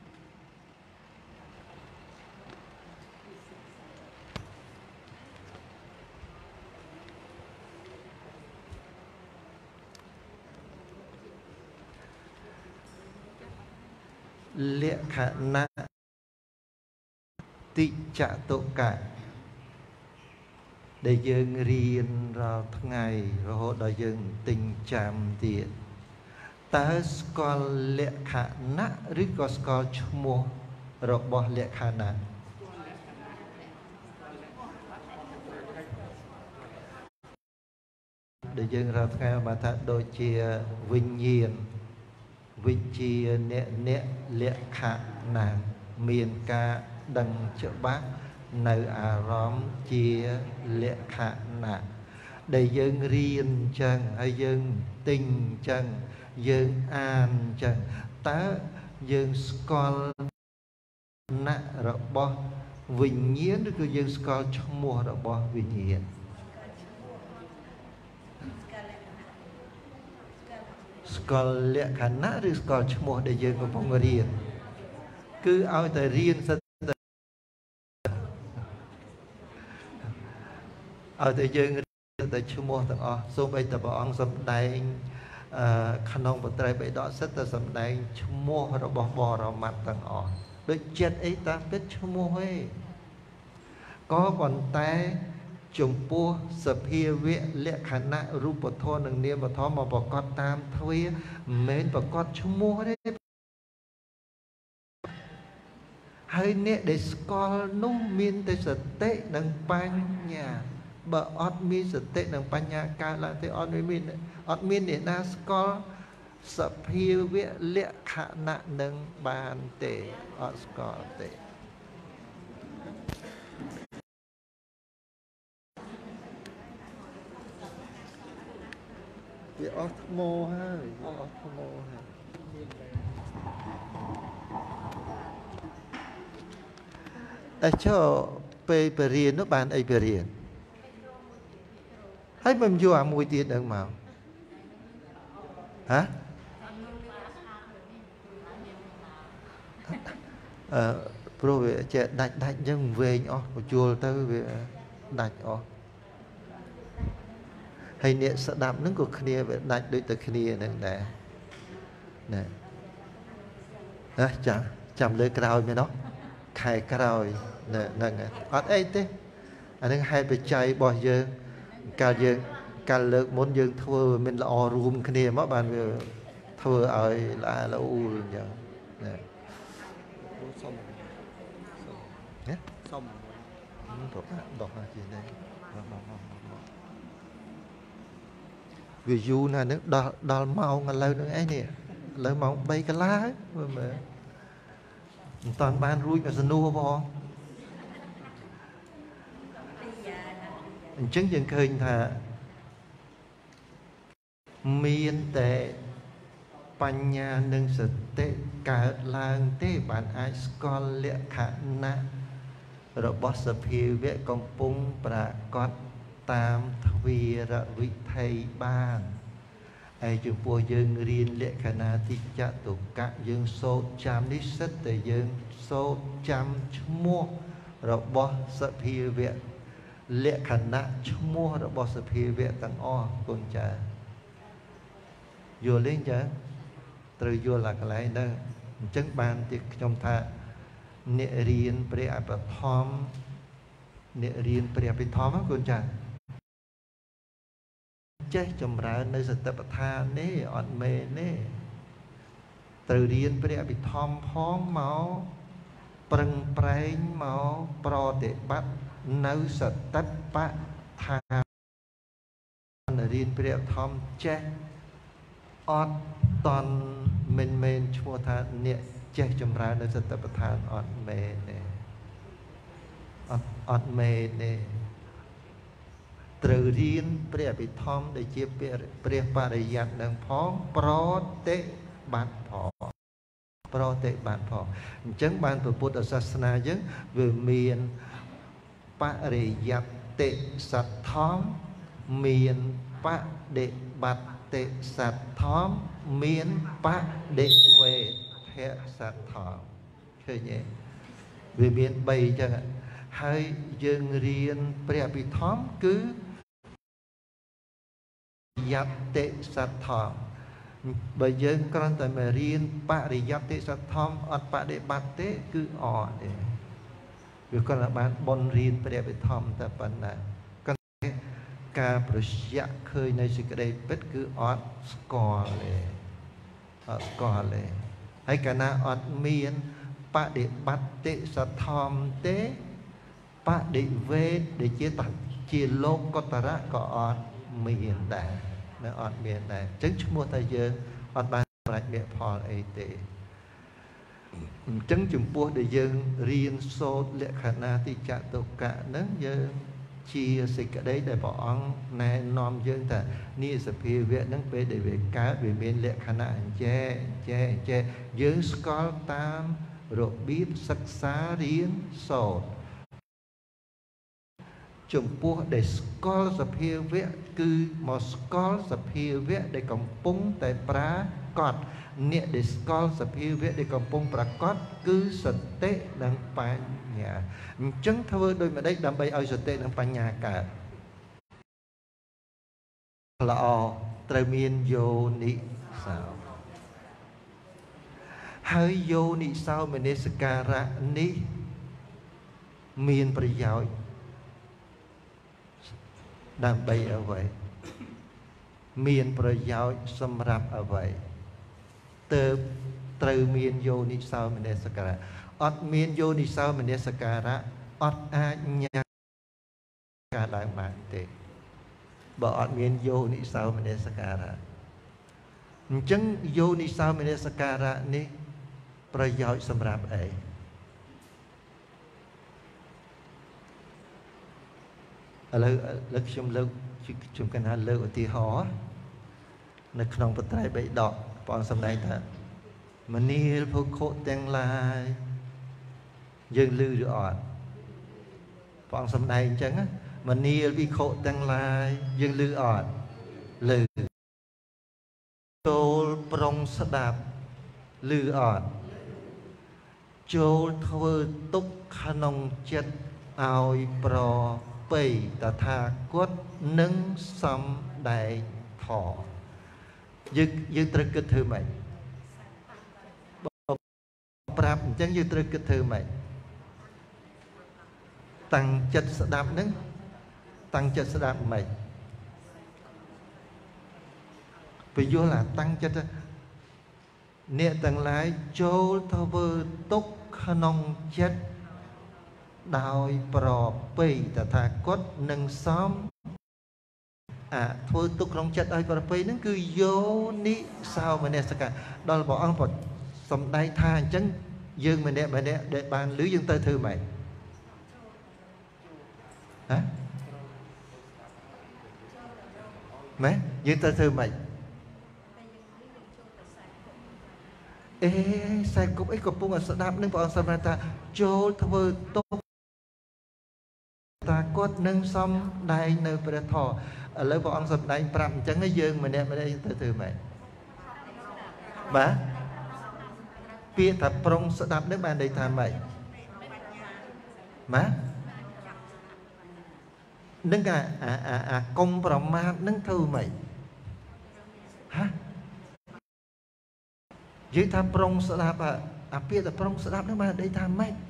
លក្ខណៈតិចតុកៈដែលយើងរៀនរាល់ថ្ងៃរហូតដល់យើងទិញចាំទៀតតើស្គាល់លក្ខណៈឬក៏ស្គាល់ឈ្មោះរបស់លក្ខណៈដែលយើងរាល់ថ្ងៃបានថាដូចជាវិញ្ញាណវិជាអ្នកអ្នកលក្ខណៈមានការដឹងច្បាស់នៅអារម្មណ៍ជាលក្ខណៈដែលយើងរៀនចឹងហើយយើងទិញចឹងយើងអានចឹងតើយើងស្គាល់ណៈរបស់វិញ្ញាណឬក៏យើងស្គាល់ឈ្មោះរបស់វិញ្ញាណស្គាល់លក្ខណៈឬស្គាល់ឈ្មោះដែលយើងកំពុងរៀនគឺឲ្យតែរៀនសិតឲ្យតែយើងរៀនតែឈ្មោះទាំងអស់សូម្បីតែព្រះអង្គសម្ដែងអឺក្នុងបត្រៃបិដកសិតតែសម្ដែងឈ្មោះរបស់បរមត្តទាំងអស់ដូចចិត្តអីតាមពិតឈ្មោះឯងក៏ប៉ុន្តែចំពោះសភាវៈលក្ខណៈរូបធម៌និងនាមធម៌មកប្រកបតាមទ្វាមិនមែនប្រកបឈ្មោះទេហើយអ្នកដែលស្គាល់នោះមានតែសតិនិងបញ្ញាបើអត់មានសតិនិងបញ្ញាកើតឡើងទេអត់មានអត់មានអ្នកណាស្គាល់សភាវៈលក្ខណៈនឹងបានទេអត់ស្គាល់ទេវាអស់ថ្មហើយវាអស់ថ្មហើយតែចុះពេលបរៀននោះបានអីបរៀនហើយមិនយកអាមួយទៀតនឹងមកហ៎អឺព្រោះវាចេះដាច់ដាច់អញ្ចឹងវែងអស់បញ្ចូលទៅវាដាច់អស់ហើយអ្នកស្ដាប់ហ្នឹងក៏គ្នាវាដាច់ដូចតែគ្នាហ្នឹងដែរណែណាចាំចាំលើក្រោយមែនទេខែក្រោយហ្នឹងអត់អីទេអាហ្នឹងហេតុបច្ច័យរបស់យើងកាលយើងកាលលើកមុនយើងធ្វើមិនល្អរួមគ្នាមកបានវាធ្វើឲ្យល្អល្អអ៊ូលអញ្ចឹងណាសុំណាសុំទៅដោះជានេះវាយូរណាស់នឹងដល់ដល់ម៉ោងឥឡូវនឹងអីនេះឥឡូវម៉ោងបីកន្លះហើយមើលមើលមិនតាន់បានរួចក៏សនួរផងអញ្ចឹងយើងឃើញថាមានតែបញ្ញានិងសតិកើតឡើងទេបានអាចស្គាល់លក្ខណៈរបស់សភាវៈកំពុងប្រកបតាមទ្វារវិថីបានហើយចំពោះយើងរៀនលក្ខណៈតិចតុកៈយើងសូត្រចាំនេះសិតតែយើងសូត្រចាំឈ្មោះរបស់សភាវៈលក្ខណៈឈ្មោះរបស់សភាវៈទាំងអស់គុណចាយល់ទេចាត្រូវយល់អាកន្លែងហ្នឹងអញ្ចឹងបានទីខ្ញុំថាអ្នករៀនព្រះអភិធម្មអ្នករៀនព្រះអភិធម្មគុណចាចេះចម្រើននៅសតិប្បដ្ឋាននេះអត់មែនទេត្រូវរៀនព្រះអភិធម្មផងមកប្រឹងប្រែងមកប្រតិបត្តិនៅសតិប្បដ្ឋានរៀនព្រះអភិធម្មចេះអត់តន់មិនមែនឈ្មោះថាអ្នកចេះចម្រើននៅសតិប្បដ្ឋានអត់មែនទេអត់អត់មែនទេត្រូវរៀនព្រះអភិធម្មដែលជាព្រះបរិយ័តនឹងផងប្រតិបត្តិផងប្រតិបត្តិផងអញ្ចឹងបានពុទ្ធសាសនាយើងវាមានបរិយ័តិសទ្ធម្មមានបដិបត្តិសទ្ធម្មមានបដិវេធសទ្ធម្មឃើញទេវាមានបីអញ្ចឹងហើយយើងរៀនព្រះអភិធម្មគឺយតិសទ្ធម្មបើយើងគ្រាន់តែមករៀនបរិយតិសទ្ធម្មអត់បដិបត្តិទេគឺអត់ទេវាគ្រាន់តែបានបនរៀនព្រះអភិធម្មតែប៉ុណ្ណាការប្រយ័ត្នឃើញនៅសេចក្តីពិតគឺអត់ស្គាល់ទេអត់ស្គាល់ទេហើយកាលណាអត់មានបដិបត្តិសទ្ធម្មទេបដិវេទដែលជាជាលោកកតរៈក៏អត់មានដែរនៅអត់មានដែរអញ្ចឹងឈ្មោះថាយើងអត់បានប្រាជ្ញមគ្គផលអីទេអញ្ចឹងចំពោះដែលយើងរៀនសូត្រលក្ខណៈទីចតុកៈហ្នឹងយើងជាសេចក្តីដែលព្រះអង្គណែនាំយើងថានេះសភាវៈហ្នឹងពេលដែលវាកើតវាមានលក្ខណៈអញ្ចេះអញ្ចេះអញ្ចេះយើងស្គាល់តាមរបៀបសិក្សារៀនសូត្រចំពោះដែលស្គាល់សភាវៈគឺមកស្គាល់សភាវៈដែលកំពុងតែប្រាកដអ្នកដែលស្គាល់សភាវៈដែលកំពុងប្រកបគឺសតិនិងបញ្ញាអញ្ចឹងធ្វើដូចម្ដេចដើម្បីឲ្យសតិនិងបញ្ញាកើតល្អត្រូវមានយោនិសោហើយយោនិសោមនសិការៈនេះមានប្រយោជន៍ដើម្បីអ្វីមានប្រយោជន៍សម្រាប់អ្វីទើបត្រូវមានយោនិសោមនសិការៈអត់មានយោនិសោមនសិការៈអត់អាចញ៉ាំការឡើងបានទេបើអត់មានយោនិសោមនសិការៈអញ្ចឹងយោនិសោមនសិការៈនេះប្រយោជន៍សម្រាប់អីឥឡូវលើកខ្ញុំលើកខ្ញុំកណាលើកឧទាហរណ៍នៅក្នុងបត្រៃបិដកព្រះអង្គសម្ដែងថាមនាលភុខុទាំងឡាយយើងឮឬអត់ព្រះអង្គសម្ដែងអញ្ចឹងមនាលវិខុទាំងឡាយយើងឮអត់ឮចូលប្រុងស្ដាប់ឮអត់ចូលធ្វើទុកក្នុងចិត្តឲ្យប្របីតថាគតនឹងសំដែងធម៌យើងយើងត្រូវគិតធ្វើម៉េចប្រាប់អញ្ចឹងយើងត្រូវគិតធ្វើម៉េចតាំងចិត្តស្ដាប់ហ្នឹងតាំងចិត្តស្ដាប់ម៉េចពយល់អាតាំងចិត្តអ្នកទាំងឡាយចូលធ្វើទុកក្នុងចិត្តដោយប្រពៃតថាគតនឹងសំអាធ្វើទុកក្នុងចិត្តឲ្យប្រពៃហ្នឹងគឺយោនិសោមនសិការដល់ព្រះអង្គសំដែងថាអញ្ចឹងយើងម្នាក់ម្នាក់ដែលបានឮយើងទៅធ្វើម៉េចហ៎ម៉េចយើងទៅធ្វើម៉េចអេខ្សែគប់អីកំពុងស្ដាប់នឹងព្រះអង្គសម្រាប់ថាចូលធ្វើទុកតាគាត់នឹងសំដែងនៅព្រះធម៌ឥឡូវព្រះអង្គសម្ដែងប្រាប់អញ្ចឹងយើងម្នាក់ម្នាក់ទៅធ្វើម៉េចបាទពាក្យថាប្រុងស្ដាប់នឹងបានន័យថាម៉េចបាទនឹងអាអាអាកុំប្រមាទនឹងធ្វើម៉េចហានិយាយថាប្រុងស្ដាប់អាពាក្យថាប្រុងស្ដាប់នឹងបានន័យថាម៉េច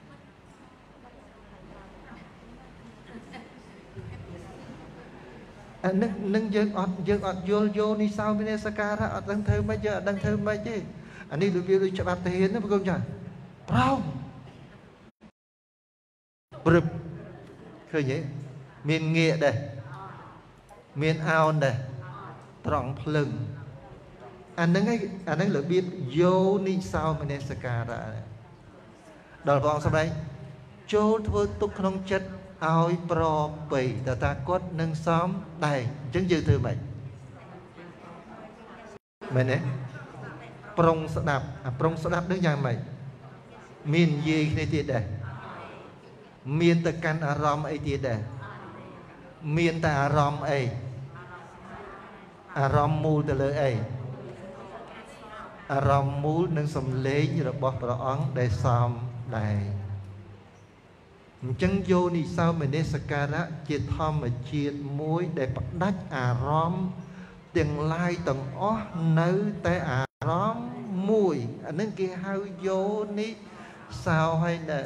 អានឹងនឹងយើងអត់យើងអត់យល់យោនិសោមនសិការៈអត់ដឹងធ្វើម៉េចយើងអត់ដឹងធ្វើម៉េចទេអានេះរបៀបដូចច្បាប់ទាហានណាបងចាប្រោមព្រឹបឃើញទេមានងាកដែរមានអោនដែរត្រង់ភ្លឹងឃអានឹងឯងអានឹងរបៀបយោនិសោមនសិការៈដល់ព្រះអង្គសម្ដែងចូលធ្វើទុកក្នុងចិត្តឲ្យប្របីតថាគតនឹងសំដែងអញ្ចឹងយើងធ្វើម៉េចមែនទេប្រុងស្ដាប់អាប្រុងស្ដាប់នឹងយ៉ាងម៉េចមាននិយាយគ្នាទៀតដែរមានទៅកាន់អារម្មណ៍អីទៀតដែរមានតែអារម្មណ៍អីអារម្មណ៍មូលទៅលើអីអារម្មណ៍មូលនឹងសំឡេងរបស់ព្រះអង្គដែលសំដែងអញ្ចឹងយោនិសោមនសិការៈជាធម្មជាតិមួយដែលផ្ដាច់អារម្មណ៍ទាំងឡាយទាំងអស់នៅតែអារម្មណ៍មួយអានឹងគេហៅយោនិសោហើយនៅ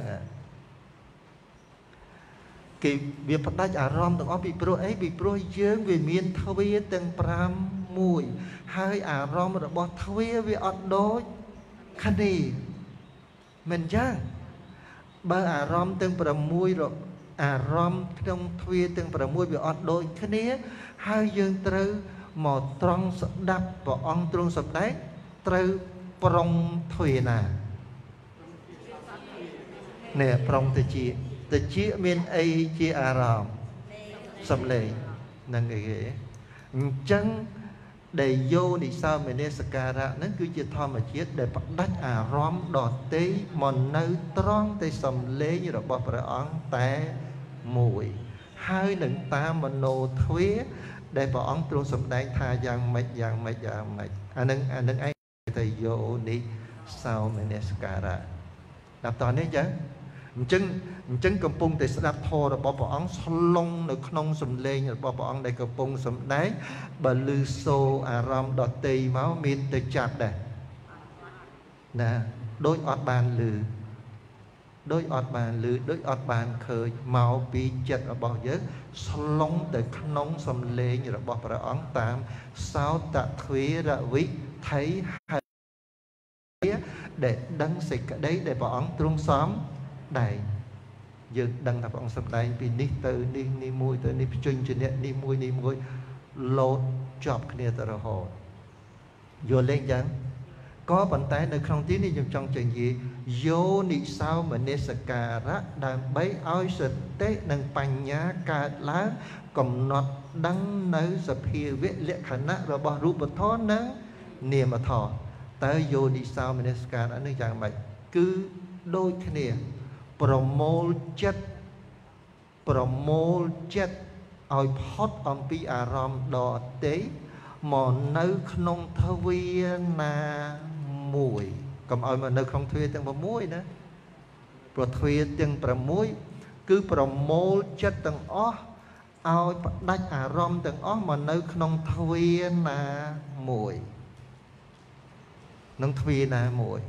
គេវាផ្ដាច់អារម្មណ៍ទាំងអស់ពីព្រោះអីពីព្រោះយើងវាមានទ្វាទាំងប្រាំមួយហើយអារម្មណ៍របស់ទ្វាវាអត់ដូចគ្នាមិនចឹងបើអារម្មណ៍ទាំង6អារម្មណ៍ក្នុងទ្វាទាំង6វាអត់ដូចគ្នាហើយយើងត្រូវមកត្រង់ស្ដាប់ព្រះអង្គទ្រង់សម្ដែងត្រូវប្រុងទ្វាណានេះប្រុងទៅជាទៅជាមានអីជាអារម្មណ៍សំឡេងនឹងអីគេអញ្ចឹងដែលយោនិសោមនសិការៈហ្នឹងគឺជាធម្មជាតិដែលផ្ដាច់អារម្មណ៍ដទៃមកនៅត្រង់តែសំឡេងរបស់ព្រះអង្គតែមួយហើយនឹងតាមមโนទ្វាដែលព្រះអង្គទ្រង់សម្ដែងថាយ៉ាងម៉េចយ៉ាងម៉េចយ៉ាងម៉េចអានឹងអានឹងឯងទៅយោនិសោមនសិការៈដល់តនេះចឹងអញ្ចឹងអញ្ចឹងកំពុងតែស្ដាប់ធម៌របស់ព្រះអង្គស្លុងនៅក្នុងសំឡេងរបស់ព្រះអង្គដែលកំពុងសម្ដែងបើឮសូរអារម្មណ៍ដទៃមកមានទៅចាប់ដែរណាដូចអត់បានឮដូចអត់បានឮដូចអត់បានឃើញមកពីចិត្តរបស់យើងស្លុងទៅក្នុងសំឡេងរបស់ព្រះអង្គតាមសោតទ្វេរវិថីហើយដែលដឹងសេចក្តីដែលព្រះអង្គទ្រង់សំដែងយើងដឹងថាព្រះអង្គសម្ដែងពីនេះទៅនេះនេះមួយទៅនេះភ្ជញ្ជនៈនេះមួយនេះមួយលោតជាប់គ្នាទៅរហូតយល់លេងចឹងក៏ប៉ុន្តែនៅក្នុងទីនេះខ្ញុំចង់ជនិយាយយោនិសោមនសិការៈដើម្បីឲ្យសតិនិងបញ្ញាកើតឡើងកំណត់ដឹងនៅសភាវៈលក្ខណៈរបស់រូបធម៌និងនាមធម៌តើយោនិសោមនសិការៈនេះយ៉ាងម៉េចគឺដូចគ្នាប្រមូលចិត្តប្រមូលចិត្តឲ្យផុតអំពីអារម្មណ៍ដទៃមកនៅក្នុងទ្វាណាមួយកុំឲ្យមកនៅក្នុងទ្វាទាំង6ណាព្រោះទ្វាទាំង6គឺប្រមូលចិត្តទាំងអស់ឲ្យផ្ដាច់អារម្មណ៍ទាំងអស់មកនៅក្នុងទ្វាណាមួយនឹងទ្វាណាមួយ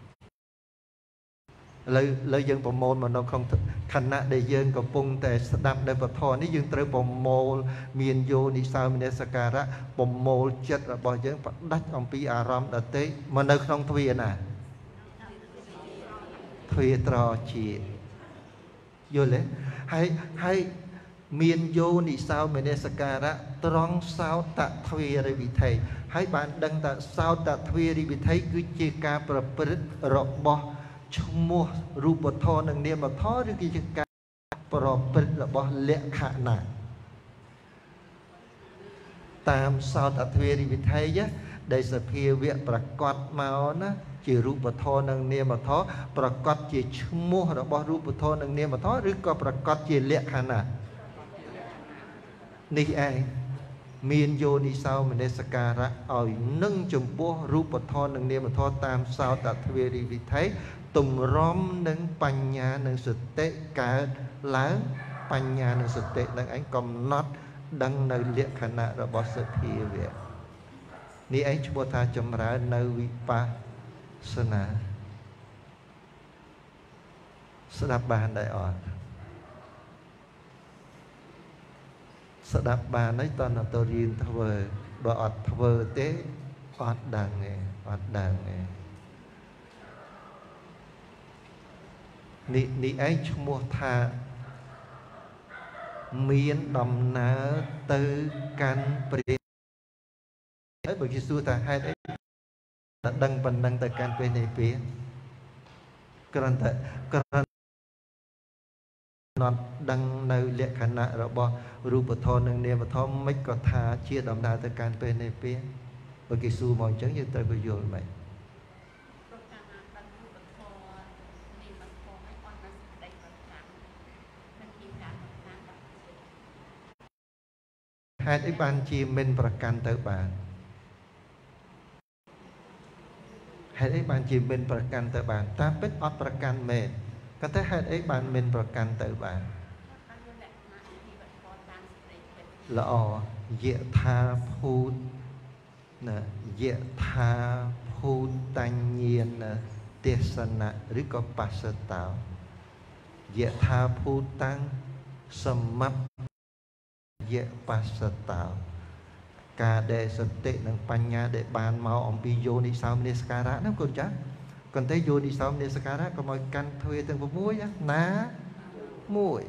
ឥឡូវឥឡូវយើងប្រមូលមកនៅក្នុងខណៈដែលយើងកំពុងតែស្ដាប់នៅពធនេះយើងត្រូវប្រមូលមានយោនិសោមនសិការៈប្រមូលចិត្តរបស់យើងផ្ដាច់អំពីអារម្មណ៍ដទៃមកនៅក្នុងទ្វាណាទ្វាត្រជាយល់ទេហើយហើយមានយោនិសោមនសិការៈត្រង់សោតទ្វារិវិថីហើយបានដឹងថាសោតទ្វារិវិថីគឺជាការប្រព្រឹត្តរបស់ឈ្មោះរូបធម៌និងនាមធម៌ឬគឺជាការប្រព្រឹត្តរបស់លក្ខណៈតាមសោតទ្វារិវិថីដែលសភាវៈប្រកបមកណាជារូបធម៌និងនាមធម៌ប្រកបជាឈ្មោះរបស់រូបធម៌និងនាមធម៌ឬក៏ប្រកបជាលក្ខណៈនេះឯងមានយោនិសោមនសិការៈឲ្យនឹងចំពោះរូបធម៌និងនាមធម៌តាមសោតទ្វារិវិថីទម្រាំនឹងបញ្ញានិងសតិកើតឡើងបញ្ញានិងសតិនឹងឯងកំណត់ដឹងនៅលក្ខណៈរបស់សភាវៈនេះឯងឈ្មោះថាចម្រើននៅវិបស្សនាស្ដាប់បានដែរអត់ស្ដាប់បានហើយតើទៅរៀនធ្វើបើអត់ធ្វើទេអត់ដឹងទេអត់ដឹងទេនេះនេះឯងឈ្មោះថាមានដំណើរទៅកាន់ព្រះហើយបើគេសួរថាហេតុអី đăng bằng đăng tại can bên này phía còn tại còn nó đăng nơi lệ khả năng rồi bỏ rùa bờ thon nâng niệm bờ thon mấy có thà chia đầm đà tại can bên này phía bởi cái xu mòn trắng như tới bây giờ mày hai cái ban chi mìnhประกันtới bạn hai cái ban chi mìnhประกันtới bạn ta biếtอดประกันเมนก็แต่hai cái ban mìnhประกันtới bạnល្អយៈថាភូតណាយៈថាភូតញ្ញាណទេសនៈឬក៏បស្សតោយៈថាភូតាំងសមัพយៈបស្សតោការដែលសតិនិងបញ្ញាដែលបានមកអំពីយោនិសោមនសិការៈហ្នឹងកូនចាប៉ុន្តែយោនិសោមនសិការៈក៏មកកាន់ទ្វេទាំង៦ណាមួយ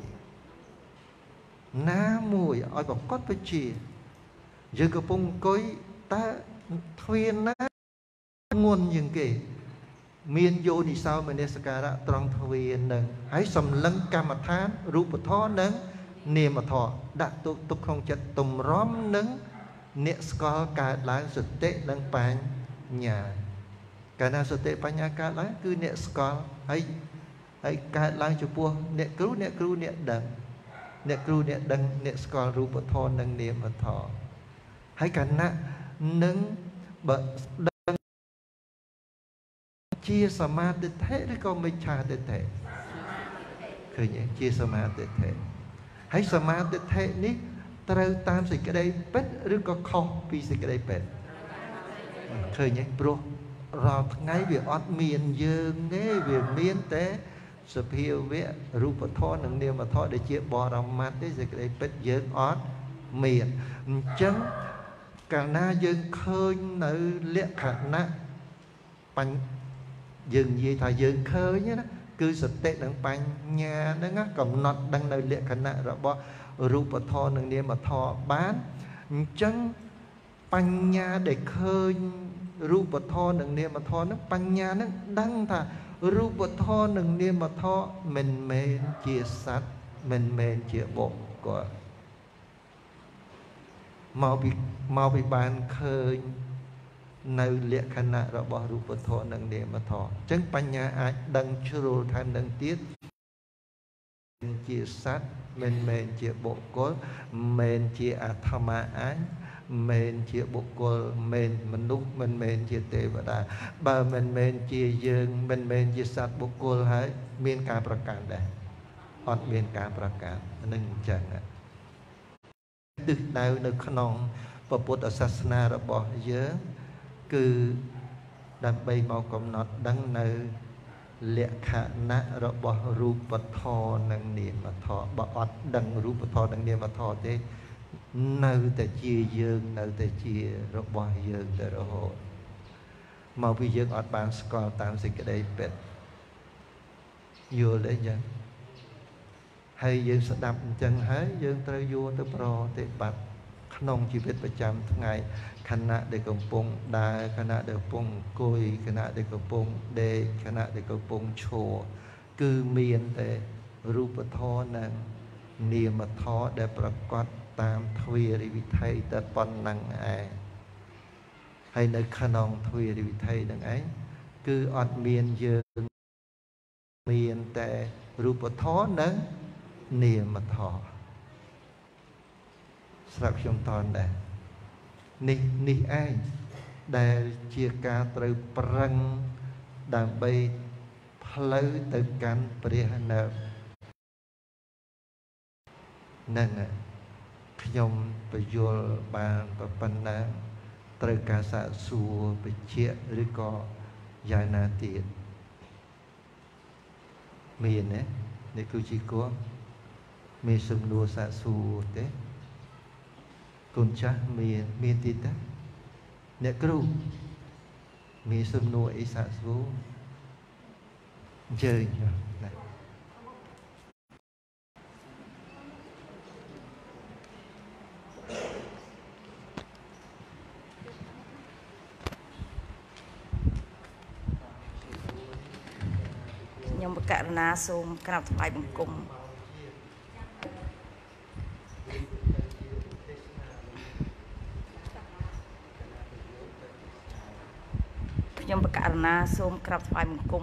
ណាមួយឲ្យប្រកបវិជាយើងកំពុងអង្គុយតើទ្វេណាងន់ជាងគេមានយោនិសោមនសិការៈត្រង់ទ្វេនឹងហើយសម្លឹងកម្មដ្ឋានរូបធម៌និងនាមធម៌ដាក់ទុកទុកក្នុងចិត្តទំរំនឹងអ្នកស្គាល់កើតឡើងសតិនិងបញ្ញាកាលណាសតិបញ្ញាកើតឡើងគឺអ្នកស្គាល់ហើយហើយកើតឡើងចំពោះអ្នកគ្រូអ្នកគ្រូអ្នកដឹងអ្នកគ្រូអ្នកដឹងអ្នកស្គាល់រូបធម៌និងនាមធម៌ហើយកាលណានឹងបើដឹងជាសមាធិធិឬក៏មិច្ឆាទិដ្ឋិឃើញទេជាសមាធិធិហើយសមាធិធិនេះត្រូវតាមសេចក្តីពិតឬក៏ខុសពីសេចក្តីពិតឃើញទេព្រោះរាល់ថ្ងៃវាអត់មានយើងទេវាមានតែសភាវៈរូបធម៌និងនាមធម៌ដែលជាបរមត្ថទេសេចក្តីពិតយើងអត់មានអញ្ចឹងកាលណាយើងឃើញនៅលក្ខណៈបញ្ញយើងនិយាយថាយើងឃើញណាគឺសតិនិងបញ្ញាហ្នឹងកំណត់ដឹងនៅលក្ខណៈរបស់រូបធម៌និងនាមធម៌បានអញ្ចឹងបញ្ញាដែលឃើញរូបធម៌និងនាមធម៌ហ្នឹងបញ្ញាហ្នឹងដឹងថារូបធម៌និងនាមធម៌មិនមែនជាសត្វមិនមែនជាបុគ្គលមកពីមកពីបានឃើញនៅលក្ខណៈរបស់រូបធម៌និងនាមធម៌អញ្ចឹងបញ្ញាអាចដឹងជ្រុលថែមនឹងទៀតជាសត្វមិនមែនជាបុគ្គលមិនជាអាត្មាអញមិនជាបុគ្គលមិនមនុស្សមិនមែនជាទេវតាបើមិនមែនជាយើងមិនមែនជាសត្វបុគ្គលហើយមានការប្រកាន់ដែរអត់មានការប្រកាន់នឹងអញ្ចឹងទិសដៅនៅក្នុងពុទ្ធសាសនារបស់យើងគឺដើម្បីមកកំណត់ដឹងនៅលក្ខណៈរបស់រូបធម៌និងនាមធម៌បើអត់ដឹងរូបធម៌និងនាមធម៌ទេនៅតែជាយើងនៅតែជារបស់យើងទៅរហូតមកពីយើងអត់បានស្គាល់តាមសេចក្តីពិតយល់ទេចឹងហើយយើងស្ដាប់អញ្ចឹងហើយយើងត្រូវយកទៅប្រតិបត្តិក្នុងជីវិតប្រចាំថ្ងៃខណៈដែលកំពុងដើរខណៈដែលកំពុងអង្គុយខណៈដែលកំពុងដេកខណៈដែលកំពុងឈរគឺមានតែរូបធម៌និងនាមធម៌ដែលប្រកបតាមទ្វារវិថីតែប៉ុណ្ណឹងឯងហើយនៅក្នុងទ្វារវិថីនឹងឯងគឺអត់មានយើងមានតែរូបធម៌និងនាមធម៌ស្រាប់ខ្ញុំតន់ដែរនេះនេះឯងដែលជាការត្រូវប្រឹងដើម្បីផ្លូវទៅកាន់ព្រះនៅនឹងខ្ញុំបញ្យល់បានប៉ុណ្ណាត្រូវការសាកសួរបញ្ជាក់ឬក៏យ៉ាងណាទៀតមានទេនេះគឺជាគួរមានសំណួរសាកសួរទេកូនចាស់មានមានទៀតទេអ្នកគ្រូមានសំណួរអីសាកសួរអញ្ជើញណាករណាសូមក្រាបថ្វាយបង្គំខ្ញុំបកករណាសូមក្រាបថ្វាយបង្គំ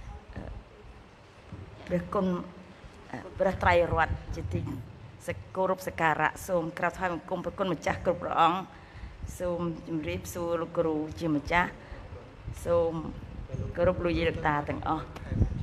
ព្រះគុណព្រះត្រៃរតន៍ជាទីសគោរពសក្ការៈសូមក្រាបថ្វាយបង្គំព្រះគុណម្ចាស់គ្រប់ព្រះអង្គសូមជម្រាបសួរលោកគ្រូជាម្ចាស់សូមគោរពលោកយាយលោកតាទាំងអស់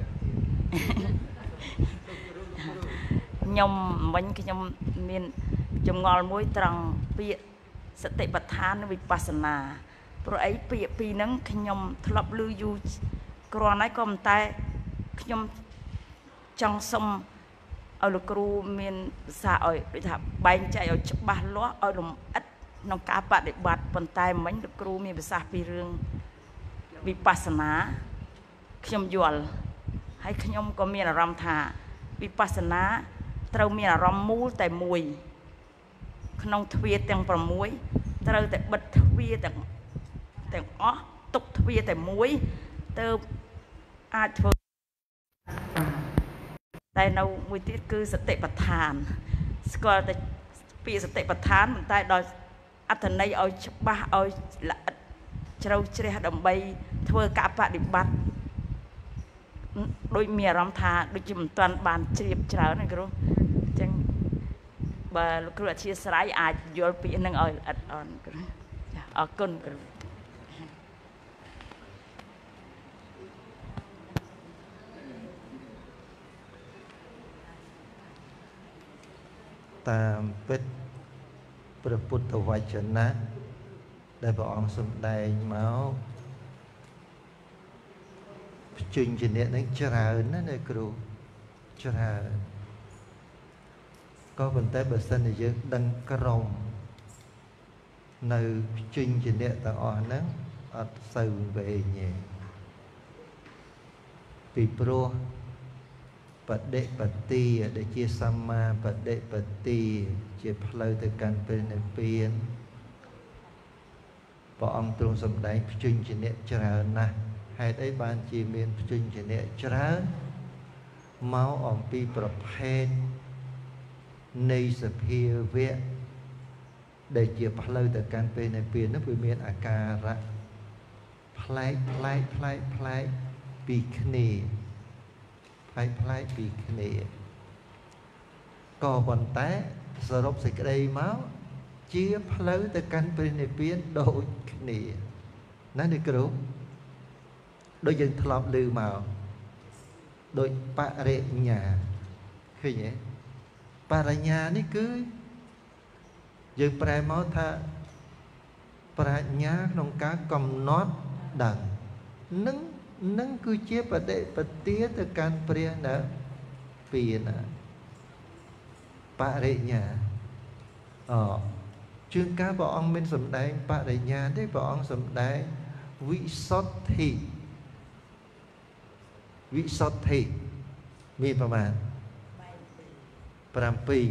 ខ្ញុំមិញខ្ញុំមានចម្ងល់មួយត្រង់ពាក្យសតិប្បដ្ឋាននិងវិបស្សនាព្រោះអីពាក្យពីរហ្នឹងខ្ញុំធ្លាប់ឮយូរគ្រាន់ហើយក៏ប៉ុន្តែខ្ញុំចង់សុំឲ្យលោកគ្រូមានភាសាឲ្យដូចថាបែងចែកឲ្យច្បាស់លាស់ឲ្យលម្អិតក្នុងការបដិបត្តិប៉ុន្តែមិញលោកគ្រូមានភាសាពីរឿងវិបស្សនាខ្ញុំយល់ហើយខ្ញុំក៏មានអារម្មណ៍ថាវិបស្សនាត្រូវមានអារម្មណ៍មូលតែមួយក្នុងទ្វារទាំង6ត្រូវតែបិទទ្វារទាំងទាំងអស់ទុកទ្វារតែមួយទៅអាចធ្វើតែនៅមួយទៀតគឺសតិប្បដ្ឋានស្គាល់តែពាក្យសតិប្បដ្ឋានប៉ុន្តែដល់អត្ថន័យឲ្យច្បាស់ឲ្យល្អិតជ្រៅជ្រះដើម្បីធ្វើការបដិបត្តិដូចមានអារម្មណ៍ថាដូចជាមិនទាន់បានជ្រាបច្រើនណាគ្រូអញ្ចឹងបើលោកគ្រូអធិស្ឋានអាចយល់ពាក្យហ្នឹងឲ្យល្អិតអន់គ្រូចាអរគុណគ្រូតាមពិតព្រះពុទ្ធវចនៈដែលព្រះអង្គសម្ដែងមកភ្ជញ្ជនៈនឹងច្រើនណាស់ណាគ្រូច្រើនក៏ប៉ុន្តែបើសិនជាយើងដឹងក្រុមនៅភ្ជញ្ជនៈទាំងអស់ហ្នឹងអត់សូវវែងទេពីព្រោះបដិបទាដែលជាសម្មាបដិបទាជាផ្លូវទៅកាន់ព្រះនិព្វានព្រះអង្គទ្រង់សម្ដែងភ្ជញ្ជនៈច្រើនណាស់ហេតុអីបានជាមានភ្ជញ្ជនៈច្រើនមកអំពីប្រភេទនៃសភាវៈដែលជាផ្លូវទៅកាន់ព្រះនិព្វាននោះវាមានអាការៈប្លែកប្លែកប្លែកប្លែកពីគ្នាប្លែកប្លែកពីគ្នាក៏ប៉ុន្តែសរុបសេចក្តីមកជាផ្លូវទៅកាន់ព្រះនិព្វានដូចគ្នាណានេះគ្រូដូចយើងធ្លាប់ឮមកដូចបរិញ្ញាឃើញទេបរិញ្ញានេះគឺយើងប្រែមកថាប្រាជ្ញាក្នុងការកំណត់ដឹងនឹងនឹងគឺជាបដិបទាទៅកាន់ព្រះនិព្វានបរិញ្ញាអជួនកាលព្រះអង្គមានសម្ដែងបរិញ្ញាទេព្រះអង្គសម្ដែងវិសុទ្ធិវិសុទ្ធិមានប្រមាណ7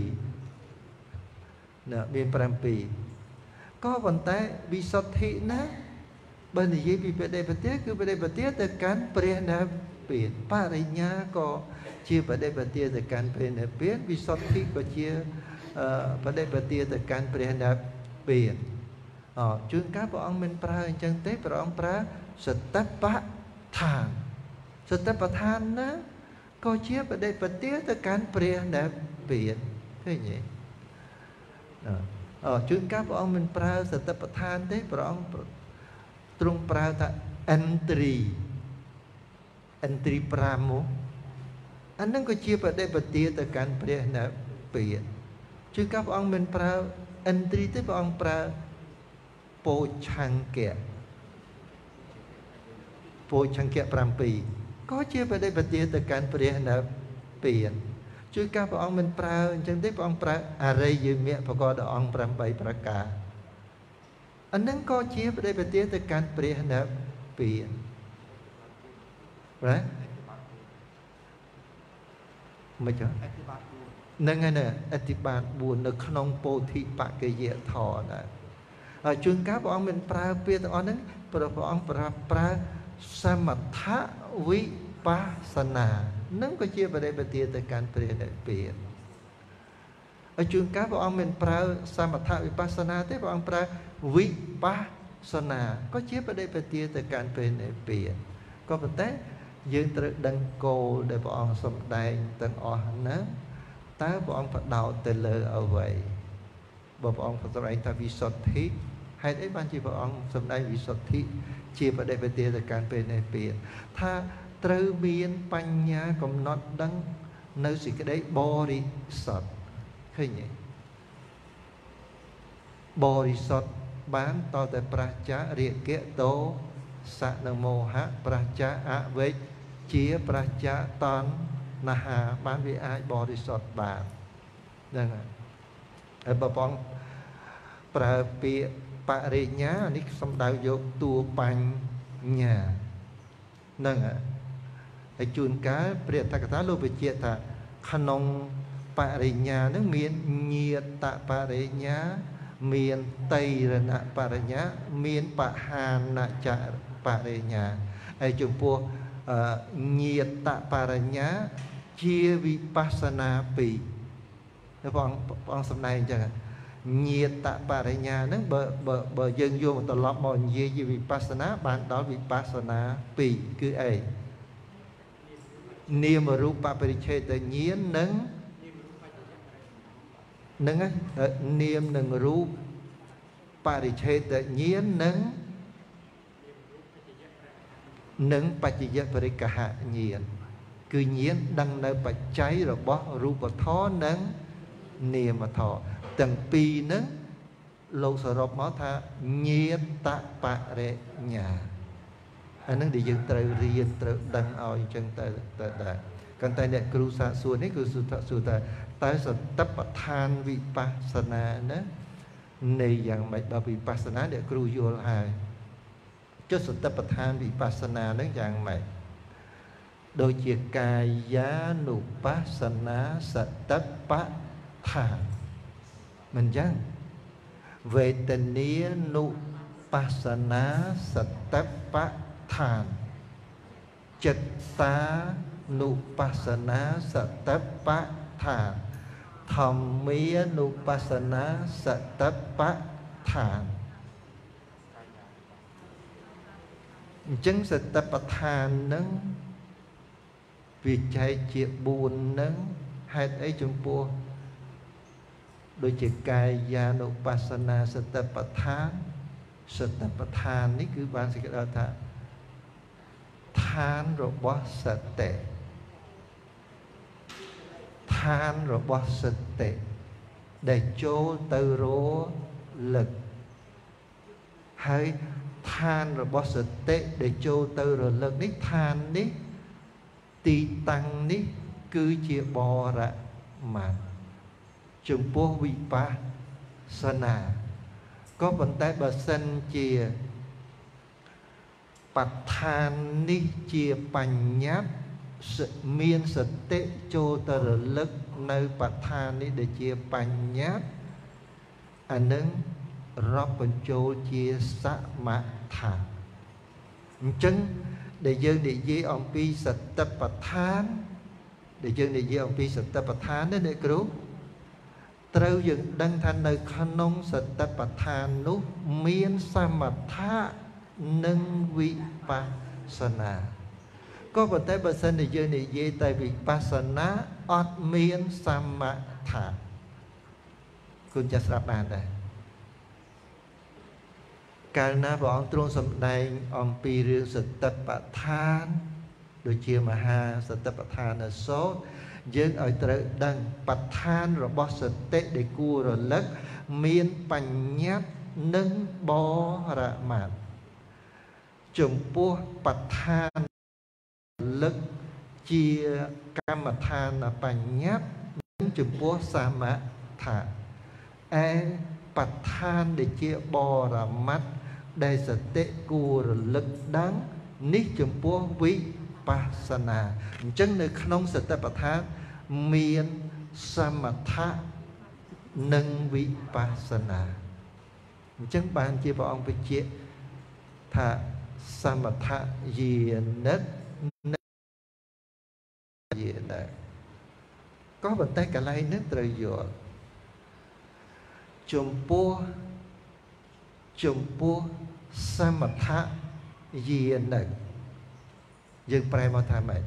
ណាមាន7ក៏ប៉ុន្តែវិសុទ្ធិណាបើនិយាយពីបដិបទាគឺបដិបទាទៅកាន់ព្រះនិព្វានបរិញ្ញាក៏ជាបដិបទាទៅកាន់ព្រះនិព្វានវិសុទ្ធិក៏ជាបដិបទាទៅកាន់ព្រះនិព្វានអជួនកាលព្រះអង្គមិនប្រើអញ្ចឹងទេព្រះអង្គប្រើសតិប្បដ្ឋានសតិប្បដ្ឋានណាក៏ជាបដិបទាទៅកាន់ព្រះនិព្វានឃើញទេអជួនកាលព្រះអង្គមិនប្រើសតិប្បដ្ឋានទេព្រះអង្គទ្រង់ប្រើថាឥន្ទ្រីឥន្ទ្រី5មកអានឹងក៏ជាបដិបទាទៅកាន់ព្រះនិព្វានជួនកាលព្រះអង្គមិនប្រើឥន្ទ្រីទេព្រះអង្គប្រើពោឆង្គៈពោឆង្គៈ7ក៏ជាបដិបទាទៅកាន់ព្រះនិព្វានជួនកាលព្រះអង្គមិនប្រើអញ្ចឹងទេព្រះអង្គប្រើអរិយមគ្គប្រកបដោយអង្គ8ប្រការអានឹងក៏ជាបដិបទាទៅកាន់ព្រះនិព្វានបាទមិនចឹងនឹងហើយណាអធិបាទ4នៅក្នុងពោធិបក្កយធរណាហើយជួនកាលព្រះអង្គមិនប្រើពាក្យទាំងអស់ហ្នឹងព្រោះព្រះអង្គប្រើប្រើសមថវិបស្សនានឹងក៏ជាបដិបទាទៅកាន់ព្រះនិព្វានឲ្យជួនកាលព្រះអង្គមិនប្រើសមថវិបស្សនាទេព្រះអង្គប្រើវិបស្សនាក៏ជាបដិបទាទៅកាន់ព្រះនិព្វានក៏ប៉ុន្តែយើងត្រូវដឹងគោលដែលព្រះអង្គសម្ដែងទាំងអស់ហ្នឹងតើព្រះអង្គបដោតទៅលើអ្វីបើព្រះអង្គសម្ដែងថាវិសុទ្ធិហេតុអីបានជាព្រះអង្គសម្ដែងវិសុទ្ធិជាបដិបទាទៅកាន់ព្រះនិព្វានថាត្រូវមានបញ្ញាកំណត់ដឹងនៅសេចក្តីបរិសុទ្ធឃើញទេបរិសុទ្ធបានតតែប្រះចារាគៈតោសៈនិងមោហៈប្រះចាអវិជ្ជាប្រះចាតណ្ហាបានវាអាចបរិសុទ្ធបានហ្នឹងហើយហើយបើបងប្រើពាក្យបរិញ្ញានេះសំដៅយកតួបញ្ញាហ្នឹងហើយហើយជួនកាលព្រះតកថាលោកបញ្ជាក់ថាក្នុងបរិញ្ញានឹងមានញាតបរិញ្ញាមានតៃរណបរិញ្ញាមានបហានចបរិញ្ញាហើយចំពោះញាតបរិញ្ញាជាវិបស្សនាពីរព្រះអង្គព្រះអង្គសម្ដែងអញ្ចឹងញាតបរិញ្ញាហ្នឹងបើបើបើយើងយកមកត្រឡប់មកនិយាយជាវិបស្សនាបានដល់វិបស្សនាពីរគឺអីនាមរូបបរិច្ឆេទញ្ញាណនិងនឹងនាមនិងរូបបរិច្ឆេទញ្ញាណនិងនិងបច្ចយបរិក្ខញ្ញាណគឺញាណដឹងនៅបច្ច័យរបស់រូបធម៌និងនាមធម៌ទាំងពីរហ្នឹងលោកសរុបមកថាញាតបរិញ្ញាអានឹងដែលយើងត្រូវរៀនត្រូវដឹងឲ្យអញ្ចឹងទៅទៅដែរប៉ុន្តែអ្នកគ្រូសាកសួរនេះគឺសួរថាសួរថាតើសតិប្បដ្ឋានវិបស្សនាណានៃយ៉ាងម៉េចបើវិបស្សនាអ្នកគ្រូយល់ហើយចុះសតិប្បដ្ឋានវិបស្សនានឹងយ៉ាងម៉េចដូចជាកាយានុបស្សនាសតិប្បដ្ឋានមិនចឹងវេទនានុបស្សនាសតិប្បដ្ឋានចិត្តតានុបស្សនាសតិប្បដ្ឋានធម្មានុបស្សនាសតិប្បដ្ឋានអញ្ចឹងសតិប្បដ្ឋាននឹងវាចែកជាបួននឹងហេតុអីចំពោះដូចជាកាយានុបស្សនាសតិប្បដ្ឋានសតិប្បដ្ឋាននេះគឺបានសេចក្តីថាឋានរបស់សតិឋានរបស់សតិដែលចូលទៅរលឹកហើយឋានរបស់សតិដែលចូលទៅរលឹកនេះឋាននេះទីតាំងនេះគឺជាបរមត្ថចំពោះវិបស្សនាក៏ប៉ុន្តែបើសិនជាបដ្ឋាននេះជាបញ្ញត្តិមានសតិចូលទៅរលឹកនៅបដ្ឋាននេះដែលជាបញ្ញត្តិអានឹងរាប់បញ្ចូលជាសមថៈអញ្ចឹងដែលយើងនិយាយអំពីសតិប្បដ្ឋានដែលយើងនិយាយអំពីសតិប្បដ្ឋាននេះអ្នកគ្រូត្រូវយើងដឹងថានៅក្នុងសតិប្បដ្ឋាននោះមានសមថៈនិងវិបស្សនាក៏ប៉ុន្តែបើសិនជាយើងនិយាយតែវិបស្សនាអត់មានសមថៈគុណចាស់ស្រាប់បានដែរកាលណាព្រះអង្គទ្រង់សម្ដែងអំពីរឿងសតិប្បដ្ឋានដូចជាមហាសតិប្បដ្ឋានសូត្រយើងឲ្យត្រូវដឹងបដ្ឋានរបស់សតិដែលគួររលឹកមានបញ្ញត្តិនិងបរមត្ថចំពោះបដ្ឋានលឹកជាកម្មដ្ឋានបញ្ញត្តិនិងចំពោះសមថៈឯបដ្ឋានដែលជាបរមត្ថដែលសតិគួររលឹកដឹងនេះចំពោះវិបស្សនាអញ្ចឹងនៅក្នុងសតិប្បដ្ឋានមានសមថៈនិងវិបស្សនាអញ្ចឹងបានជាព្រះអង្គបញ្ជាក់ថាសមថៈយានិតយានដែរក៏ប៉ុន្តែកន្លែងនេះត្រូវយល់ចំពោះចំពោះសមថយាននេះយើងប្រែមកថាម៉េច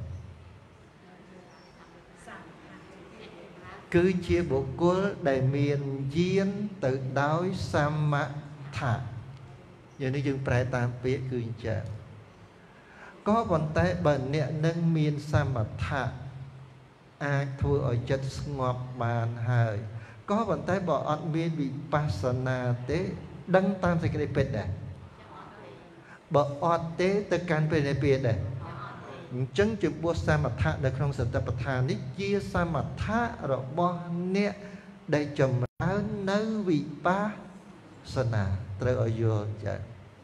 គឺជាបុគ្គលដែលមានយានទៅដោយសមថៈយ៉ាងនេះយើងប្រែតាមពាក្យគឺអញ្ចឹងក៏ប៉ុន្តែបើអ្នកនឹងមានសមថៈអាចធ្វើឲ្យចិត្តស្ងប់បានហើយក៏ប៉ុន្តែបើអត់មានវិបស្សនាទេដឹងតាមសេចក្តីពិតដែរបើអត់ទេទៅកាន់ពេលនេះពេលដែរអញ្ចឹងចំពោះសមថៈនៅក្នុងសតិប្បដ្ឋាននេះជាសមថៈរបស់អ្នកដែលចម្រើននៅវិបស្សនាត្រូវឲ្យយល់ចា៎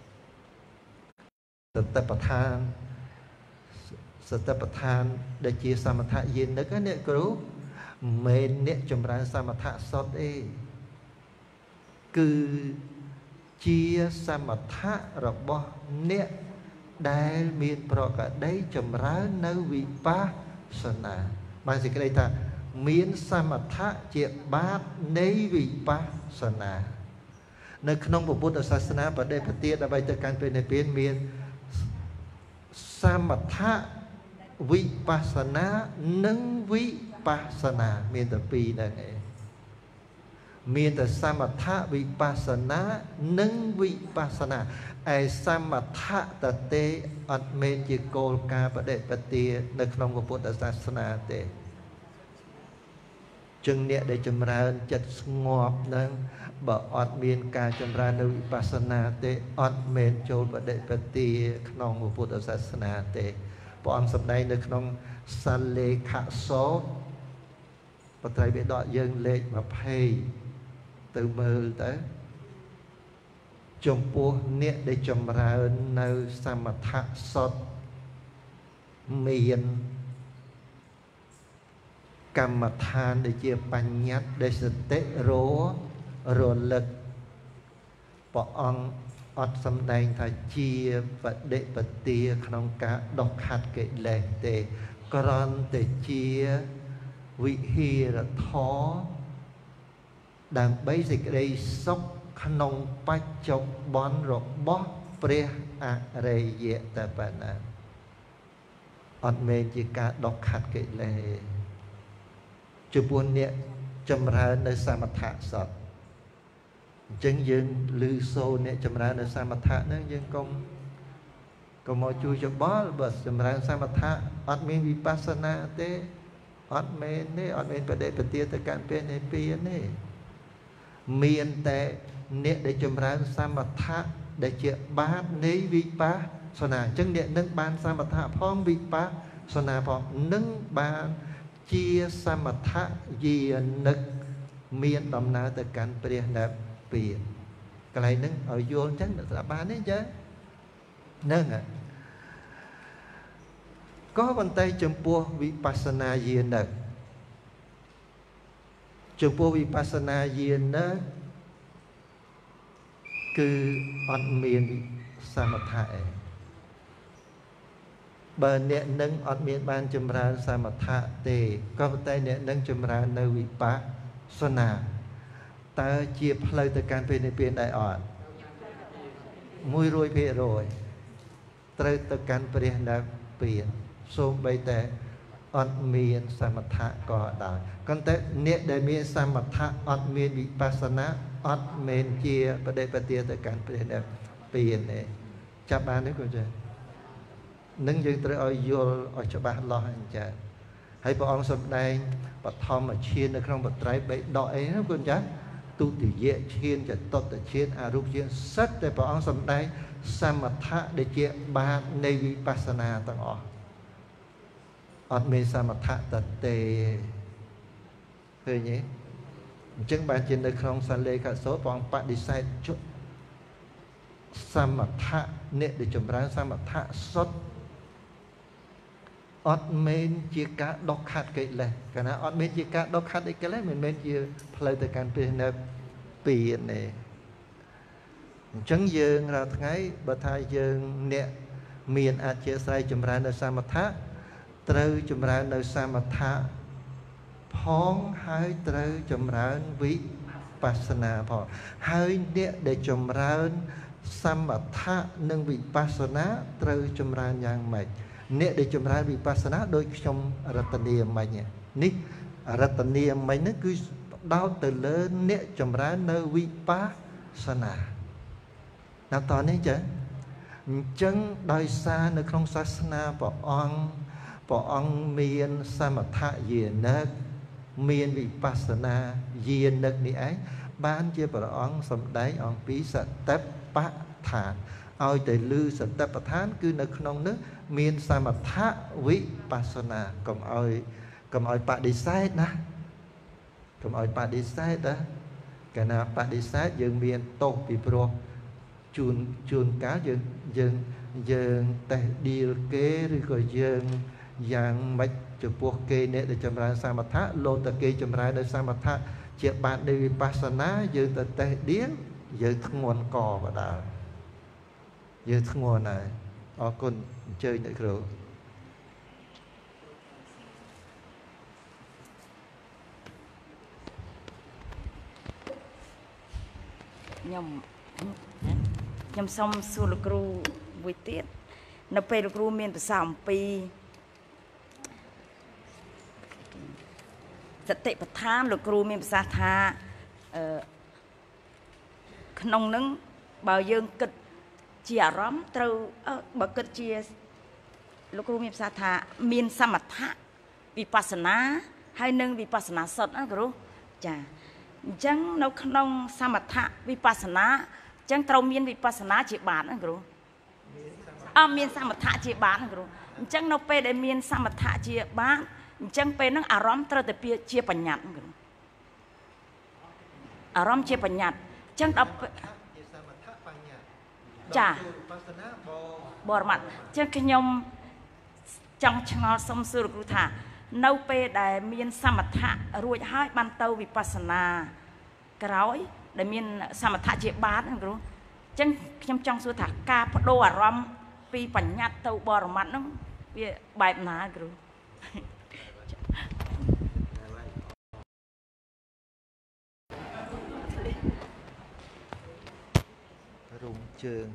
សតិប្បដ្ឋានសតិប្បដ្ឋានដែលជាសមថៈយានិកអ្នកគ្រូមិនអ្នកចម្រើនសមថៈសុទ្ធអីគឺជាសមថៈរបស់អ្នកដែលមានប្រកដីចម្រើននៅវិបស្សនាបានសេចក្តីថាមានសមថៈជាបាតនៃវិបស្សនានៅក្នុងពុទ្ធសាសនាបដិបទាដើម្បីទៅកាន់ពេលនិព្វានមានសមថៈវិបស្សនានិងវិបស្សនាមានតែពីរហ្នឹងឯងមានតែសមថៈវិបស្សនានិងវិបស្សនាឯសមថៈតទេអត់មែនជាគោលការបដិបទានៅក្នុងពុទ្ធសាសនាទេចឹងអ្នកដែលចម្រើនចិត្តស្ងប់ហ្នឹងបើអត់មានការចម្រើននៅវិបស្សនាទេអត់មែនចូលបដិបទាក្នុងពុទ្ធសាសនាទេព្រះអង្គសម្ដែងនៅក្នុងសលេខសោបត្រៃបិដកយើងលេខยี่สิบទៅមើលទៅចំពោះអ្នកដែលចម្រើននៅសមថៈសុទ្ធមានកម្មដ្ឋានដែលជាបញ្ញត្តិដែលសតិររលឹកព្រះអង្គអត់សម្ដែងថាជាបដិបទាក្នុងការដុសខាត់កិលេសទេគ្រាន់តែជាវិហារធម៌ដើម្បីសេចក្តីសុខក្នុងបច្ចុប្បន្នរបស់ព្រះអរិយតែប៉ុណ្ណាអត់មែនជាការដុសខាត់កិលេសចំពោះអ្នកចម្រើននៅសមថៈសត្វអញ្ចឹងយើងឮសូរអ្នកចម្រើននៅសមថៈហ្នឹងយើងកុំកុំមកជួយច្បល់បើចម្រើនសមថៈអត់មានវិបស្សនាទេអត់មែនទេអត់មានបដិបទាទៅកាន់ពេលនិព្វានទេមានតែអ្នកដែលចម្រើនសមថៈដែលជាបាតនៃវិបស្សនាអញ្ចឹងអ្នកនឹងបានសមថៈផងវិបស្សនាផងនឹងបានជាសមថៈយានិកមានដំណើរទៅកាន់ព្រះនិព្វានកន្លែងហ្នឹងឲ្យយល់អញ្ចឹងស្ដាប់បានទេចាហ្នឹងក៏ប៉ុន្តែចំពោះវិបស្សនាយានិកចំពោះវិបស្សនាយានិកគឺអត់មានសមថៈឯងបើអ្នកនឹងអត់មានបានចម្រើនសមថៈទេក៏ប៉ុន្តែអ្នកនឹងចម្រើននៅវិបស្សនាតើជាផ្លូវទៅកាន់ពេលនិព្វានដែរអត់មួយរយភាគរយត្រូវទៅកាន់ព្រះនិព្វានសូម្បីតែអត់មានសមថៈក៏ដោយប៉ុន្តែអ្នកដែលមានសមថៈអត់មានវិបស្សនាអត់មែនជាបដិបទាទៅកាន់ព្រះនិព្វានទេចាប់បានទេគាត់ចានឹងយើងត្រូវឲ្យយល់ឲ្យច្បាស់លាស់អញ្ចឹងហើយព្រះអង្គសម្ដែងបឋមឈាននៅក្នុងបត្រៃបិដកអីណាគាត់ចាទុតិយឈានចតុតឈានអរូបឈានសិតតែព្រះអង្គសម្ដែងសមថៈដែលជាបាតនៃវិបស្សនាទាំងអស់អត់មានសមថៈតទេឃើញទេអញ្ចឹងបានជានៅក្នុងសលេខសោតព្រះអង្គបដិសេធជុសមថៈអ្នកដែលចម្រើនសមថៈសុទ្ធអត់មែនជាការដុសខាត់កិលេសកាលណាអត់មានជាការដុសខាត់កិលេសមិនមែនជាផ្លូវទៅកាន់ព្រះនិព្វានទេអញ្ចឹងយើងរាល់ថ្ងៃបើថាយើងអ្នកមានអធិស្ឋានចម្រើននៅសមថៈត្រូវចម្រើននៅសមថៈផងហើយត្រូវចម្រើនវិបស្សនាផងហើយអ្នកដែលចម្រើនសមថៈនិងវិបស្សនាត្រូវចម្រើនយ៉ាងម៉េចអ្នកដែលចម្រើនវិបស្សនាដោយខ្ញុំរតនាមិញនេះរតនាមិញនេះគឺផ្ដោតទៅលើអ្នកចម្រើននៅវិបស្សនាដល់តនេះចឹងអញ្ចឹងដោយសារនៅក្នុងសាសនាព្រះអង្គព្រះអង្គមានសមថយានិកមានវិបស្សនាយានិកនេះឯងបានជាព្រះអង្គសម្ដែងអំពីសតិប្បដ្ឋានឲ្យតែលឺសតិប្បដ្ឋានគឺនៅក្នុងនោះមានសមថវិបស្សនាកុំឲ្យកុំឲ្យបដិសេធណាកុំឲ្យបដិសេធណាកាលណាបដិសេធយើងមានទោសពីព្រោះជួនជួនកាលយើងយើងយើងតេះឌីលគេឬក៏យើងយ៉ាងម៉េចចំពោះគេអ្នកដែលចម្រើនសមថៈលោតតែគេចម្រើននៅសមថៈជាបាតនៃវិបស្សនាយើងទៅតេះឌីលយើងធ្ងន់កបដាលយើងធ្ងន់ហើយអរគុណអញ្ជើញអ្នកគ្រូខ្ញុំខ្ញុំសូមសួរលោកគ្រូមួយទៀតនៅពេលលោកគ្រូមានប្រសាសន៍អំពីសតិប្បដ្ឋានលោកគ្រូមានប្រសាសន៍ថាអឺក្នុងនឹងបើយើងគិតជាអារម្មណ៍ត្រូវបើគិតជាលោកគ្រូមានប្រសាសន៍ថាមានសមថៈវិបស្សនាហើយនិងវិបស្សនាសុទ្ធណាគ្រូចាអញ្ចឹងនៅក្នុងសមថៈវិបស្សនាអញ្ចឹងត្រូវមានវិបស្សនាជាបាតណាគ្រូអត់មានសមថៈជាបាតណាគ្រូអញ្ចឹងនៅពេលដែលមានសមថៈជាបាតអញ្ចឹងពេលហ្នឹងអារម្មណ៍ត្រូវតែជាបញ្ញត្តិគ្រូអារម្មណ៍ជាបញ្ញត្តិអញ្ចឹងដល់ជាសមថៈបញ្ញត្តិចាវិបស្សនាបរមត្តអញ្ចឹងខ្ញុំចង់ឆ្ងល់សុំសួរលោកគ្រូថានៅពេលដែលមានសមថៈរួចហើយបានទៅវិបស្សនាក្រោយដែលមានសមថៈជាបាតណាគ្រូអញ្ចឹងខ្ញុំចង់សួរថាការបដូរអារម្មណ៍ពីបញ្ញត្តិទៅបរមត្តហ្នឹងវាបែបណាគ្រូរុំជើង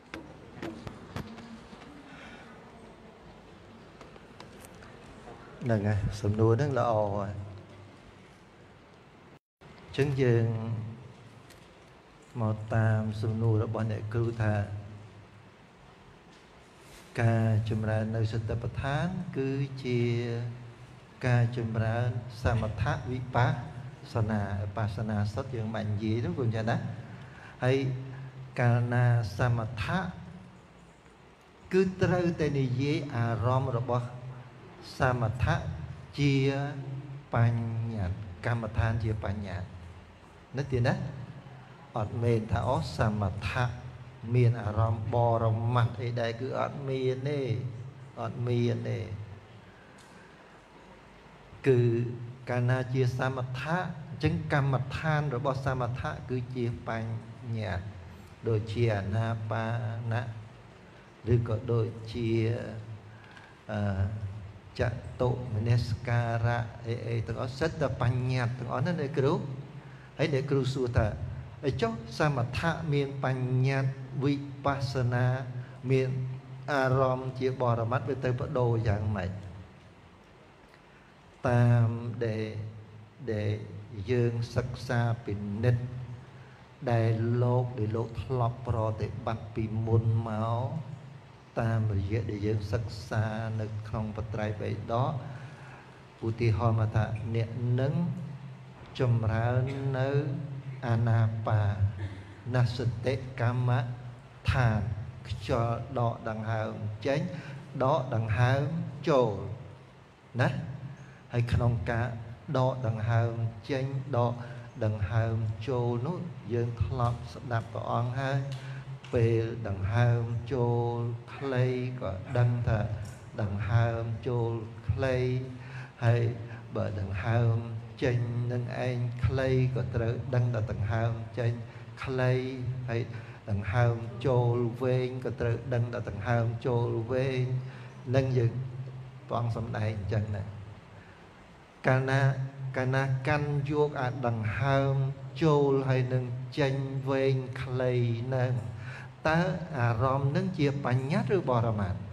ហ្នឹងហើយសំណួរហ្នឹងល្អហើយអញ្ចឹងយើងមកតាមសំណួររបស់អ្នកគ្រូថាការចម្រើននៅសតិប្បដ្ឋានគឺជាការចម្រើនសមថវិបស្សនាវិបស្សនាសុទ្ធយើងមិននិយាយទេគូចឹងណាហើយកាលណាសមថៈគឺត្រូវតែនិយាយអារម្មណ៍របស់សមថៈជាបញ្ញត្តិកម្មដ្ឋានជាបញ្ញត្តិនេះទៀតណាអត់មែនថាអូសមថៈមានអារម្មណ៍បរមត្តអីដែរគឺអត់មានទេអត់មានទេគឺកាលណាជាសមថៈអញ្ចឹងកម្មដ្ឋានរបស់សមថៈគឺជាបញ្ញត្តិដូចជាអាណាបាណឬក៏ដូចជាអឺចតុមនសិការៈអីអីទាំងអស់សិតតែបញ្ញត្តិទាំងអស់ហ្នឹងអ្នកគ្រូហើយអ្នកគ្រូសួរថាអីចុះសមថៈមានបញ្ញត្តិវិបស្សនាមានអារម្មណ៍ជាបរមត្តវាទៅបដូរយ៉ាងម៉េចតាមដែលដែលយើងសិក្សាពិនិត្យដែលលោកដែលលោកធ្លាប់ប្រតិបត្តិពីមុនមកតាមរយៈដែលយើងសិក្សានៅក្នុងបត្រៃបិដកឧទាហរណ៍មកថាអ្នកនឹងចម្រើននៅអាណាបានសតិកម្មដ្ឋានខ្យល់ដកដង្ហើមចេញដកដង្ហើមចូលណាហើយក្នុងការដកដង្ហើមចេញដកដង្ហើមចូលនោះយើងធ្លាប់ស្ដាប់ព្រះអង្គហើយពេលដង្ហើមចូលខ្លីក៏ដឹងថាដង្ហើមចូលខ្លីហើយបើដង្ហើមចេញនឹងឯងខ្លីក៏ត្រូវដឹងថាដង្ហើមចេញខ្លីហើយដង្ហើមចូលវែងក៏ត្រូវដឹងថាដង្ហើមចូលវែងនឹងយើងព្រះអង្គសម្ដែងអញ្ចឹងណាកាលណាកាលណាកាន់យកអាដង្ហើមចូលហើយនឹងចេញវែងខ្លីនឹងតើអារម្មណ៍នឹងជាបញ្ញត្តិឬបរមត្ថ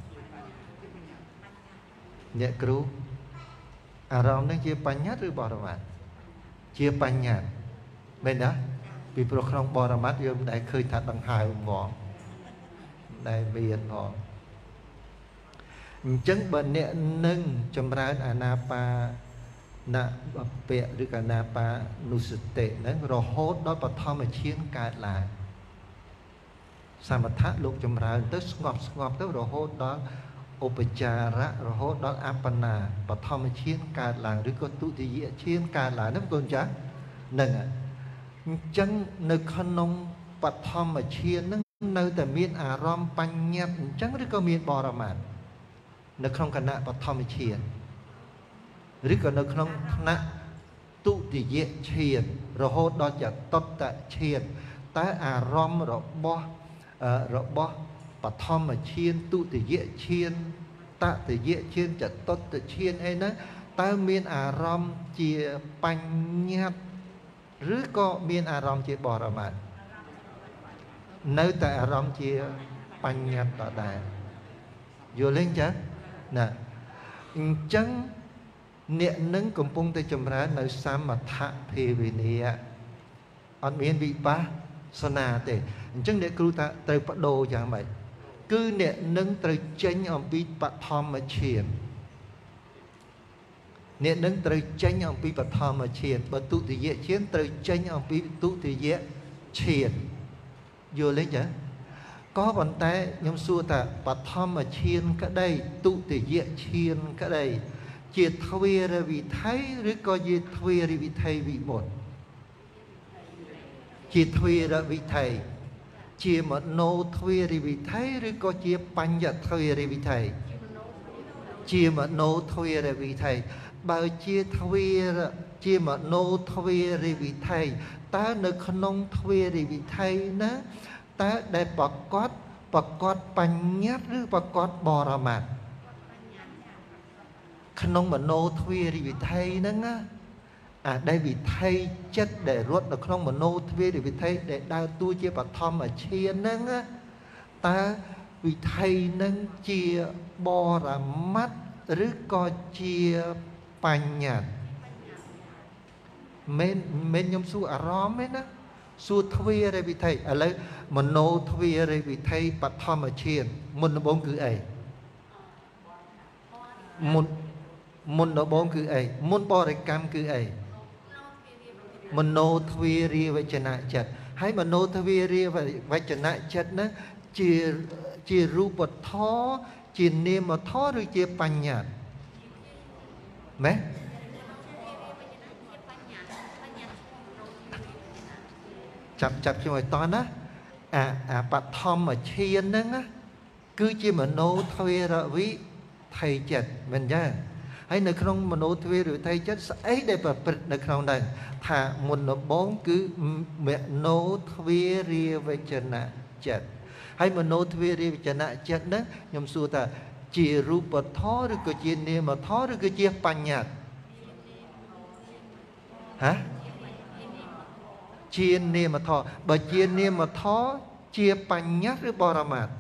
អ្នកគ្រូអារម្មណ៍នឹងជាបញ្ញត្តិឬបរមត្ថជាបញ្ញត្តិមែនទេពីព្រោះក្នុងបរមត្ថយើងមិនដែលឃើញថាដង្ហើមហ្មងដែលមានផងអញ្ចឹងបើអ្នកនឹងចម្រើនអាណាបាណពៈឬក៏អាណាបានុសតិហ្នឹងរហូតដល់បឋមឈានកើតឡើងសមថៈលោកចម្រើនទៅស្ងប់ស្ងប់ទៅរហូតដល់ឧបចារៈរហូតដល់អបណាបឋមឈានកើតឡើងឬក៏ទុតិយឈានកើតឡើងហ្នឹងកូនចាស់ហ្នឹងអញ្ចឹងនៅក្នុងបឋមឈានហ្នឹងនៅតែមានអារម្មណ៍បញ្ញត្តិអញ្ចឹងឬក៏មានបរមត្ថនៅក្នុងគណៈបឋមឈានឬក៏នៅក្នុងថ្នាក់ទុតិយឈានរហូតដល់ចតុត្តឈានតើអារម្មណ៍របស់របស់បឋមឈានទុតិយឈានតតិយឈានចតុត្តឈានអីហ្នឹងតើមានអារម្មណ៍ជាបញ្ញត្តិឬក៏មានអារម្មណ៍ជាបរមត្ថនៅតែអារម្មណ៍ជាបញ្ញត្តិដដែលយល់ទេចាណាអញ្ចឹងអ្នកនឹងកំពុងតែចម្រើននៅសមថភាវនាអត់មានវិបស្សនាទេអញ្ចឹងអ្នកគ្រូថាត្រូវបដូរយ៉ាងម៉េចគឺអ្នកនឹងត្រូវចេញអំពីបឋមឈានអ្នកនឹងត្រូវចេញអំពីបឋមឈានបើទុតិយឈានត្រូវចេញអំពីទុតិយឈានយល់ទេចាក៏ប៉ុន្តែខ្ញុំសួរថាបឋមឈានក្តីទុតិយឈានក្តីជាទ្វេរវិថីឬក៏ជាទ្វេរវិថីវិមុតជាទ្វេរវិថីជាមโนទ្វេរវិថីឬក៏ជាបញ្ញទ្វេរវិថីជាមโนទ្វេរវិថីបើជាទ្វេរជាមโนទ្វេរវិថីតើនៅក្នុងទ្វេរវិថីណាតើដែលប្រកបប្រកបបញ្ញត្តិឬប្រកបបរមត្ថក្នុងមโนទ្វេរវិថីហ្នឹងណាអាដែលវិថីចិត្តដែលរត់នៅក្នុងមโนទ្វេរវិថីដែលដើរតួជាបឋមឈានហ្នឹងតើវិថីហ្នឹងជាបរមត្ថឬក៏ជាបញ្ញត្តិមិនមិនខ្ញុំសួរអារម្មណ៍ទេណាសួរទ្វេរវិថីឥឡូវមโนទ្វេរវិថីបឋមឈានមុនដំបូងគឺអីមុនមុនដំបូងគឺអីមុនបរិកម្មគឺអីមโนទ្វេរាវចនៈចិត្តហើយមโนទ្វេរាវចនៈចិត្តហ្នឹងជាជារូបធម៌ជានាមធម៌ឬជាបញ្ញត្តិម៉េចចាប់ចាប់ខ្ញុំឲ្យតណាអាអាបឋមឈានហ្នឹងណាគឺជាមโนទ្វេរវិថីចិត្តមិនចឹងហើយនៅក្នុងមโนទ្វេរវិថីចិត្តស្អីដែលប្រព្រឹត្តនៅក្នុងហ្នឹងថាមុនដំបូងគឺមโนទ្វេរាវចនៈចិត្តហើយមโนទ្វេរាវចនៈចិត្តហ្នឹងខ្ញុំសួរថាជារូបធម៌ឬក៏ជានាមធម៌ឬក៏ជាបញ្ញត្តិហ៎ជានាមធម៌បើជានាមធម៌ជាបញ្ញត្តិឬបរមត្ថ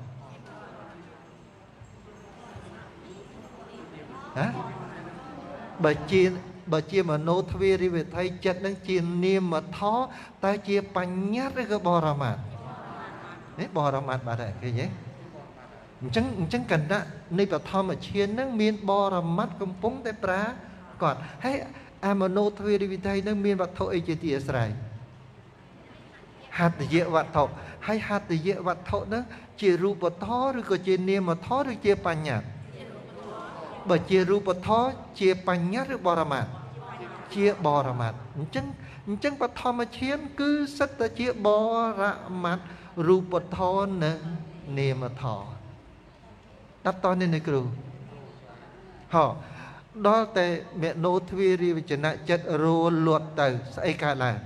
ហ៎បើជាបើជាមโนទ្វេរាវវិថីចិត្តនឹងជានាមធម៌តែជាបញ្ញត្តិឬក៏បរមត្ថនេះបរមត្ថបាទឃើញទេអញ្ចឹងអញ្ចឹងកណ្ណៈនៃបឋមឈានហ្នឹងមានបរមត្ថកំពុងតែប្រាកដហើយអាមโนទ្វេរាវវិថីហ្នឹងមានវត្ថុអីជាទីអាស្រ័យហត្ថយវត្ថុហើយហត្ថយវត្ថុហ្នឹងជារូបធម៌ឬក៏ជានាមធម៌ឬជាបញ្ញត្តិបើជារូបធម៌ជាបញ្ញត្តិឬបរមត្ថជាបរមត្ថអញ្ចឹងអញ្ចឹងបឋមឈានគឺសិតតែជាបរមត្ថរូបធម៌និងនាមធម៌ដល់តនេះនេះគ្រូហ៎ដល់តែមโนទ្វេរាវចនៈចិត្តរលត់ទៅស្អីកើតឡើង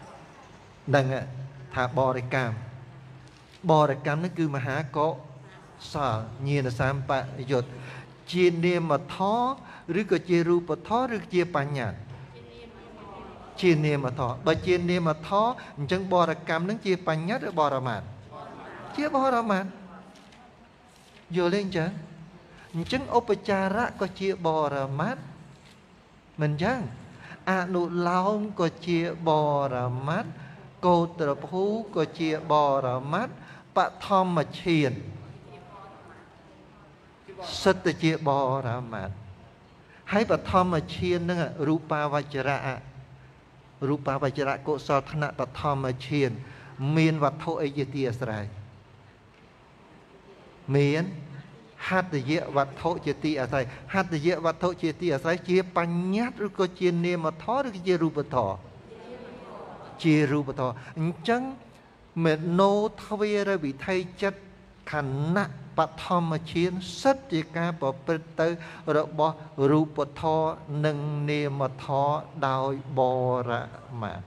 ដឹងថាបរិកម្មបរិកម្មនេះគឺមហាកុសល់ញាណសម្បយុត្តជានាមធម៌ឬក៏ជារូបធម៌ឬជាបញ្ញត្តិជានាមធម៌បើជានាមធម៌អញ្ចឹងបរកម្មនឹងជាបញ្ញត្តិឬបរមត្ថជាបរមត្ថយល់ទេអញ្ចឹងអញ្ចឹងឧបចារៈក៏ជាបរមត្ថមិនអញ្ចឹងអនុឡោមក៏ជាបរមត្ថកោត្រភូក៏ជាបរមត្ថបឋមឈានសិតតែជាបរមត្ថហើយបឋមឈាននឹងរូបាវចរៈរូបាវចរៈកុសលថ្នាក់បឋមឈានមានវត្ថុអីជាទីអាស្រ័យមានហត្ថយវត្ថុជាទីអាស្រ័យហត្ថយវត្ថុជាទីអាស្រ័យជាបញ្ញត្តិឬក៏ជានាមធម៌ឬក៏ជារូបធម៌ជារូបធម៌អញ្ចឹងមេណោទ្វារវិថីចិត្តខណៈបឋមឈានសិតជាការប្រព្រឹត្តទៅរបស់រូបធម៌និងនាមធម៌ដោយបរមត្ថ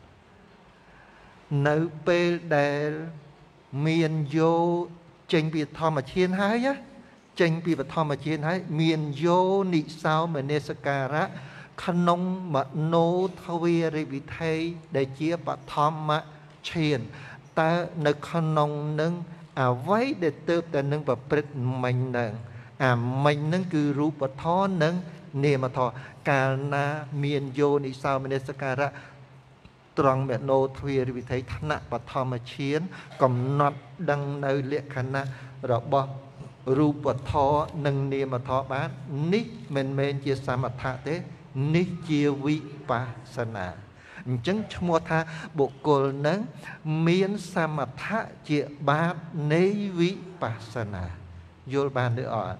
នៅពេលដែលមានយោចេញពីធម្មឈានហើយចេញពីបឋមឈានហើយមានយោនិសោមនសិការៈក្នុងមโนទ្វារវិថីដែលជាបឋមឈានតើនៅក្នុងនឹងអ្វីដែលទៅតែនឹងប្រព្រឹត្តមិញហ្នឹងអាមិញហ្នឹងគឺរូបធម៌និងនាមធម៌កាលណាមានយោនិសោមនសិការៈត្រង់មโนទ្វារវិថីថ្នាក់បឋមឈានកំណត់ដឹងនៅលក្ខណៈរបស់រូបធម៌និងនាមធម៌បាននេះមិនមែនជាសមថៈទេនេះជាវិបស្សនាអញ្ចឹងឈ្មោះថាបុគ្គលនឹងមានសមថៈជាបាតនៃវិបស្សនាយល់បានឬអត់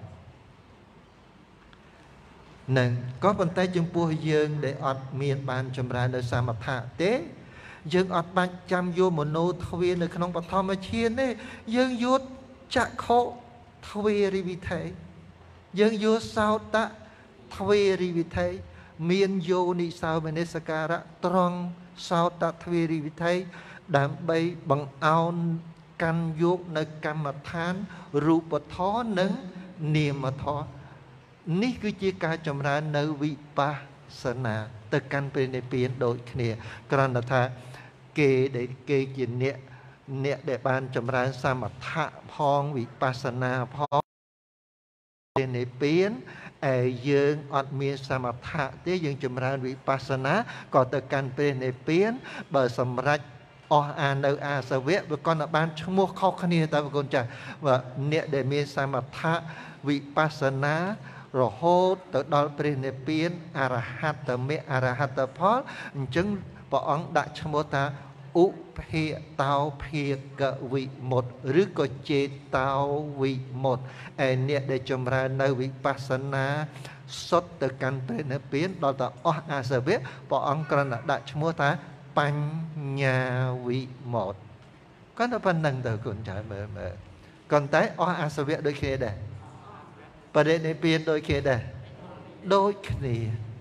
នឹងក៏ប៉ុន្តែចំពោះយើងដែលអត់មានបានចម្រើននៅសមថៈទេយើងអត់បាច់ចាំយកមโนទ្វារនៅក្នុងបឋមឈានទេយើងយកចក្ខុទ្វារិវិថីយើងយកសោតៈទ្វារិវិថីមានយោនិសោមនសិការៈត្រង់សោតទ្វារិវិថីដើម្បីបង្អោនកាន់យកនៅកម្មដ្ឋានរូបធម៌និងនាមធម៌នេះគឺជាការចម្រើននៅវិបស្សនាទៅកាន់ព្រះនិព្វានដូចគ្នាគ្រាន់តែថាគេដែលគេជាអ្នកអ្នកដែលបានចម្រើនសមថៈផងវិបស្សនាផងព្រះនិព្វានឯយើងអត់មានសមថៈទេយើងចម្រើនវិបស្សនាក៏ទៅកាន់ព្រះនិព្វានបើសម្រេចអស់អានៅអាសវៈវាក៏បានឈ្មោះខុសគ្នាតើបងប្អូនចាស់ว่าអ្នកដែលមានសមថៈវិបស្សនារហូតទៅដល់ព្រះនិព្វានអរហត្តមគ្គអរហត្តផលអញ្ចឹងព្រះអង្គដាក់ឈ្មោះថាឧភេតោភាកវិមុតឬក៏ចេតោវិមុតឯអ្នកដែលចម្រើននៅវិបស្សនាសុទ្ធទៅកាន់ព្រះនិព្វានដល់ទៅអស់អាសវៈព្រះអង្គគ្រាន់តែដាក់ឈ្មោះថាបញ្ញាវិមុតគាត់តែប៉ុណ្្នឹងទៅគុណចាមើលមើលប៉ុន្តែអស់អាសវៈដូចគ្នាដែរបរិនិព្វានដូចគ្នាដែរដូចគ្នា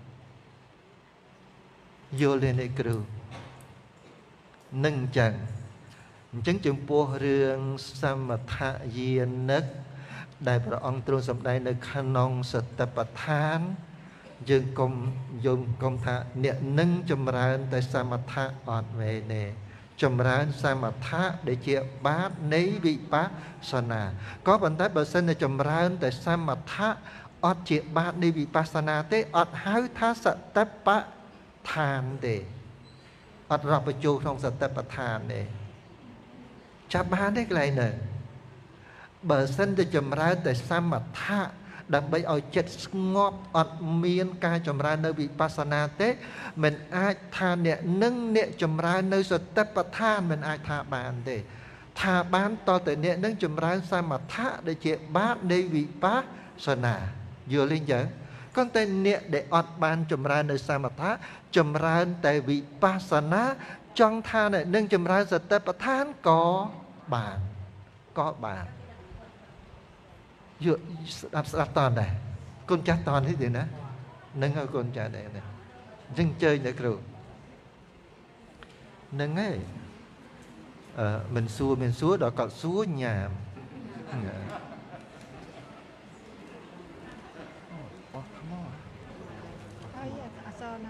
យល់ទេអ្នកគ្រូនឹងអញ្ចឹងអញ្ចឹងចំពោះរឿងសមថយានិកដែលព្រះអង្គទ្រង់សម្ដែងនៅក្នុងសតិប្បដ្ឋានយើងកុំយំកុំថាអ្នកនឹងចម្រើនតែសមថៈអត់មែនទេចម្រើនសមថៈដែលជាបាតនៃវិបស្សនាក៏ប៉ុន្តែបើសិនតែចម្រើនតែសមថៈអត់ជាបាតនៃវិបស្សនាទេអត់ហៅថាសតិប្បដ្ឋានទេអត់រាប់បញ្ចូលក្នុងសតិប្បដ្ឋានទេចាប់បានទេកន្លែងហ្នឹងបើសិនតែចម្រើនតែសមថៈដើម្បីឲ្យចិត្តស្ងប់អត់មានការចម្រើននៅវិបស្សនាទេមិនអាចថាអ្នកនឹងអ្នកចម្រើននៅសតិប្បដ្ឋានមិនអាចថាបានទេថាបានតតែអ្នកនឹងចម្រើនសមថៈដែលជាបាតនៃវិបស្សនាយល់ទេអញ្ចឹងក៏តែអ្នកដែលអត់បានចម្រើននៅសមថៈចម្រើនតែវិបស្សនាចង់ថានឹងចម្រើនសតិប្បដ្ឋានក៏បានក៏បានយកស្ដាប់ស្ដាប់តដែរគុណចាស់តនេះទេណានឹងឲ្យគុណចាស់ដែរណាអញ្ចឹងជើញអ្នកគ្រូនឹងហើយអឺមិនសួរមិនសួរដល់គាត់សួរញ៉ាំនៅ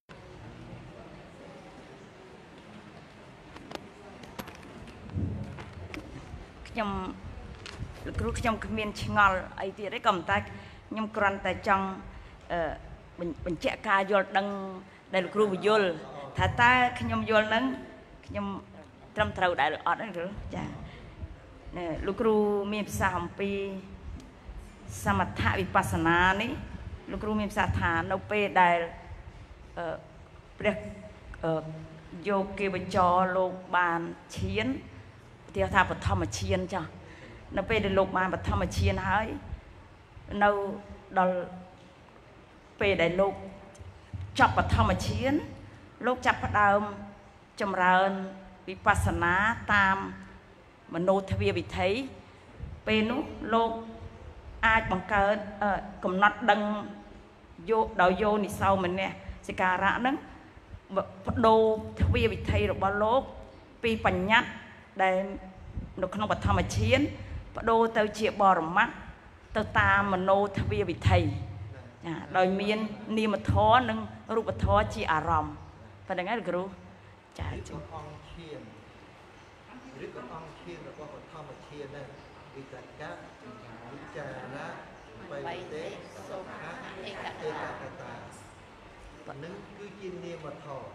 ខ្ញុំលោកគ្រូខ្ញុំគ្មានឆ្ងល់អីទៀតទេក៏ប៉ុន្តែខ្ញុំគ្រាន់តែចង់អឺបញ្ជាក់ការយល់ដឹងដែលលោកគ្រូបញ្យល់ថាតើខ្ញុំយល់នឹងខ្ញុំត្រឹមត្រូវដែរឬអត់ទេគ្រូចាលោកគ្រូមានប្រសាសន៍អំពីសមថវិបស្សនានេះលោកគ្រូមានប្រសាសន៍ថានៅពេលដែលអឺព្រះយោគិវចរលោកបានឈានទីថាបឋមឈានចានៅពេលដែលលោកបានបឋមឈានហើយនៅដល់ពេលដែលលោកចប់បឋមឈានលោកចាប់ផ្ដើមចម្រើនវិបស្សនាតាមមនោទ្វាវិថីពេលនោះលោកអាចបង្កើតកំណត់ដឹងយកដោយយោនិសោមនសិការៈហ្នឹងបដូរទ្វាវិថីរបស់លោកពីបញ្ញត្តិដែលនៅក្នុងបឋមឈានបដូរទៅជាបរមត្តទៅតាមមនោទ្វាវិថីចាដោយមាននាមធម៌និងរូបធម៌ជាអារម្មណ៍ប៉ុណ្្នឹងហើយលោកគ្រូចា៎អង្គឈានឬក៏អង្គឈានរបស់បឋមឈានហ្នឹងវិតកៈវិចារៈបៃតេសុខៈឯកតាប៉ុណ្្នឹងគឺជានាមធម៌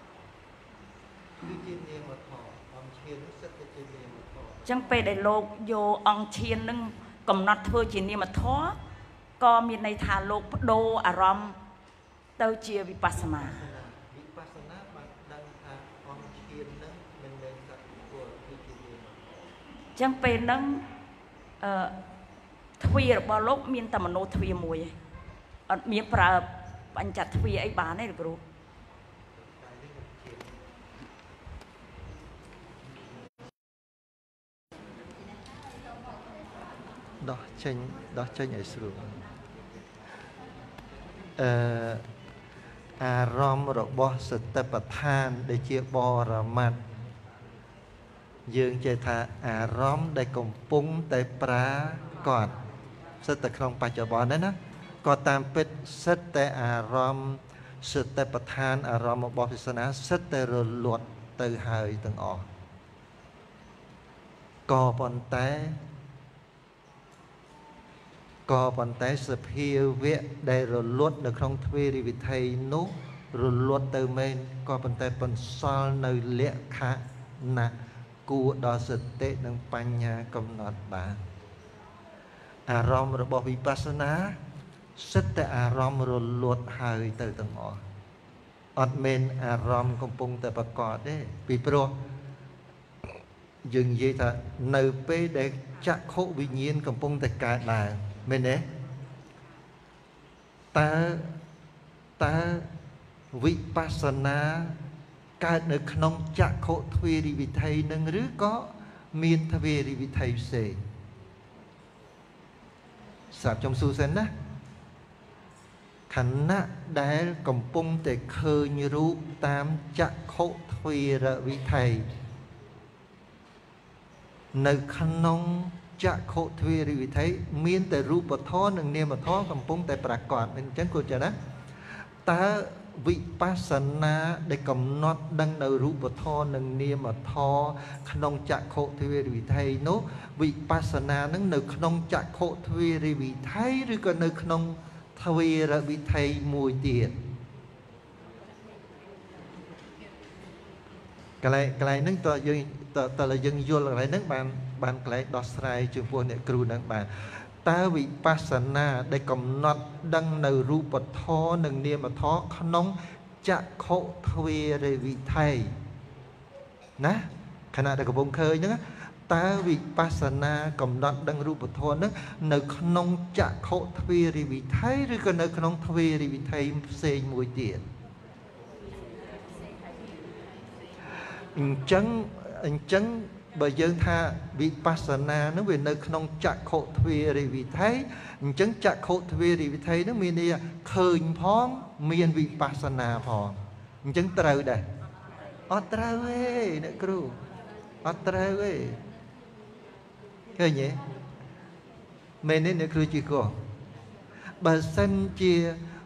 គឺជានាមធម៌អង្គឈាននោះសិតតែជានាមធម៌អញ្ចឹងពេលដែលលោកយកអង្គឈាននឹងកំណត់ធ្វើជានាមធម៌ក៏មានន័យថាលោកបដូរអារម្មណ៍ទៅជាវិបស្សនាវិបស្សនាបានដឹងថាអង្គឈាននឹងមិនមែនថាពលគឺជានាមអញ្ចឹងពេលហ្នឹងអឺទ្វារបស់លោកមានតែមនោទ្វាមួយឯងអត់មានប្រើបញ្ចទ្វាអីបានទេលោកគ្រូដោះចេញដោះចេញឲ្យស្រួលអឺអារម្មណ៍របស់សតិប្បដ្ឋានដែលជាបរមត្តយើងចេះថាអារម្មណ៍ដែលកំពុងតែប្រាកដសិតតែក្នុងបច្ចុប្បន្នហ្នឹងណាក៏តាមពិតសិតតែអារម្មណ៍សតិប្បដ្ឋានអារម្មណ៍របស់វិបស្សនាសិតតែរលត់ទៅហើយទាំងអស់ក៏ប៉ុន្តែក៏ប៉ុន្តែសភាវៈដែលរលត់នៅក្នុងទ្វេរិវិថីនោះរលត់ទៅមែនក៏ប៉ុន្តែបន្សល់នៅលក្ខណៈគួរដល់សតិនិងបញ្ញាកំណត់បានអារម្មណ៍របស់វិបស្សនាសិតតែអារម្មណ៍រលត់ហើយទៅទាំងអស់អត់មែនអារម្មណ៍កំពុងតែប្រកបទេពីព្រោះយើងនិយាយថានៅពេលដែលចក្ខុវិញ្ញាណកំពុងតែកើតឡើងមែនទេតើតើវិបស្សនាកើតនៅក្នុងចក្ខុទ្វេរិវិថីនឹងឬក៏មានទ្វេរិវិថីផ្សេងសាប់ចំសួរសិនណាខណៈដែលកំពុងតែឃើញរូបតាមចក្ខុទ្វេរវិថីនៅក្នុងចក្ខុទ្វេរវិថីមានតែរូបធម៌និងនាមធម៌កំពុងតែប្រកបអញ្ចឹងគួរចាណាតើវិបស្សនាដែលកំណត់ដឹងនៅរូបធម៌និងនាមធម៌ក្នុងចក្ខុទ្វេរវិថីនោះវិបស្សនានឹងនៅក្នុងចក្ខុទ្វេរវិថីឬក៏នៅក្នុងទ្វេរវិថីមួយទៀតកន្លែងកន្លែងហ្នឹងតើយើងតើតើយើងយល់កន្លែងហ្នឹងបានបានកន្លែងដោះស្រាយចំពោះអ្នកគ្រូហ្នឹងបានតើវិបស្សនាដែលកំណត់ដឹងនៅរូបធម៌និងនាមធម៌ក្នុងចក្ខុទ្វេរវិថីណាខណៈដែលកំពុងឃើញហ្នឹងតើវិបស្សនាកំណត់ដឹងរូបធម៌ហ្នឹងនៅក្នុងចក្ខុទ្វេរវិថីឬក៏នៅក្នុងទ្វេរវិថីផ្សេងមួយទៀតអញ្ចឹងអញ្ចឹងបើយើងថាវិបស្សនានឹងវានៅក្នុងចក្ខុទ្វេរវិថីអញ្ចឹងចក្ខុទ្វេរវិថីនឹងមានន័យឃើញផងមានវិបស្សនាផងអញ្ចឹងត្រូវដែរអត់ត្រូវទេអ្នកគ្រូអត់ត្រូវទេឃើញទេមែនទេអ្នកគ្រូជីកោបើសិនជា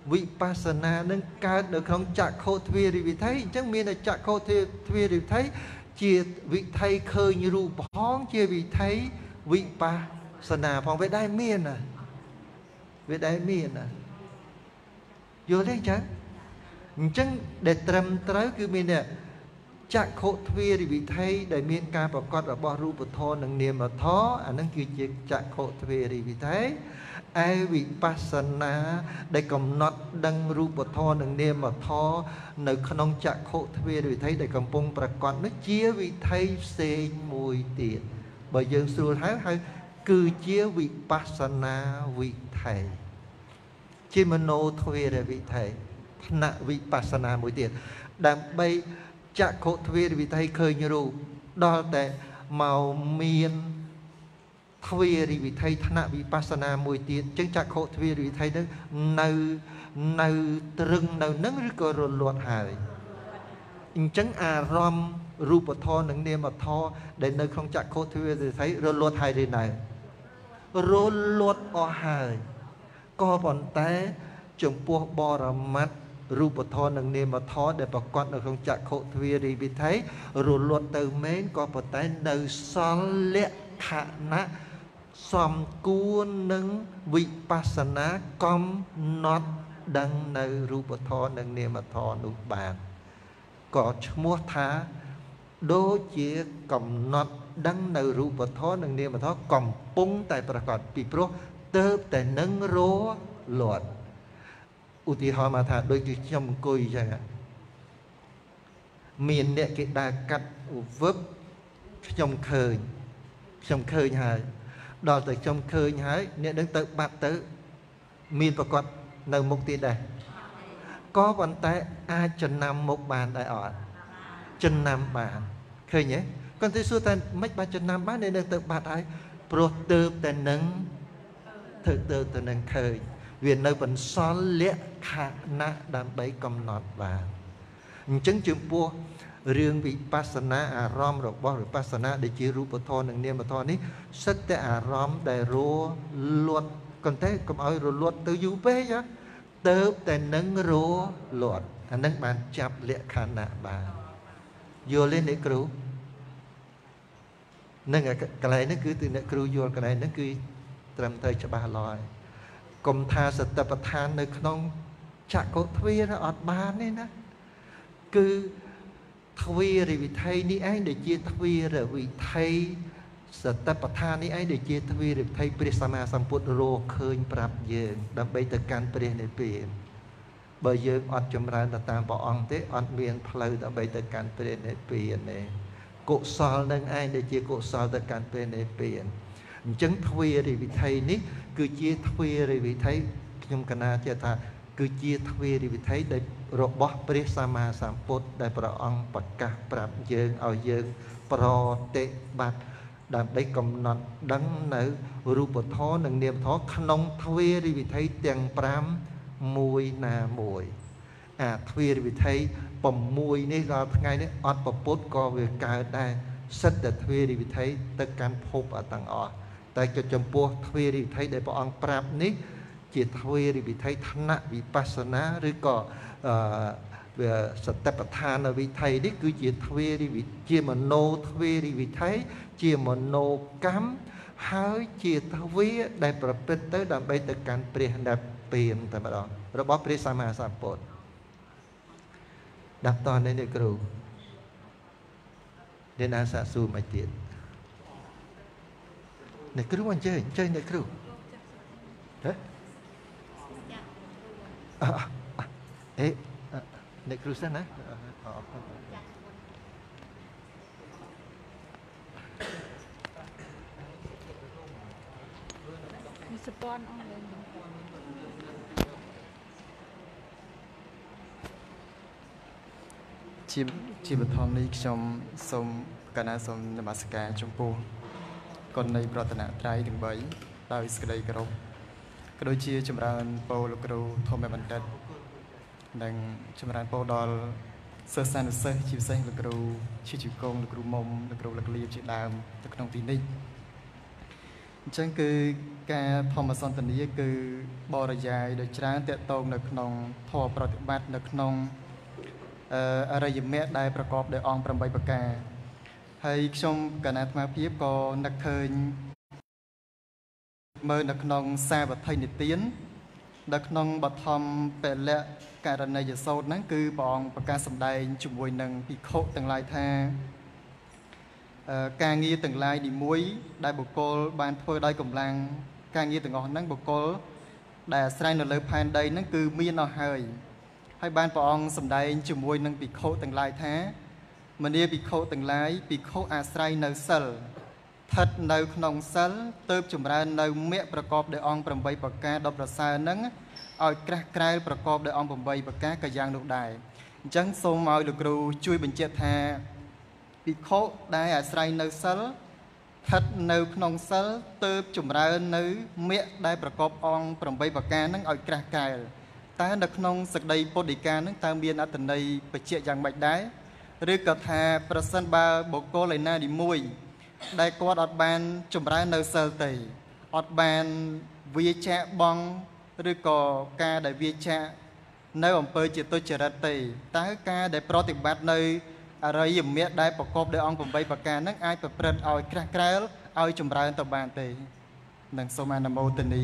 វិបស្សនានឹងកើតនៅក្នុងចក្ខុទ្វារវិថីអញ្ចឹងមានតែចក្ខុទ្វារវិថីជាវិថីឃើញរូបផងជាវិថីវិបស្សនាផងវាដែរមានណាវាដែរមានណាយល់ទេអញ្ចឹងអញ្ចឹងដែលត្រឹមត្រូវគឺមានតែចក្ខុទ្វារវិថីដែលមានការប្រកបរបស់រូបធម៌និងនាមធម៌អានឹងគឺជាចក្ខុទ្វារវិថីឯវិបស្សនាដែលកំណត់ដឹងរូបធម៌និងនាមធម៌នៅក្នុងចក្ខុទ្វារវិថីដែលកំពុងប្រកបនោះជាវិថីផ្សេងមួយទៀតបើយើងស្រួលហៅហៅគឺជាវិបស្សនាវិថីជាមโนទ្វារវិថីផ្នែកវិបស្សនាមួយទៀតដើម្បីចក្ខុទ្វារវិថីឃើញរូបដល់តែមកមានទ្វារវិថីថ្នាក់វិបស្សនាមួយទៀតអញ្ចឹងចក្ខុទ្វារវិថីនឹងនៅនៅត្រឹងនៅនឹងឬក៏រលត់ហើយអញ្ចឹងអារម្មណ៍រូបធម៌និងនាមធម៌ដែលនៅក្នុងចក្ខុទ្វារវិថីរលត់ហើយឬនៅរលត់អស់ហើយក៏ប៉ុន្តែចំពោះបរមត្តរូបធម៌និងនាមធម៌ដែលប្រកបនៅក្នុងចក្ខុទ្វារវិថីរលត់ទៅមែនក៏ប៉ុន្តែនៅសល់លក្ខណៈសំគួរនឹងវិបស្សនាកំណត់ដឹងនៅរូបធម៌និងនាមធម៌នោះបានក៏ឈ្មោះថាដូចជាកំណត់ដឹងនៅរូបធម៌និងនាមធម៌កំពុងតែប្រកបពីព្រោះទៅតែនឹងរលត់ឧទាហរណ៍មកថាដូចជាខ្ញុំអង្គុយអញ្ចឹងមានអ្នកគេដើរកាត់វឹបខ្ញុំឃើញខ្ញុំឃើញហើយដល់តែខ្ញុំឃើញហើយអ្នកនឹងទៅបាត់ទៅមានប្រកបនៅមុខទៀតដែរក៏ប៉ុន្តែអាចចំណាំមុខបានដែរអត់ចំណាំបានឃើញទេគាត់ទៅសួរតែមិនបានចំណាំបានអ្នកនឹងទៅបាត់ហើយព្រោះទៅតែនឹងធ្វើទៅតែនឹងឃើញវានៅបន្សល់លក្ខណៈដើម្បីកំណត់បានអញ្ចឹងចំពោះរឿងវិបស្សនាអារម្មណ៍របស់វិបស្សនាដែលជារូបធម៌និងនាមធម៌នេះសិតតែអារម្មណ៍ដែលរលត់ប៉ុន្តែកុំឲ្យរលត់ទៅយូរពេកទៅតែនឹងរលត់អានឹងបានចាប់លក្ខណៈបានយល់ទេអ្នកគ្រូនឹងកន្លែងនេះគឺអ្នកគ្រូយល់កន្លែងនេះគឺត្រឹមត្រូវច្បាស់លាស់ហើយកុំថាសតិប្បដ្ឋាននៅក្នុងចក្ខុទ្វារអត់បានទេណាគឺទ្វារវិថីនេះឯងដែលជាទ្វារវិថីសតិប្បដ្ឋាននេះឯងដែលជាទ្វារវិថីព្រះសម្មាសម្ពុទ្ធរកឃើញប្រាប់យើងដើម្បីទៅកាន់ព្រះនិព្វានបើយើងអត់ចម្រើនទៅតាមព្រះអង្គទេអត់មានផ្លូវដើម្បីទៅកាន់ព្រះនិព្វានទេកុសលនឹងឯងដែលជាកុសលទៅកាន់ព្រះនិព្វានអញ្ចឹងទ្វារវិថីនេះគឺជាទ្វារវិថីខ្ញុំកណាចេះថាគឺជាទ្វារវិថីដែលរបស់ព្រះសម្មាសម្ពុទ្ធដែលព្រះអង្គប្រកាសប្រាប់យើងឲ្យយើងប្រតិបត្តិដើម្បីកំណត់ដឹងនៅរូបធម៌និងនាមធម៌ក្នុងទ្វារវិថីទាំងប្រាំមួយណាមួយអាទ្វារវិថីប្រាំមួយនេះដល់ថ្ងៃនេះអត់ប្រពុតក៏វាកើតដែរសិតតែទ្វារវិថីទៅកាន់ភពអទាំងអស់តែចំពោះទ្វារវិថីដែលព្រះអង្គប្រាប់នេះជាទ្វារវិថីថ្នាក់វិបស្សនាឬក៏អឺវាសតិប្បដ្ឋានវិថីនេះគឺជាទ្វារវិជាមโนទ្វារវិថីជាមโนកម្មហើយជាទ្វារដែលប្រព្រឹត្តទៅដើម្បីទៅកាន់ព្រះនិព្វានតែម្ដងរបស់ព្រះសម្មាសម្ពុទ្ធដាក់តនេះនេះគ្រូអ្នកណាសាកសួរមកទៀតអ្នកគ្រូអញ្ជើញអញ្ជើញអ្នកគ្រូហ៎អេអ្នកគ្រូសិនណាมีสปอนអស់เลยជាជាបឋមនេះខ្ញុំសូមកណាសូមនមស្ការចំពោះគុណនៃប្រតនត្រ័យទាំងបីដោយសេចក្តីគោរពក៏ដូចជាចម្រើនពរលោកគ្រូធម្មបណ្ឌិតនិងចម្រើនពរដល់សិស្សានុសិស្សជាពិសេសលោកគ្រូជាជីវកងលោកគ្រូមុំលោកគ្រូលោកលៀបជាដើមនៅក្នុងទីនេះចឹងគឺការធម្មសន្តានាគឺបរិយាយដោយច្រើនតកតងនៅក្នុងធម៌ប្រតិបត្តិនៅក្នុងអរិយមគ្គដែលប្រកបដោយអង្គ8ប្រការហើយខ្ញុំកណាអាត្មាភាពក៏នឹកឃើញមើលនៅក្នុងសាវត្ថិនិទាននៅក្នុងបឋមពលៈករណីយសូត្រហ្នឹងគឺព្រះអង្គប្រកាសសម្ដែងជាមួយនឹងភិក្ខុទាំងឡាយថាការងារទាំងឡាយនីមួយដែលបុគ្គលបានធ្វើដោយកម្លាំងការងារទាំងអស់ហ្នឹងបុគ្គលដែលអាស្រ័យនៅលើផែនដីហ្នឹងគឺមានអស់ហើយហើយបានព្រះអង្គសម្ដែងជាមួយនឹងភិក្ខុទាំងឡាយថាមនាភិក្ខុទាំងឡាយភិក្ខុអាស្រ័យនៅសិលស្ថិតនៅក្នុងសិលទើបចម្រើននៅមគ្គប្រកបដោយអង្គ8ប្រការដ៏ប្រសើរហ្នឹងឲ្យក្រាស់ក្រែលប្រកបដោយអង្គ8ប្រការក៏យ៉ាងនោះដែរអញ្ចឹងសូមឲ្យលោកគ្រូជួយបញ្ជាក់ថាភិក្ខុដែលអាស្រ័យនៅសិលស្ថិតនៅក្នុងសិលទើបចម្រើននៅមគ្គដែលប្រកបអង្គ8ប្រការហ្នឹងឲ្យក្រាស់ក្រែលតើនៅក្នុងសក្តីពុទ្ធដីកាហ្នឹងតើមានអត្ថន័យបញ្ជាក់យ៉ាងម៉េចដែរឬក៏ថាប្រសិនបើបុគ្គលឯណានីមួយដែលគាត់អត់បានចម្រើននៅសិលទេអត់បានវាចាកបងឬក៏ការដែលវាចាកនៅអំពើជាទុច្ចរិតទេតើការដែលប្រតិបត្តិនៅអរិយមគ្គដែលប្រកបដោយអង្គ8ប្រការហ្នឹងអាចប្រព្រឹត្តឲ្យក្រាស់ក្រែលឲ្យចម្រើនទៅបានទេនឹងសូមអនុមោទនា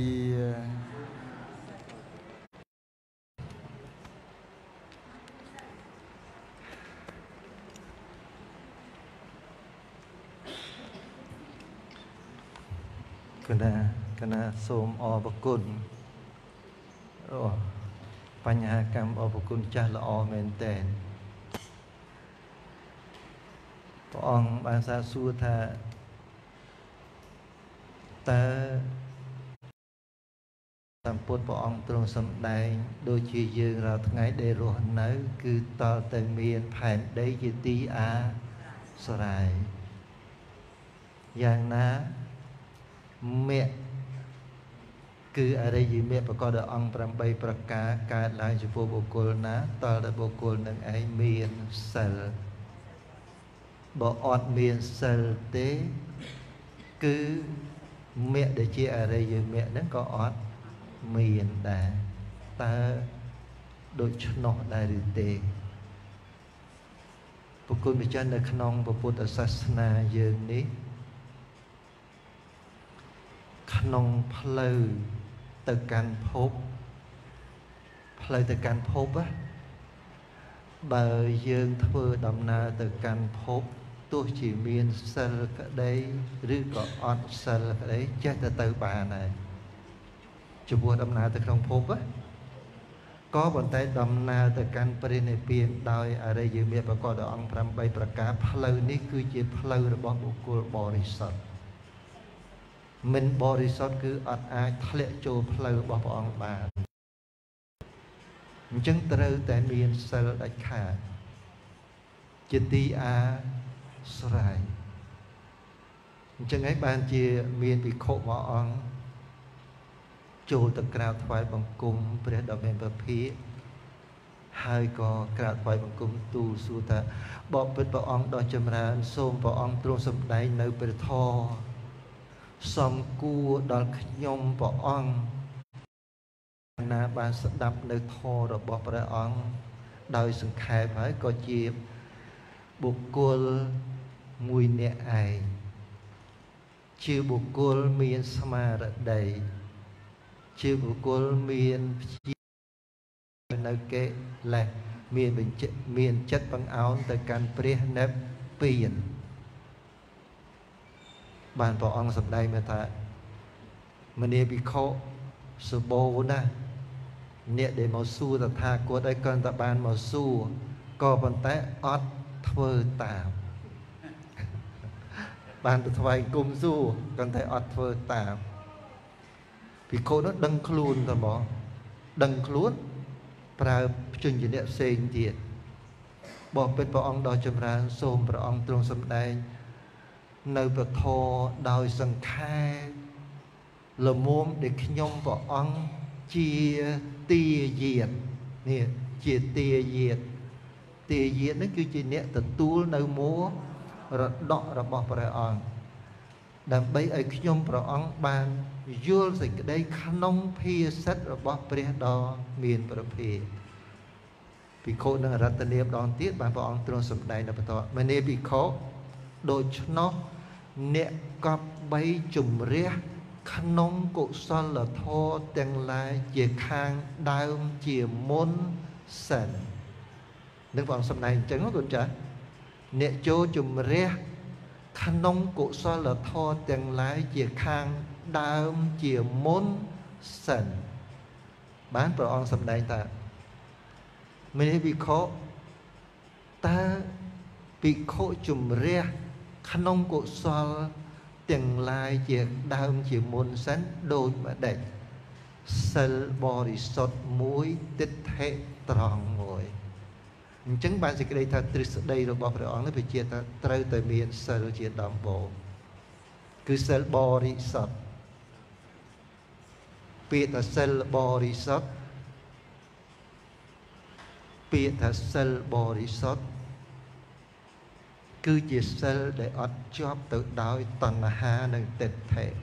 គណៈគណៈសូមអរគុណអូបញ្ហាកម្មអរគុណចាស់ល្អមែនតើព្រះអង្គបានសាសួរថាតើសម្ពុទ្ធព្រះអង្គទ្រង់សម្ដែងដូចជាយើងរាល់ថ្ងៃដែលរស់នៅគឺតលតែមានផែនដីជាទីអាស្រ័យយ៉ាងណាមគ្គគឺអរិយមគ្គប្រកបដោយអង្គ8ប្រការកើតឡើងចំពោះបុគ្គលណាតើតែបុគ្គលនឹងឯងមានសិលបើអត់មានសិលទេគឺមគ្គដែលជាអរិយមគ្គហ្នឹងក៏អត់មានដែរតើដូច្នោះដែរឬទេបុគ្គលម្ចាស់នៅក្នុងពុទ្ធសាសនាយើងនេះក្នុងផ្លូវទៅកាន់ភពផ្លូវទៅកាន់ភពបើយើងធ្វើដំណើរទៅកាន់ភពទោះជាមានសិលក្តីឬក៏អត់សិលក្តីចេះតែទៅបានដែរចំពោះដំណើរទៅក្នុងភពក៏ប៉ុន្តែដំណើរទៅកាន់ព្រះនិព្វានដោយអរិយមគ្គប្រកបដោយអង្គ8ប្រការផ្លូវនេះគឺជាផ្លូវរបស់បុគ្គលបរិសុទ្ធមិនបរិសុទ្ធគឺអត់អាចធ្លាក់ចូលផ្លូវរបស់ព្រះអង្គបានអញ្ចឹងត្រូវតែមានសិលដាច់ខាតជាទីអាស្រ័យអញ្ចឹងហើយបានជាមានភិក្ខុមួយអង្គចូលទៅក្រាបថ្វាយបង្គំព្រះដ៏មានព្រះភិក្ខហើយក៏ក្រាបថ្វាយបង្គំទូលសួរថាបបិទ្ធព្រះអង្គដ៏ចម្រើនសូមព្រះអង្គទ្រង់សម្ដែងនៅព្រះធម៌សំគួរដល់ខ្ញុំព្រះអង្គណាបានស្ដាប់នៅធម៌របស់ព្រះអង្គដោយសង្ខេបហើយក៏ជាបុគ្គលមួយនាក់ឯងជាបុគ្គលមានស្មារតីជាបុគ្គលមានព្យានៅកិលេសមានបញ្ជាមានចិត្តបង្អោនទៅកាន់ព្រះនិព្វានបានព្រះអង្គសម្ដែងមកថាមនាភិក្ខុសុបោណាអ្នកដែលមកសួរតថាគតឲ្យគាត់តែបានមកសួរក៏ប៉ុន្តែអត់ធ្វើតាមបានទៅថ្វាយគុំសួរគាត់តែអត់ធ្វើតាមភិក្ខុនោះដឹងខ្លួនទៅមកដឹងខ្លួនប្រើព្យញ្ជនៈផ្សេងទៀតបបិទ្ធព្រះអង្គដ៏ចម្រើនសូមព្រះអង្គទ្រង់សម្ដែងនៅពធដោយសង្ខេបលមុំដែលខ្ញុំព្រះអង្គជាទាយាទនេះជាទាយាទទាយាទនេះគឺជាអ្នកទទួលនៅមរតករបស់ព្រះអង្គដើម្បីឲ្យខ្ញុំព្រះអង្គបានយល់សេចក្តីក្នុងភាសិតរបស់ព្រះដ៏មានប្រភេទភិក្ខុនឹងរតនាម្ដងទៀតបានព្រះអង្គទ្រង់សម្ដែងនៅបន្តមនីភិក្ខុដូច្នោះអ្នកកប់បីជំរះក្នុងកុសលធម៌ទាំងឡាយជាខាងដើមជាមុនសិននឹងព្រះអង្គសម្ដែងអញ្ចឹងកូនចាស់អ្នកចូលជំរះក្នុងកុសលធម៌ទាំងឡាយជាខាងដើមជាមុនសិនបានព្រះអង្គសម្ដែងថាមនីភិក្ខុតើភិក្ខុជំរះក្នុងកុសលទាំងឡាយជាដើមជាមុនសិនដូចម្ដេចសិលបរិសុទ្ធមួយទិដ្ឋិត្រង់មួយអញ្ចឹងបានសេចក្តីថាទ្រឹស្ដីរបស់ព្រះអង្គនេះវាជាថាត្រូវតែមានសិលជាដំបូងគឺសិលបរិសុទ្ធពាក្យថាសិលបរិសុទ្ធពាក្យថាសិលបរិសុទ្ធគឺជាសិលដែលអត់ជាប់ទៅដោយតណ្ហានិងទិដ្ឋិ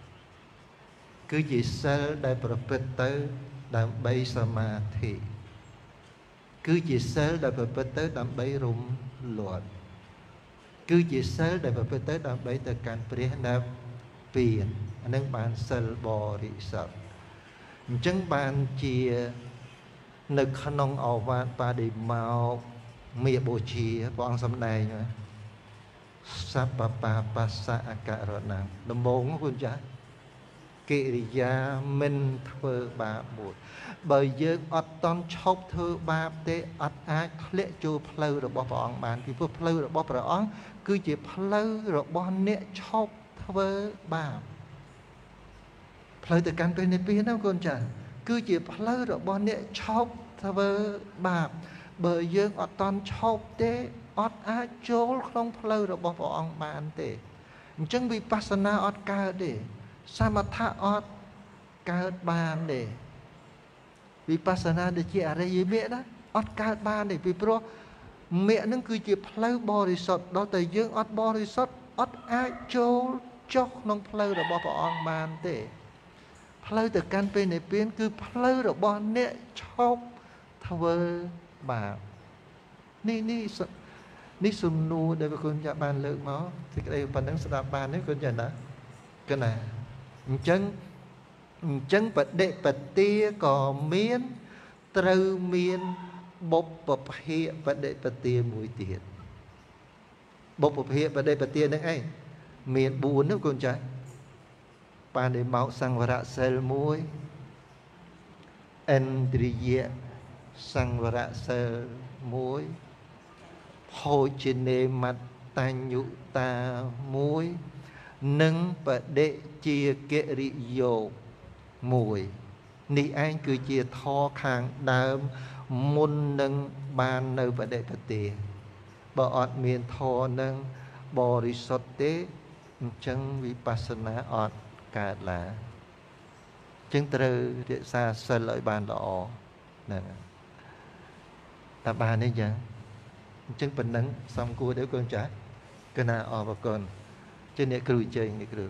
គឺជាសិលដែលប្រព្រឹត្តទៅដើម្បីសមាធិគឺជាសិលដែលប្រព្រឹត្តទៅដើម្បីរំលាត់គឺជាសិលដែលប្រព្រឹត្តទៅដើម្បីទៅកាន់ព្រះនិព្វានអានឹងបានសិលបរិសុទ្ធអញ្ចឹងបានជានៅក្នុងអវាទបដិមោកមេបូជាព្រះអង្គសម្ដែងសពបាបស្សៈអករណំដំបងគុណចាស់កិរិយាមិនធ្វើបាបមួយបើយើងអត់តន់ឈប់ធ្វើបាបទេអត់អាចធ្លាក់ចូលផ្លូវរបស់ព្រះអង្គបានពីព្រោះផ្លូវរបស់ព្រះអង្គគឺជាផ្លូវរបស់អ្នកឈប់ធ្វើបាបផ្លូវទៅកាន់ព្រះនិព្វានណាកូនចាស់គឺជាផ្លូវរបស់អ្នកឈប់ធ្វើបាបបើយើងអត់តន់ឈប់ទេអត់អាចចូលក្នុងផ្លូវរបស់ព្រះអង្គបានទេអញ្ចឹងវិបស្សនាអត់កើតទេសមថៈអត់កើតបានទេវិបស្សនាដែលជាអរិយមគ្គណាអត់កើតបានទេពីព្រោះមគ្គនឹងគឺជាផ្លូវបរិសុទ្ធដល់តែយើងអត់បរិសុទ្ធអត់អាចចូលចុះក្នុងផ្លូវរបស់ព្រះអង្គបានទេផ្លូវទៅកាន់ពេលនិព្វានគឺផ្លូវរបស់អ្នកឈប់ធ្វើបាបនេះនេះនេះសំណួរដែលគុណចាស់បានលើកមកសេចក្តីប៉ុណ្ណឹងស្ដាប់បានទេគុណចាស់ណាកណាអញ្ចឹងអញ្ចឹងបដិបទាក៏មានត្រូវមានបុព្វភាគបដិបទាមួយទៀតបុព្វភាគបដិបទានឹងអីមានបួននោះគុណចាស់បានឲ្យមកសង្វរៈសិលមួយឥន្ទ្រិយសង្វរៈសិលមួយភោជនេមត្តញ្ញុតាមួយនិងបដិជាកិរិយោមួយនេះឯងគឺជាធម៌ខាងដើមមុននឹងបាននៅបដិបទាបើអត់មានធម៌នឹងបរិសុទ្ធទេអញ្ចឹងវិបស្សនាអត់កើតឡើងអញ្ចឹងត្រូវរក្សាសិលឲ្យបានល្អណាតែបានទេចឹងអញ្ចឹងប៉ុណ្ណឹងសំគួរទៅកូនចាស់កណាអរគុណជាអ្នកគ្រូជ័យនេះគ្រូ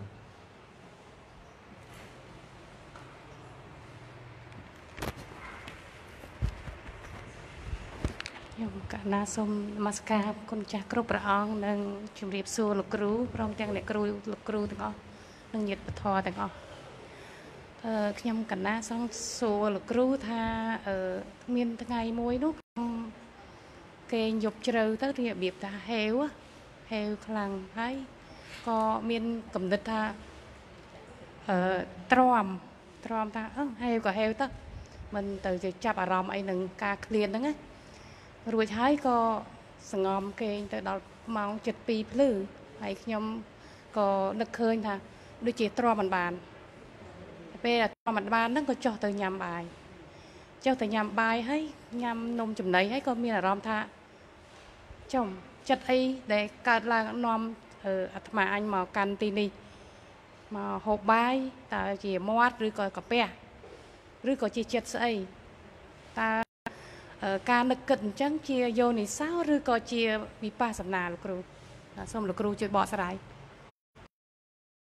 ខ្ញុំកណាសូមនមស្ការគុណចាស់គ្រប់ព្រះអង្គនិងជម្រាបសួរលោកគ្រូព្រមទាំងអ្នកគ្រូលោកគ្រូទាំងអស់និងញាតិបធរទាំងអស់អឺខ្ញុំកណាសូមសួរលោកគ្រូថាអឺមានថ្ងៃមួយនោះខ្ញុំគេងយប់ជ្រៅទៅរបៀបថាហេវហេវខ្លាំងហើយក៏មានកំណត់ថាអឺទ្រាំទ្រាំថាអឺហេវក៏ហេវទៅមិនទៅជាចាប់អារម្មណ៍អីនឹងការឃ្លានហ្នឹងណារួចហើយក៏សង្ងំគេងទៅដល់ម៉ោង ជិតពីរ ភ្លឺហើយខ្ញុំក៏នឹកឃើញថាដូចជាទ្រាំមិនបានពេលទ្រាំមិនបានហ្នឹងក៏ចុះទៅញ៉ាំបាយចុះទៅញ៉ាំបាយហើយញ៉ាំនំចំណីហើយក៏មានអារម្មណ៍ថាចំចិត្តអីដែលកើតឡើងនាំអាត្មាអញមកកាន់ទីនេះមកហូបបាយតើជាមាត់ឬក៏កាពះឬក៏ជាចិត្តស្អីតើការនឹកគិតអញ្ចឹងជាយោនិសោឬក៏ជាវិបស្សនាលោកគ្រូសូមលោកគ្រូជួយបកស្រាយ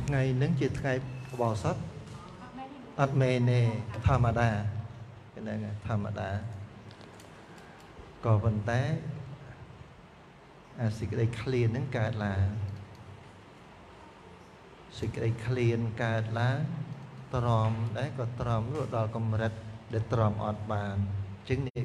ថ្ងៃហ្នឹងជាថ្ងៃបោសុតអត់មែនទេធម្មតាហ្នឹងធម្មតាក៏ប៉ុន្តែអាសេចក្តីឃ្លានហ្នឹងកើតឡើងសេចក្តីឃ្លានកើតឡើងទ្រាំដែរក៏ទ្រាំរហូតដល់កម្រិតដែលទ្រាំអត់បានអញ្ចឹងនេះ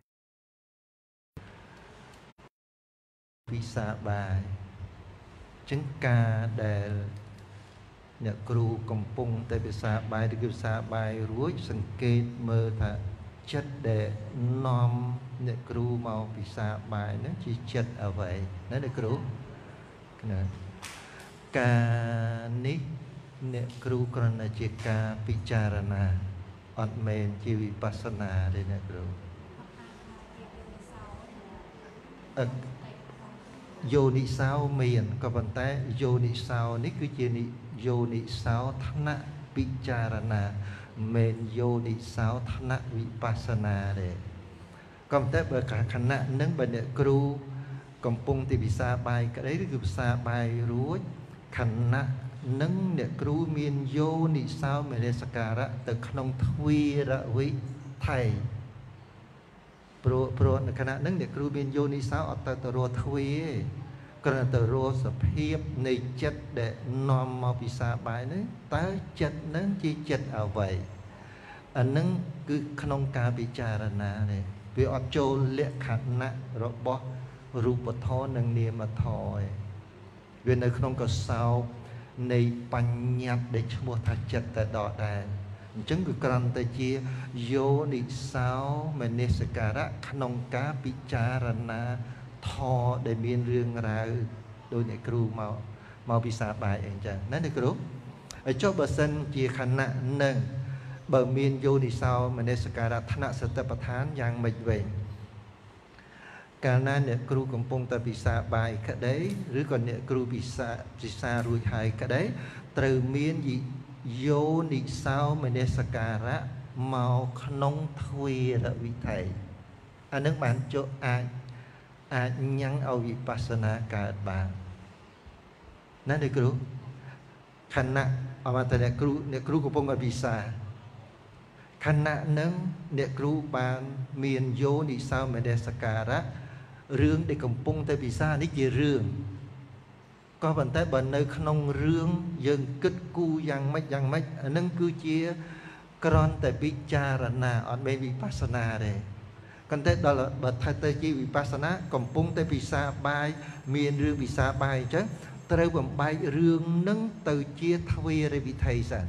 វិសាបាយអញ្ចឹងការដែលអ្នកគ្រូកំពុងតែវិសាបាយឬគឺវិសាបាយរួចសង្កេតមើលថាចិត្តដែលនាំអ្នកគ្រូមកពិសាបាយហ្នឹងជាចិត្តអ្វីណាអ្នកគ្រូណាការនេះអ្នកគ្រូគ្រាន់តែជាការពិចារណាអត់មែនជាវិបស្សនាទេអ្នកគ្រូអត់យោនិសោមានក៏ប៉ុន្តែយោនិសោនេះគឺជាយោនិសោថ្នាក់ពិចារណាមិនយោនិសោថ្នាក់វិបស្សនាទេក៏ប៉ុន្តែបើខណៈនឹងបើអ្នកគ្រូកំពុងទីវិសាបាយក្តីឬគឺវិសាបាយរួចខណៈនឹងអ្នកគ្រូមានយោនិសោមនសិការៈទៅក្នុងទ្វីរវិថីព្រោះព្រោះនៅខណៈនឹងអ្នកគ្រូមានយោនិសោអត់ទៅទៅរកទ្វីទេគ្រាន់តែរកសភាពនៃចិត្តដែលនាំមកពិសាបាយនេះតើចិត្តនឹងជាចិត្តអ្វីអានឹងគឺក្នុងការពិចារណានេះវាអត់ចូលលក្ខណៈរបស់រូបធម៌និងនាមធម៌ទេវានៅក្នុងកសោបនៃបញ្ញត្តិដែលឈ្មោះថាចិត្តតែដដែលអញ្ចឹងគឺគ្រាន់តែជាយោនិសោមនសិការៈក្នុងការពិចារណាធម៌ដែលមានរឿងរ៉ាវដោយអ្នកគ្រូមកមកពិសាបាយអីចឹងណាអ្នកគ្រូហើយចុះបើសិនជាខណៈនឹងបើមានយោនិសោមនសិការៈថ្នាក់សតិប្បដ្ឋានយ៉ាងម៉េចវិញកាលណាអ្នកគ្រូកំពុងតែពិសាបាយក្តីឬក៏អ្នកគ្រូពិសាពិសារួចហើយក្តីត្រូវមានយោនិសោមនសិការៈមកក្នុងទ្វីរវិថីអានឹងបានចុះអាចអាចញ៉ាំងឲ្យវិបស្សនាកើតបានណាអ្នកគ្រូខណៈអមតអ្នកគ្រូអ្នកគ្រូកំពុងតែពិសាខណៈនឹងអ្នកគ្រូបានមានយោនិសោមនសិការៈរឿងដែលកំពុងតែពិសានេះជារឿងក៏ប៉ុន្តែបើនៅក្នុងរឿងយើងគិតគូរយ៉ាងម៉េចយ៉ាងម៉េចអានឹងគឺជាគ្រាន់តែពិចារណាអត់មែនវិបស្សនាទេប៉ុន្តែដល់បើថាទៅជាវិបស្សនាកំពុងតែពិសាបាយមានរឿងពិសាបាយអញ្ចឹងត្រូវបំបែករឿងនឹងទៅជាទ្វេរវិថីសិន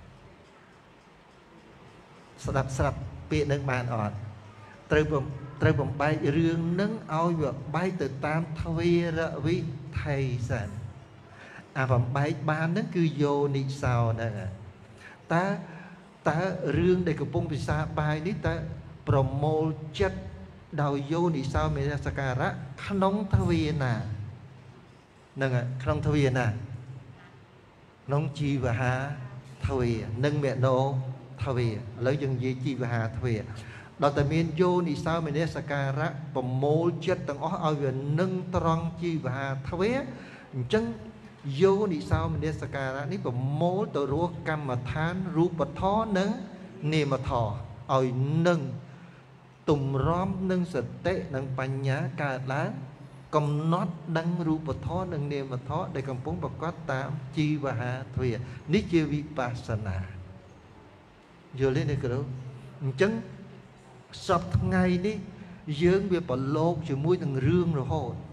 ស្ដាប់ស្រាប់ពាក្យនឹងបានអត់ត្រូវត្រូវបំបែករឿងនឹងឲ្យវាបែកទៅតាមទ្វេរវិថីសិនអាបំបែកបានហ្នឹងគឺយោនិសោហ្នឹងតើតើរឿងដែលកំពុងពិសាបាយនេះតើប្រមូលចិត្តដោយយោនិសោមនសិការៈក្នុងទ្វាណាហ្នឹងក្នុងទ្វាណាក្នុងជីវហាទ្វានិងមេណោទ្វាឥឡូវយើងនិយាយជីវហាទ្វាដល់តែមានយោនិសោមនសិការៈប្រមូលចិត្តទាំងអស់ឲ្យវានឹងត្រង់ជីវហាទ្វាអញ្ចឹងយោនិសោមនសិការៈនេះប្រមូលទៅរកកម្មដ្ឋានរូបធម៌និងនាមធម៌ឲ្យនឹងទំរំនឹងសតិនិងបញ្ញាកើតឡើងកំណត់ដឹងរូបធម៌និងនាមធម៌ដែលកំពុងប្រកបតាមជីវហាទ្វានេះជាវិបស្សនាយល់ទេអ្នកគ្រូអញ្ចឹងសពថ្ងៃនេះយើងវាប្រឡូកជាមួយនឹងរឿងរហូត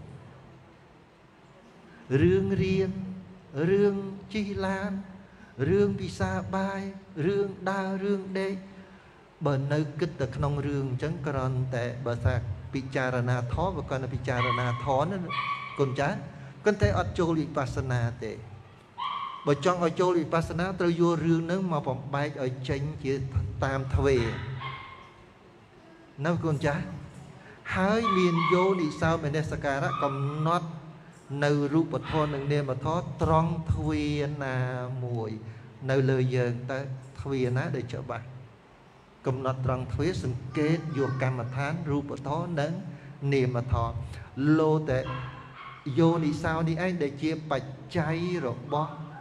រឿងរៀនរឿងជិះឡានរឿងពិសាបាយរឿងដើររឿងដេកបើនៅគិតតែក្នុងរឿងអញ្ចឹងគ្រាន់តែបើថាពិចារណាធម៌បើគាត់ទៅពិចារណាធម៌ណាគុណចាស់គាត់តែអត់ចូលវិបស្សនាទេបើចង់ឲ្យចូលវិបស្សនាត្រូវយករឿងហ្នឹងមកបំបែកឲ្យចេញជាតាមទ្វេនៅគុណចាស់ហើយមានយោនិសោមនសិការៈកំណត់នៅរូបធម៌និងនាមធម៌ត្រង់ទ្វាណាមួយនៅលើយើងតើទ្វាណាដែលច្បាស់កំណត់ត្រង់ទ្វាសង្កេតយកកម្មដ្ឋានរូបធម៌និងនាមធម៌លោតែយោនិសោនេះឯងដែលជាបច្ច័យរបស់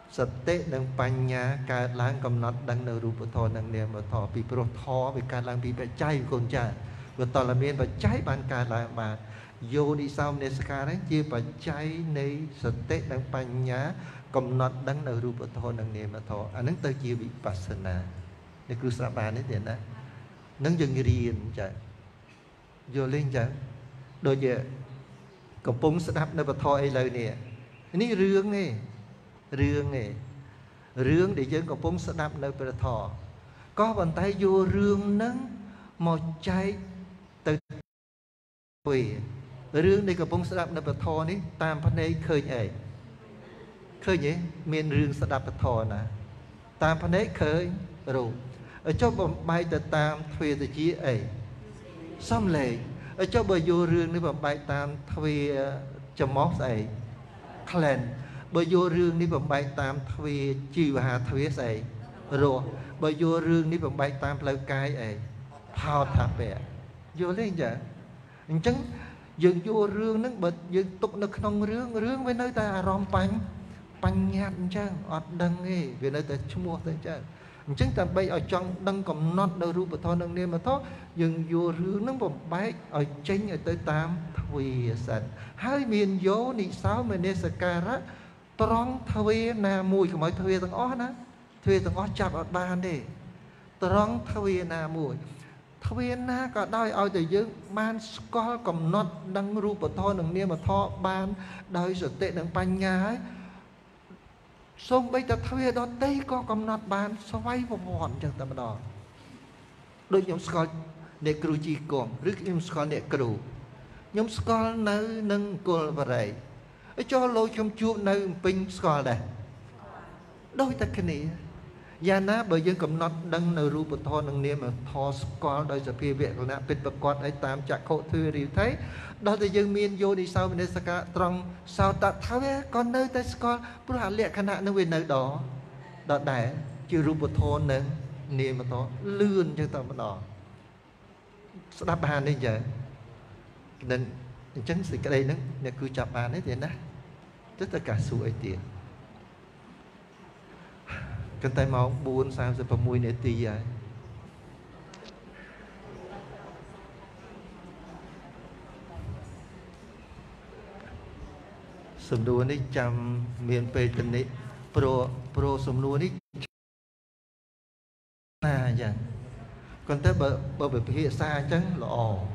សតិនិងបញ្ញាកើតឡើងកំណត់ដឹងនៅរូបធម៌និងនាមធម៌ពីព្រោះធម៌វាកើតឡើងពីបច្ច័យកូនចាវាតលមានបច្ច័យបានកើតឡើងបានយោនិសោមនសិកានេះជាបច្ច័យនៃសតិនិងបញ្ញាកំណត់ដឹងនៅរូបធម៌និងនាមធម៌អានឹងទៅជាវិបស្សនានេះគ្រូស្រាប់បាននេះទេណានឹងយើងរៀនចាយល់លេងចាដូចជាកំពុងស្ដាប់នៅពធអីលើនេះនេះរឿងទេរឿងទេរឿងដែលយើងកំពុងស្ដាប់នៅព្រះធម៌ក៏ប៉ុន្តែយករឿងហ្នឹងមកចែកទៅពីរឿងដែលកំពុងស្ដាប់នៅព្រះធម៌នេះតាមភ្នែកឃើញអីឃើញទេមានរឿងស្ដាប់ព្រះធម៌ណាតាមភ្នែកឃើញរូបចុះបំបែកទៅតាមទ្វេទជាអីសំឡេងចុះបើយករឿងនេះបំបែកតាមទ្វេច្រមុះស្អីក្លែនបើយករឿងនេះបំបែកតាមទ្វេជីវហាទ្វេស្អីរស់បើយករឿងនេះបំបែកតាមផ្លូវកាយអីផោថាពៈយល់ទេចាអញ្ចឹងយើងយករឿងហ្នឹងបើយើងទុកនៅក្នុងរឿងរឿងវានៅតែអារម្មណ៍បាញ់បញ្ញត្តិអញ្ចឹងអត់ដឹងទេវានៅតែឈ្មោះទៅអញ្ចឹងអញ្ចឹងដើម្បីឲ្យចង់ដឹងកំណត់នៅរូបធម៌និងនាមធម៌យើងយករឿងហ្នឹងបំបែកឲ្យចេញឲ្យទៅតាមទ្វេសិនហើយមានយោនិសោមនសិការៈត្រង់ទ្វេណាមួយកុំឲ្យទ្វេទាំងអស់ណាទ្វេទាំងអស់ចាប់អត់បានទេត្រង់ទ្វេណាមួយទ្វេណាក៏ដោយឲ្យតែយើងបានស្គាល់កំណត់ដឹងរូបធម៌និងនាមធម៌បានដោយសតិនិងបញ្ញាហើយសូម្បីតែទ្វេដតីក៏កំណត់បានស្វ័យប្រវត្តិអញ្ចឹងតែម្ដងដូចខ្ញុំស្គាល់អ្នកគ្រូជីកងឬខ្ញុំស្គាល់អ្នកគ្រូខ្ញុំស្គាល់នៅនឹងគុលបរិយចូលលោខ្ញុំជួបនៅពេញស្គាល់ដែរដូចតែគ្នាយ៉ាងណាបើយើងកំណត់ដឹងនៅរូបធម៌និងនាមធម៌ស្គាល់ដោយសភាវៈលក្ខណៈពិតប្រកបឲ្យតាមចក្ខុទ្វេរិថីដល់តែយើងមានយោនិសោមនសិការត្រង់សោតថាវាក៏នៅតែស្គាល់ព្រោះអាលក្ខណៈនឹងវានៅដល់ដល់ដែរជារូបធម៌និងនាមធម៌លឿនចឹងតែម្ដងស្ដាប់បាននេះចឹងនឹងអញ្ចឹងសេចក្តីហ្នឹងអ្នកគឺចាប់បានទេណាទៅទៅកាសួរអីទៀតកន្តែម៉ោងបួនសាមសិប៦នាទីហើយសំណួរនេះចាំមានពេលទៅនេះព្រោះព្រោះសំណួរនេះណាអញ្ចឹងកន្តែបើបើពិភាក្សាអញ្ចឹងល្អ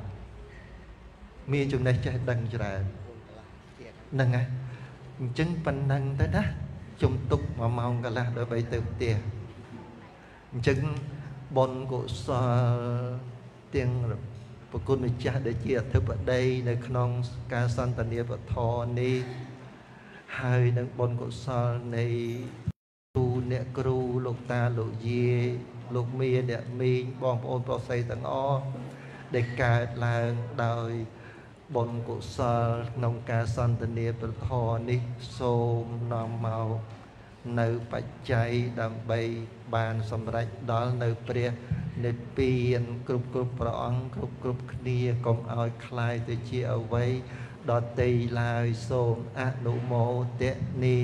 មានចំណេះចេះដឹងច្រើនហ្នឹងហើយអញ្ចឹងប៉ុណ្ណឹងទៅណាជុំទុកមួយម៉ោងកន្លះដើម្បីទៅផ្ទះអញ្ចឹងបុណ្យកុសលទាំងប្រគុណម្ចាស់ដែលជាអធិបតីនៅក្នុងការសន្តានាពធនេះហើយនឹងបុណ្យកុសលនៃគ្រូអ្នកគ្រូលោកតាលោកយាយលោកមីអ្នកមីងបងប្អូនប្រុសស្រីទាំងអស់ដែលកើតឡើងដោយបុណ្យកុសលក្នុងការសន្តានាព្រះធម៌នេះសូមនាំមកនៅបច្ច័យដើម្បីបានសម្រេចដល់នៅព្រះនិព្វានគ្រប់គ្រប់ព្រះអង្គគ្រប់គ្រប់គ្នាកុំឲ្យคล้ายទៅជាអ្វីដតីឡើយសូមអនុមោទនា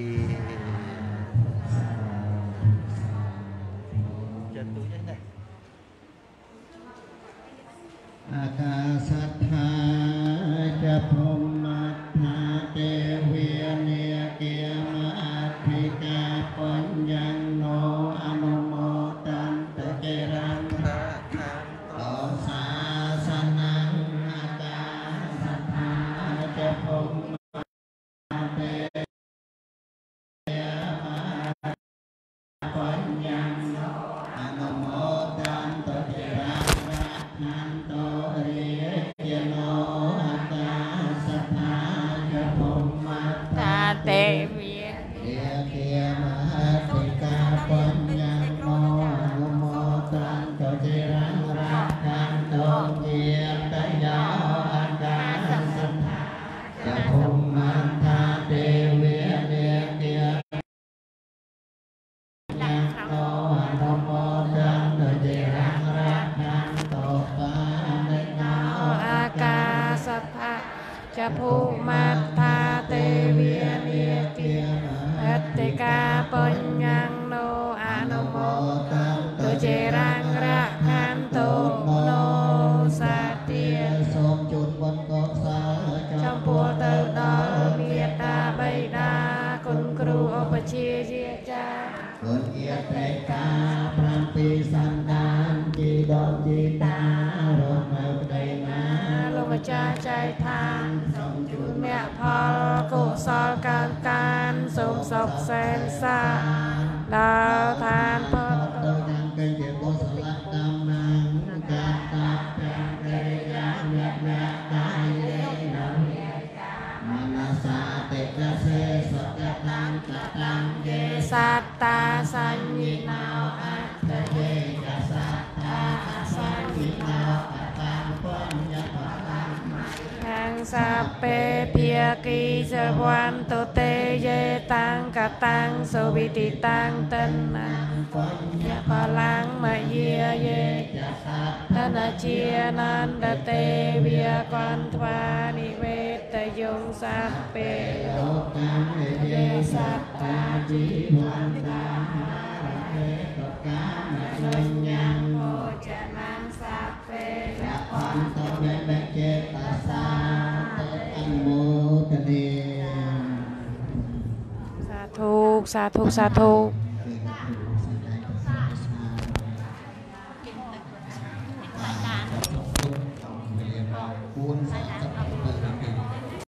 ចាទូចណាអាកាសដ្ឋាចភុមថាទេវានិគាមអធិកាបញ្ញណោអនុមោទន្តកេរំរាខានតោសាសនាអាកាសដ្ឋាចភុមទេបញ្ញណោអនុមោទន្តកេរំរាខានតោរិយណោអាកាសដ្ឋាចភុមតាទេវិយាគាមហតិកាបញ្ញណោអនុមោទន្តកេរំរាខានតោជាតយោអាកាសដ្ឋាចភុមតាទេវិយាគាណោអនុមោទន្តកេរំរាខានតោបានិណោអាកាសដ្ឋាចភុមតាទេវិយាគាអតិកាបគុណអៀតេកាប្រាំពីសន្តានជីដូនជីតារស់នៅក្ដីណាលោកម្ចាស់ចែកឋានសូមជូនមគ្គផលកុសលកើតកានសូមសុខសែនសាដល់ឋានផលទៅតាមកិច្ចជាកុសលកម្មណាងកាតាទាំងកិរិយាញាក់ញាក់កាយេនមនសាតិកសេសកតាំកតាំយេសត្តាសញ្ញិណោអត្តយេកសត្តាសញ្ញិណោអតੰបញ្ញបតំខាងសាពេភាគីសវន្តុទេយេតាំងកតាំងសុវិតិតាំងតនាបញ្ញបលាំងមយាយេតនជានន្តទេវាកន្វានិវេតយងសាពេលោកកម្មយេសត្តាជីវន្តារហេតកាមញ្ញញ្ញមោចនាងសាពេយអន្តវេបចេតសាអនុមោទនាសាធុសាធុសាធុ